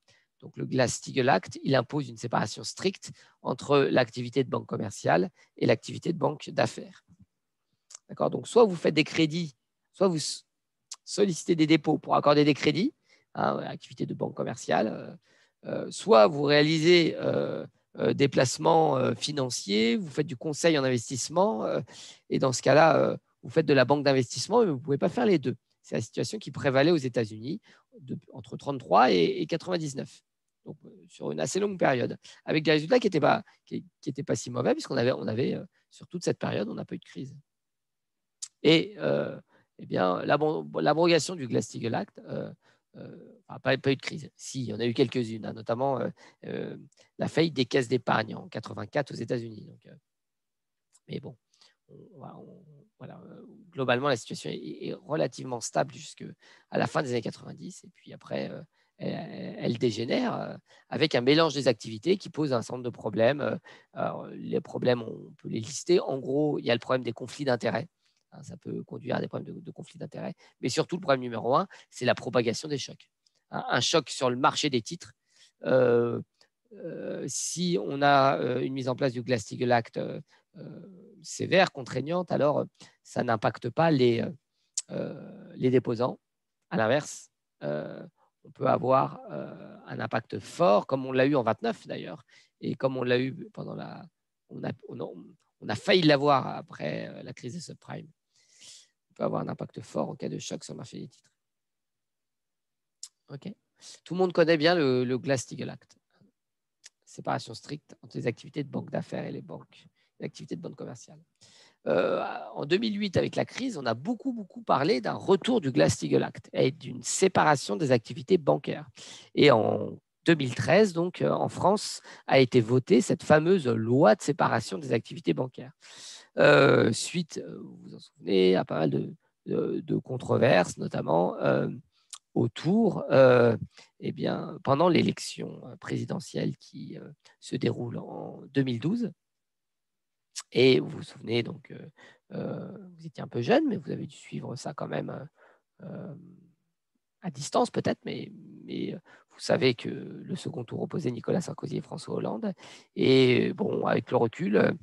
Donc, le Glass-Steagall Act, il impose une séparation stricte entre l'activité de banque commerciale et l'activité de banque d'affaires. D'accord ? Donc, soit vous faites des crédits, soit vous sollicitez des dépôts pour accorder des crédits, activité de banque commerciale, soit vous réalisez des placements financiers, vous faites du conseil en investissement, et dans ce cas-là, vous faites de la banque d'investissement, mais vous ne pouvez pas faire les deux. C'est la situation qui prévalait aux États-Unis entre 1933 et 1999. Donc, sur une assez longue période, avec des résultats qui n'étaient pas si mauvais, puisqu'on avait sur toute cette période, on n'a pas eu de crise. Et eh bien, l'abrogation du Glass-Steagall Act, pas eu de crise. Si, il y en a eu quelques-unes, notamment la faillite des caisses d'épargne en 1984 aux États-Unis. Mais bon, voilà, globalement, la situation est relativement stable jusqu'à la fin des années 90. Et puis après, elle dégénère avec un mélange des activités qui pose un certain nombre de problèmes. Alors, les problèmes, on peut les lister. En gros, il y a le problème des conflits d'intérêts. Ça peut conduire à des problèmes de conflits d'intérêts. Mais surtout, le problème numéro 1, c'est la propagation des chocs. Un choc sur le marché des titres. Si on a une mise en place du Glass-Steagall Act sévère, contraignante, alors ça n'impacte pas les déposants. À l'inverse, on peut avoir un impact fort, comme on l'a eu en 29 d'ailleurs, et comme on l'a eu pendant on a failli l'avoir après la crise des subprimes. On peut avoir un impact fort en cas de choc sur le marché des titres. Okay. Tout le monde connaît bien le Glass-Steagall Act. Séparation stricte entre les activités de banque d'affaires et les activités de banque commerciale. En 2008, avec la crise, on a beaucoup parlé d'un retour du Glass-Steagall Act et d'une séparation des activités bancaires. Et en 2013, donc, en France, a été votée cette fameuse loi de séparation des activités bancaires. Suite, vous vous en souvenez, à pas mal de controverses, notamment autour, eh bien, pendant l'élection présidentielle qui se déroule en 2012. Et vous vous souvenez, donc, vous étiez un peu jeune, mais vous avez dû suivre ça quand même à distance peut-être, mais vous savez que le second tour opposait Nicolas Sarkozy et François Hollande. Et bon, avec le recul,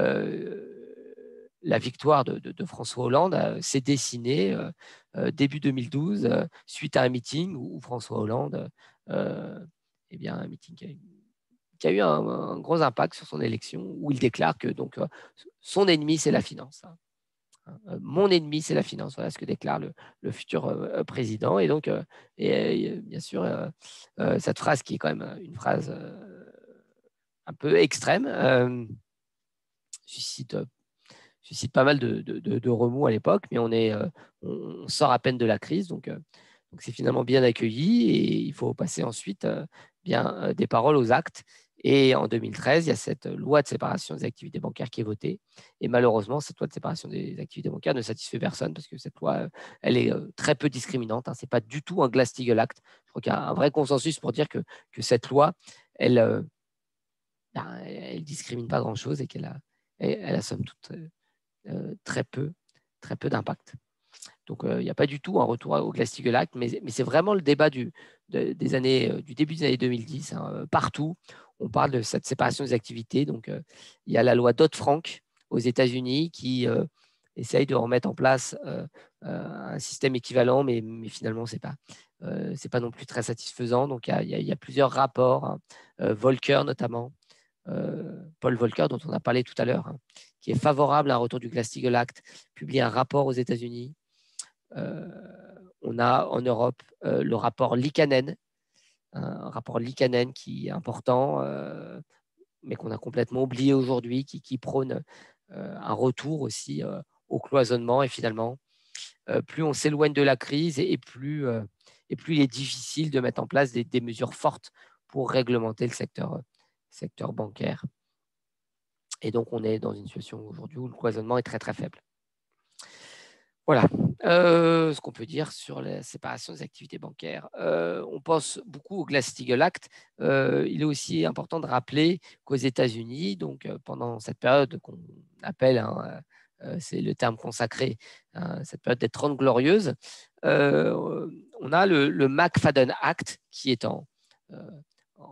la victoire de François Hollande s'est dessinée début 2012 suite à un meeting où François Hollande, eh bien, un meeting qui a eu un gros impact sur son élection, où il déclare que donc, son ennemi, c'est la finance. Mon ennemi, c'est la finance. Voilà ce que déclare le futur président. Et donc, bien sûr, cette phrase qui est quand même une phrase un peu extrême suscite pas mal de remous à l'époque, mais on sort à peine de la crise. Donc c'est finalement bien accueilli et il faut passer ensuite des paroles aux actes. Et en 2013, il y a cette loi de séparation des activités bancaires qui est votée. Et malheureusement, cette loi de séparation des activités bancaires ne satisfait personne parce que cette loi, elle est très peu discriminante. Ce n'est pas du tout un Glass-Steagall Act. Je crois qu'il y a un vrai consensus pour dire que cette loi, elle discrimine pas grand-chose et qu'elle a somme toute très peu d'impact. Donc, il n'y a pas du tout un retour au Glass-Steagall Act, mais c'est vraiment le débat du début des années 2010. Partout, on parle de cette séparation des activités. Donc, il y a la loi Dodd-Frank aux États-Unis qui essaye de remettre en place un système équivalent, mais finalement, ce n'est pas non plus très satisfaisant. Donc, il y a plusieurs rapports, Volcker notamment, Paul Volcker, dont on a parlé tout à l'heure, qui est favorable à un retour du Glass-Steagall Act, publie un rapport aux États-Unis. On a en Europe le rapport Liikanen, un rapport Liikanen qui est important, mais qu'on a complètement oublié aujourd'hui, qui prône un retour aussi au cloisonnement. Et finalement, plus on s'éloigne de la crise et plus il est difficile de mettre en place des mesures fortes pour réglementer le secteur bancaire. Et donc, on est dans une situation aujourd'hui où le cloisonnement est très, très faible. Voilà ce qu'on peut dire sur la séparation des activités bancaires. On pense beaucoup au Glass-Steagall Act. Il est aussi important de rappeler qu'aux États-Unis, donc pendant cette période qu'on appelle, c'est le terme consacré, cette période des 30 glorieuses, on a le McFadden Act qui est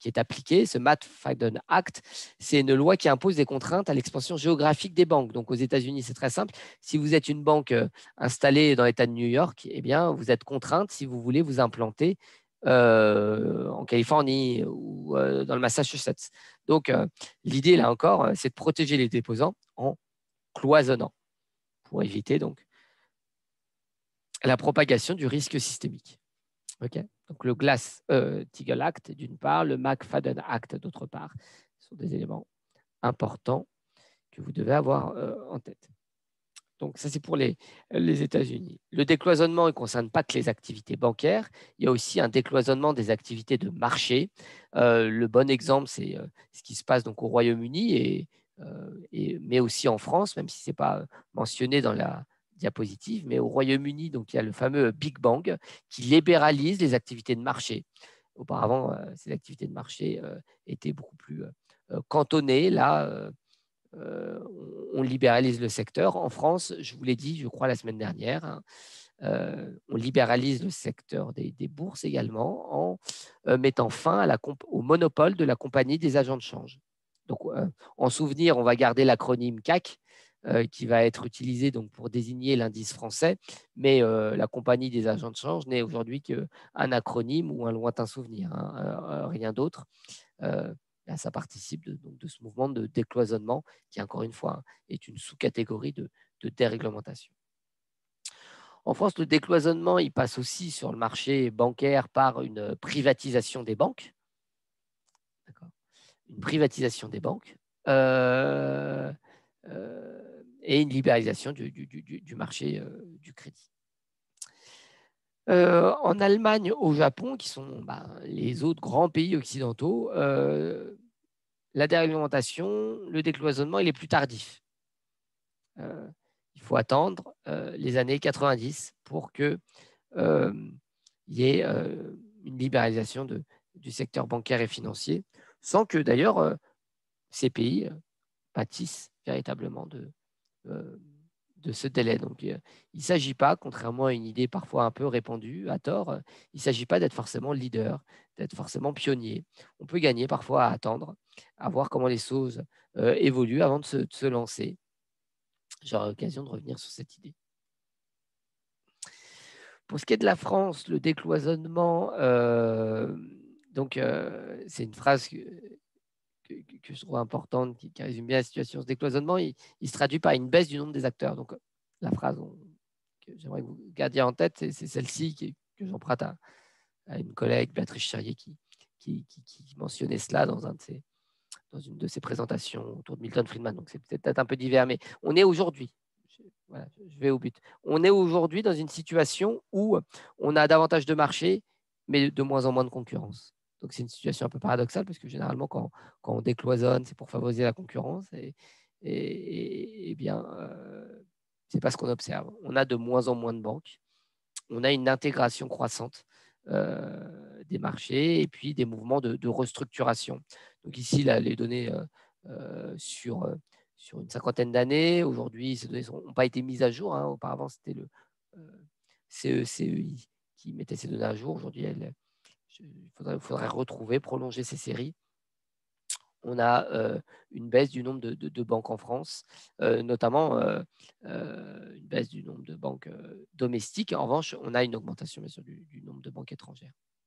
qui est appliquée, ce McFadden Act, c'est une loi qui impose des contraintes à l'expansion géographique des banques. Donc aux États-Unis, c'est très simple. Si vous êtes une banque installée dans l'État de New York, eh bien, vous êtes contrainte si vous voulez vous implanter en Californie ou dans le Massachusetts. Donc l'idée, là encore, c'est de protéger les déposants en cloisonnant pour éviter donc la propagation du risque systémique. Okay. Donc le Glass-Steagall Act d'une part, le McFadden Act d'autre part, ce sont des éléments importants que vous devez avoir en tête. Donc ça, c'est pour les États-Unis. Le décloisonnement ne concerne pas que les activités bancaires, il y a aussi un décloisonnement des activités de marché. Le bon exemple, c'est ce qui se passe donc au Royaume-Uni, mais aussi en France, même si ce n'est pas mentionné dans la diapositive, mais au Royaume-Uni, donc il y a le fameux Big Bang qui libéralise les activités de marché. Auparavant, ces activités de marché étaient beaucoup plus cantonnées. Là, on libéralise le secteur. En France, je vous l'ai dit, je crois, la semaine dernière, hein, on libéralise le secteur des bourses également en mettant fin au monopole de la compagnie des agents de change. Donc, en souvenir, on va garder l'acronyme CAC, qui va être utilisé donc, pour désigner l'indice français, mais la compagnie des agents de change n'est aujourd'hui qu'un acronyme ou un lointain souvenir, hein, rien d'autre. Là, ça participe de ce mouvement de décloisonnement qui, encore une fois, est une sous-catégorie de déréglementation. En France, le décloisonnement, il passe aussi sur le marché bancaire par une privatisation des banques. Une privatisation des banques et une libéralisation du marché du crédit. En Allemagne, au Japon, qui sont les autres grands pays occidentaux, la déréglementation, le décloisonnement, il est plus tardif. Il faut attendre les années 90 pour qu'il y ait une libéralisation du secteur bancaire et financier, sans que d'ailleurs ces pays pâtissent véritablement de ce délai. Donc, il ne s'agit pas, contrairement à une idée parfois un peu répandue à tort, il ne s'agit pas d'être forcément leader, d'être forcément pionnier. On peut gagner parfois à attendre, à voir comment les choses évoluent avant de se lancer. J'aurai l'occasion de revenir sur cette idée. Pour ce qui est de la France, le décloisonnement, c'est une phrase que je trouve importante, qui résume bien la situation. Ce décloisonnement, il se traduit par une baisse du nombre des acteurs. Donc, la phrase que j'aimerais que vous gardiez en tête, c'est celle-ci que j'emprunte à une collègue, Béatrice Charrier, qui mentionnait cela dans une de ses présentations autour de Milton Friedman. Donc, c'est peut-être un peu divers, mais on est aujourd'hui, voilà, je vais au but, on est aujourd'hui dans une situation où on a davantage de marché, mais de moins en moins de concurrence. Donc, c'est une situation un peu paradoxale parce que généralement, quand on décloisonne, c'est pour favoriser la concurrence. Et bien, ce n'est pas ce qu'on observe. On a de moins en moins de banques. On a une intégration croissante des marchés et puis des mouvements de restructuration. Donc ici, là, les données sur une cinquantaine d'années. Aujourd'hui, ces données n'ont pas été mises à jour. Hein. Auparavant, c'était le CEI qui mettait ces données à jour. Aujourd'hui, il faudrait retrouver, prolonger ces séries. On a une baisse du nombre de banques en France, notamment une baisse du nombre de banques domestiques. En revanche, on a une augmentation bien sûr, du nombre de banques étrangères.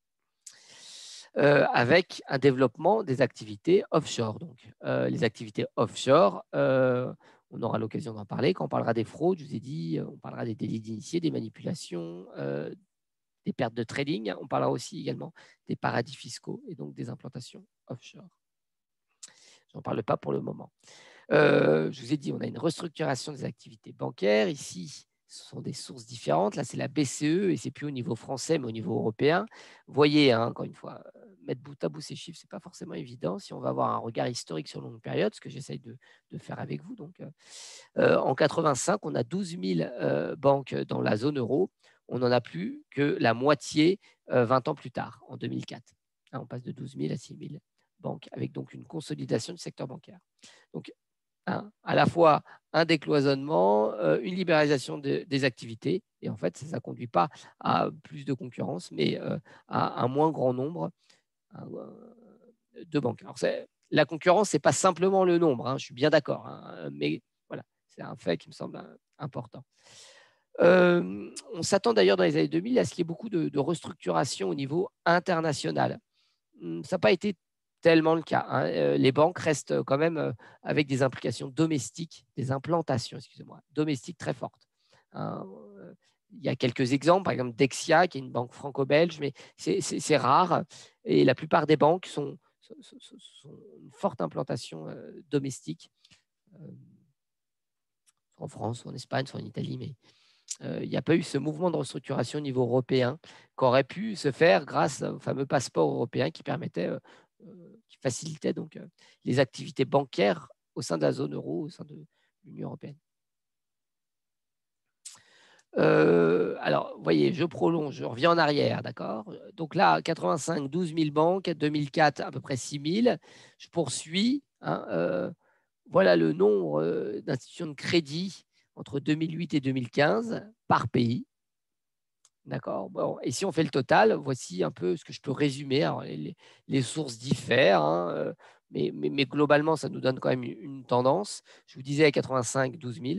Avec un développement des activités offshore. Donc, les activités offshore, on aura l'occasion d'en parler. Quand on parlera des fraudes, je vous ai dit, on parlera des délits d'initiés, des manipulations, des pertes de trading. On parlera aussi également des paradis fiscaux et donc des implantations offshore. Je n'en parle pas pour le moment. Je vous ai dit, on a une restructuration des activités bancaires. Ici, ce sont des sources différentes. Là, c'est la BCE et c'est plus au niveau français, mais au niveau européen. Vous voyez, hein, encore une fois, mettre bout à bout ces chiffres, ce n'est pas forcément évident si on va avoir un regard historique sur longue période, ce que j'essaye de faire avec vous. Donc, en 85, on a 12 000 banques dans la zone euro. On n'en a plus que la moitié 20 ans plus tard, en 2004. Là, on passe de 12 000 à 6 000 banques, avec donc une consolidation du secteur bancaire. Donc, à la fois un décloisonnement, une libéralisation des activités, et en fait, ça ne conduit pas à plus de concurrence, mais à un moins grand nombre de banques. Alors, la concurrence, ce n'est pas simplement le nombre, hein, je suis bien d'accord, hein, mais voilà, c'est un fait qui me semble important. On s'attend d'ailleurs dans les années 2000 à ce qu'il y ait beaucoup de restructuration au niveau international. Ça n'a pas été tellement le cas, hein. Les banques restent quand même avec des implications domestiques, des implantations, excusez-moi, domestiques très fortes, hein. Il y a quelques exemples, par exemple Dexia, qui est une banque franco-belge, mais c'est rare. Et la plupart des banques sont une forte implantation domestique, en France, en Espagne, soit en Italie, mais il n'y a pas eu ce mouvement de restructuration au niveau européen qu'aurait pu se faire grâce au fameux passeport européen qui permettait, qui facilitait donc les activités bancaires au sein de la zone euro, au sein de l'Union européenne. Alors, vous voyez, je prolonge, je reviens en arrière, d'accord? Donc là, 85, 12 000 banques, 2004, à peu près 6 000. Je poursuis, hein, voilà le nombre d'institutions de crédit entre 2008 et 2015 par pays. D'accord. Bon, et si on fait le total, voici un peu ce que je peux résumer. Alors, les sources diffèrent, hein, mais globalement, ça nous donne quand même une tendance. Je vous disais à 85, 12 000.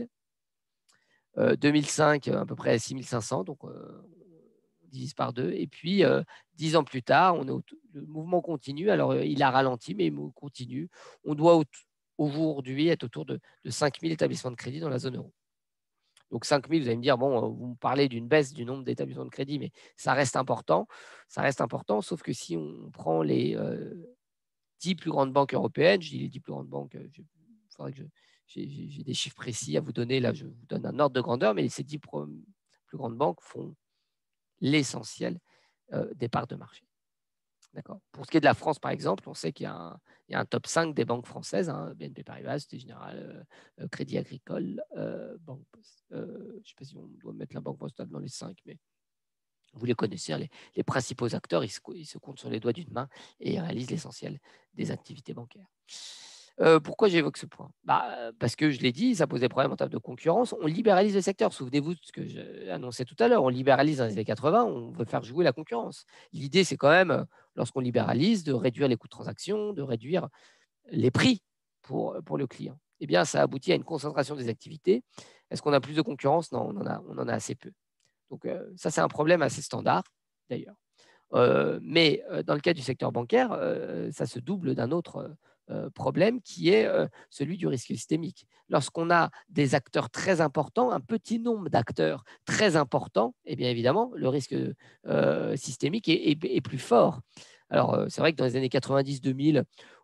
2005, à peu près 6 500, donc on divise par deux. Et puis, 10 ans plus tard, le mouvement continue. Alors, il a ralenti, mais il continue. On doit aujourd'hui être autour de 5 000 établissements de crédit dans la zone euro. Donc 5 000, vous allez me dire, bon, vous me parlez d'une baisse du nombre d'établissements de crédit, mais ça reste important. Ça reste important, sauf que si on prend les 10 plus grandes banques européennes, je dis les 10 plus grandes banques, il faudrait que j'ai des chiffres précis à vous donner. Là, je vous donne un ordre de grandeur, mais ces 10 plus grandes banques font l'essentiel des parts de marché. D'accord. Pour ce qui est de la France, par exemple, on sait qu'il y a un top 5 des banques françaises, hein, BNP Paribas, Société Générale, Crédit Agricole, Banque Post. Je ne sais pas si on doit mettre la Banque Postale dans les 5, mais vous les connaissez, hein, les principaux acteurs, ils se comptent sur les doigts d'une main et ils réalisent l'essentiel des activités bancaires. Pourquoi j'évoque ce point? Parce que je l'ai dit, ça pose des problèmes en termes de concurrence. On libéralise le secteur. Souvenez-vous de ce que j'ai annoncé tout à l'heure. On libéralise dans les années 80, on veut faire jouer la concurrence. L'idée, c'est quand même, lorsqu'on libéralise, de réduire les coûts de transaction, de réduire les prix pour le client. Eh bien, ça aboutit à une concentration des activités. Est-ce qu'on a plus de concurrence? Non, on en a assez peu. Donc, ça, c'est un problème assez standard, d'ailleurs. Mais dans le cas du secteur bancaire, ça se double d'un autre problème qui est celui du risque systémique. Lorsqu'on a des acteurs très importants, un petit nombre d'acteurs très importants, eh bien évidemment, le risque systémique est plus fort. Alors, c'est vrai que dans les années 90-2000,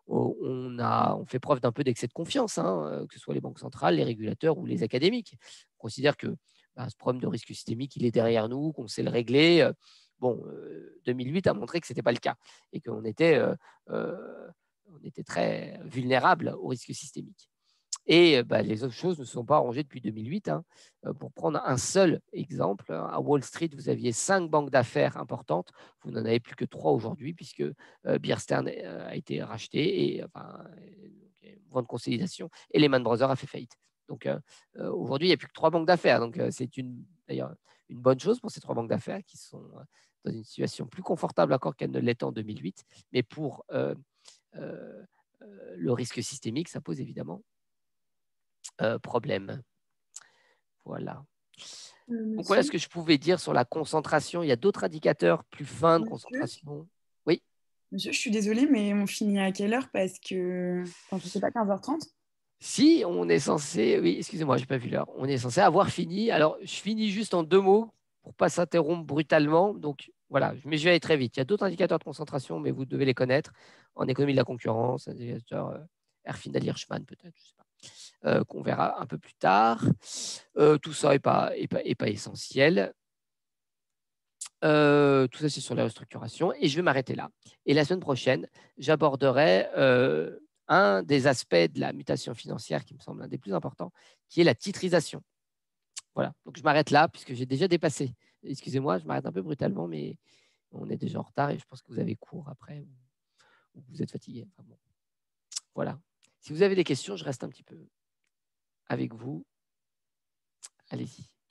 on fait preuve d'un peu d'excès de confiance, hein, que ce soit les banques centrales, les régulateurs ou les académiques. On considère que ce problème de risque systémique, il est derrière nous, qu'on sait le régler. Bon, 2008 a montré que ce n'était pas le cas et qu'on était très vulnérable au risque systémique. Et les autres choses ne se sont pas arrangées depuis 2008. Pour prendre un seul exemple, à Wall Street, vous aviez 5 banques d'affaires importantes. Vous n'en avez plus que 3 aujourd'hui puisque Bear Stearns a été racheté et une grande consolidation et Lehman Brothers a fait faillite. Donc aujourd'hui, il n'y a plus que 3 banques d'affaires. Donc c'est d'ailleurs une bonne chose pour ces 3 banques d'affaires qui sont dans une situation plus confortable encore qu'elles ne l'étaient en 2008. Mais pour le risque systémique, ça pose évidemment problème. Voilà. Donc voilà ce que je pouvais dire sur la concentration. Il y a d'autres indicateurs plus fins de concentration. Oui. Monsieur, je suis désolée, mais on finit à quelle heure? Parce que, je ne sais pas, 15h30? Si on est censé, oui, excusez-moi, je n'ai pas vu l'heure. On est censé avoir fini. Alors, je finis juste en 2 mots pour ne pas s'interrompre brutalement. Donc voilà, mais je vais aller très vite. Il y a d'autres indicateurs de concentration, mais vous devez les connaître. En économie de la concurrence, indicateur Erfindal-Hirschman peut-être, je ne sais pas. Qu'on verra un peu plus tard. Tout ça n'est pas essentiel. Tout ça, c'est sur la restructuration. Et je vais m'arrêter là. Et la semaine prochaine, j'aborderai un des aspects de la mutation financière qui me semble un des plus importants, qui est la titrisation. Voilà. Donc, je m'arrête là puisque j'ai déjà dépassé. Excusez-moi, je m'arrête un peu brutalement, mais on est déjà en retard et je pense que vous avez cours après ou vous êtes fatigué. Enfin, bon. Voilà. Si vous avez des questions, je reste un petit peu avec vous. Allez-y.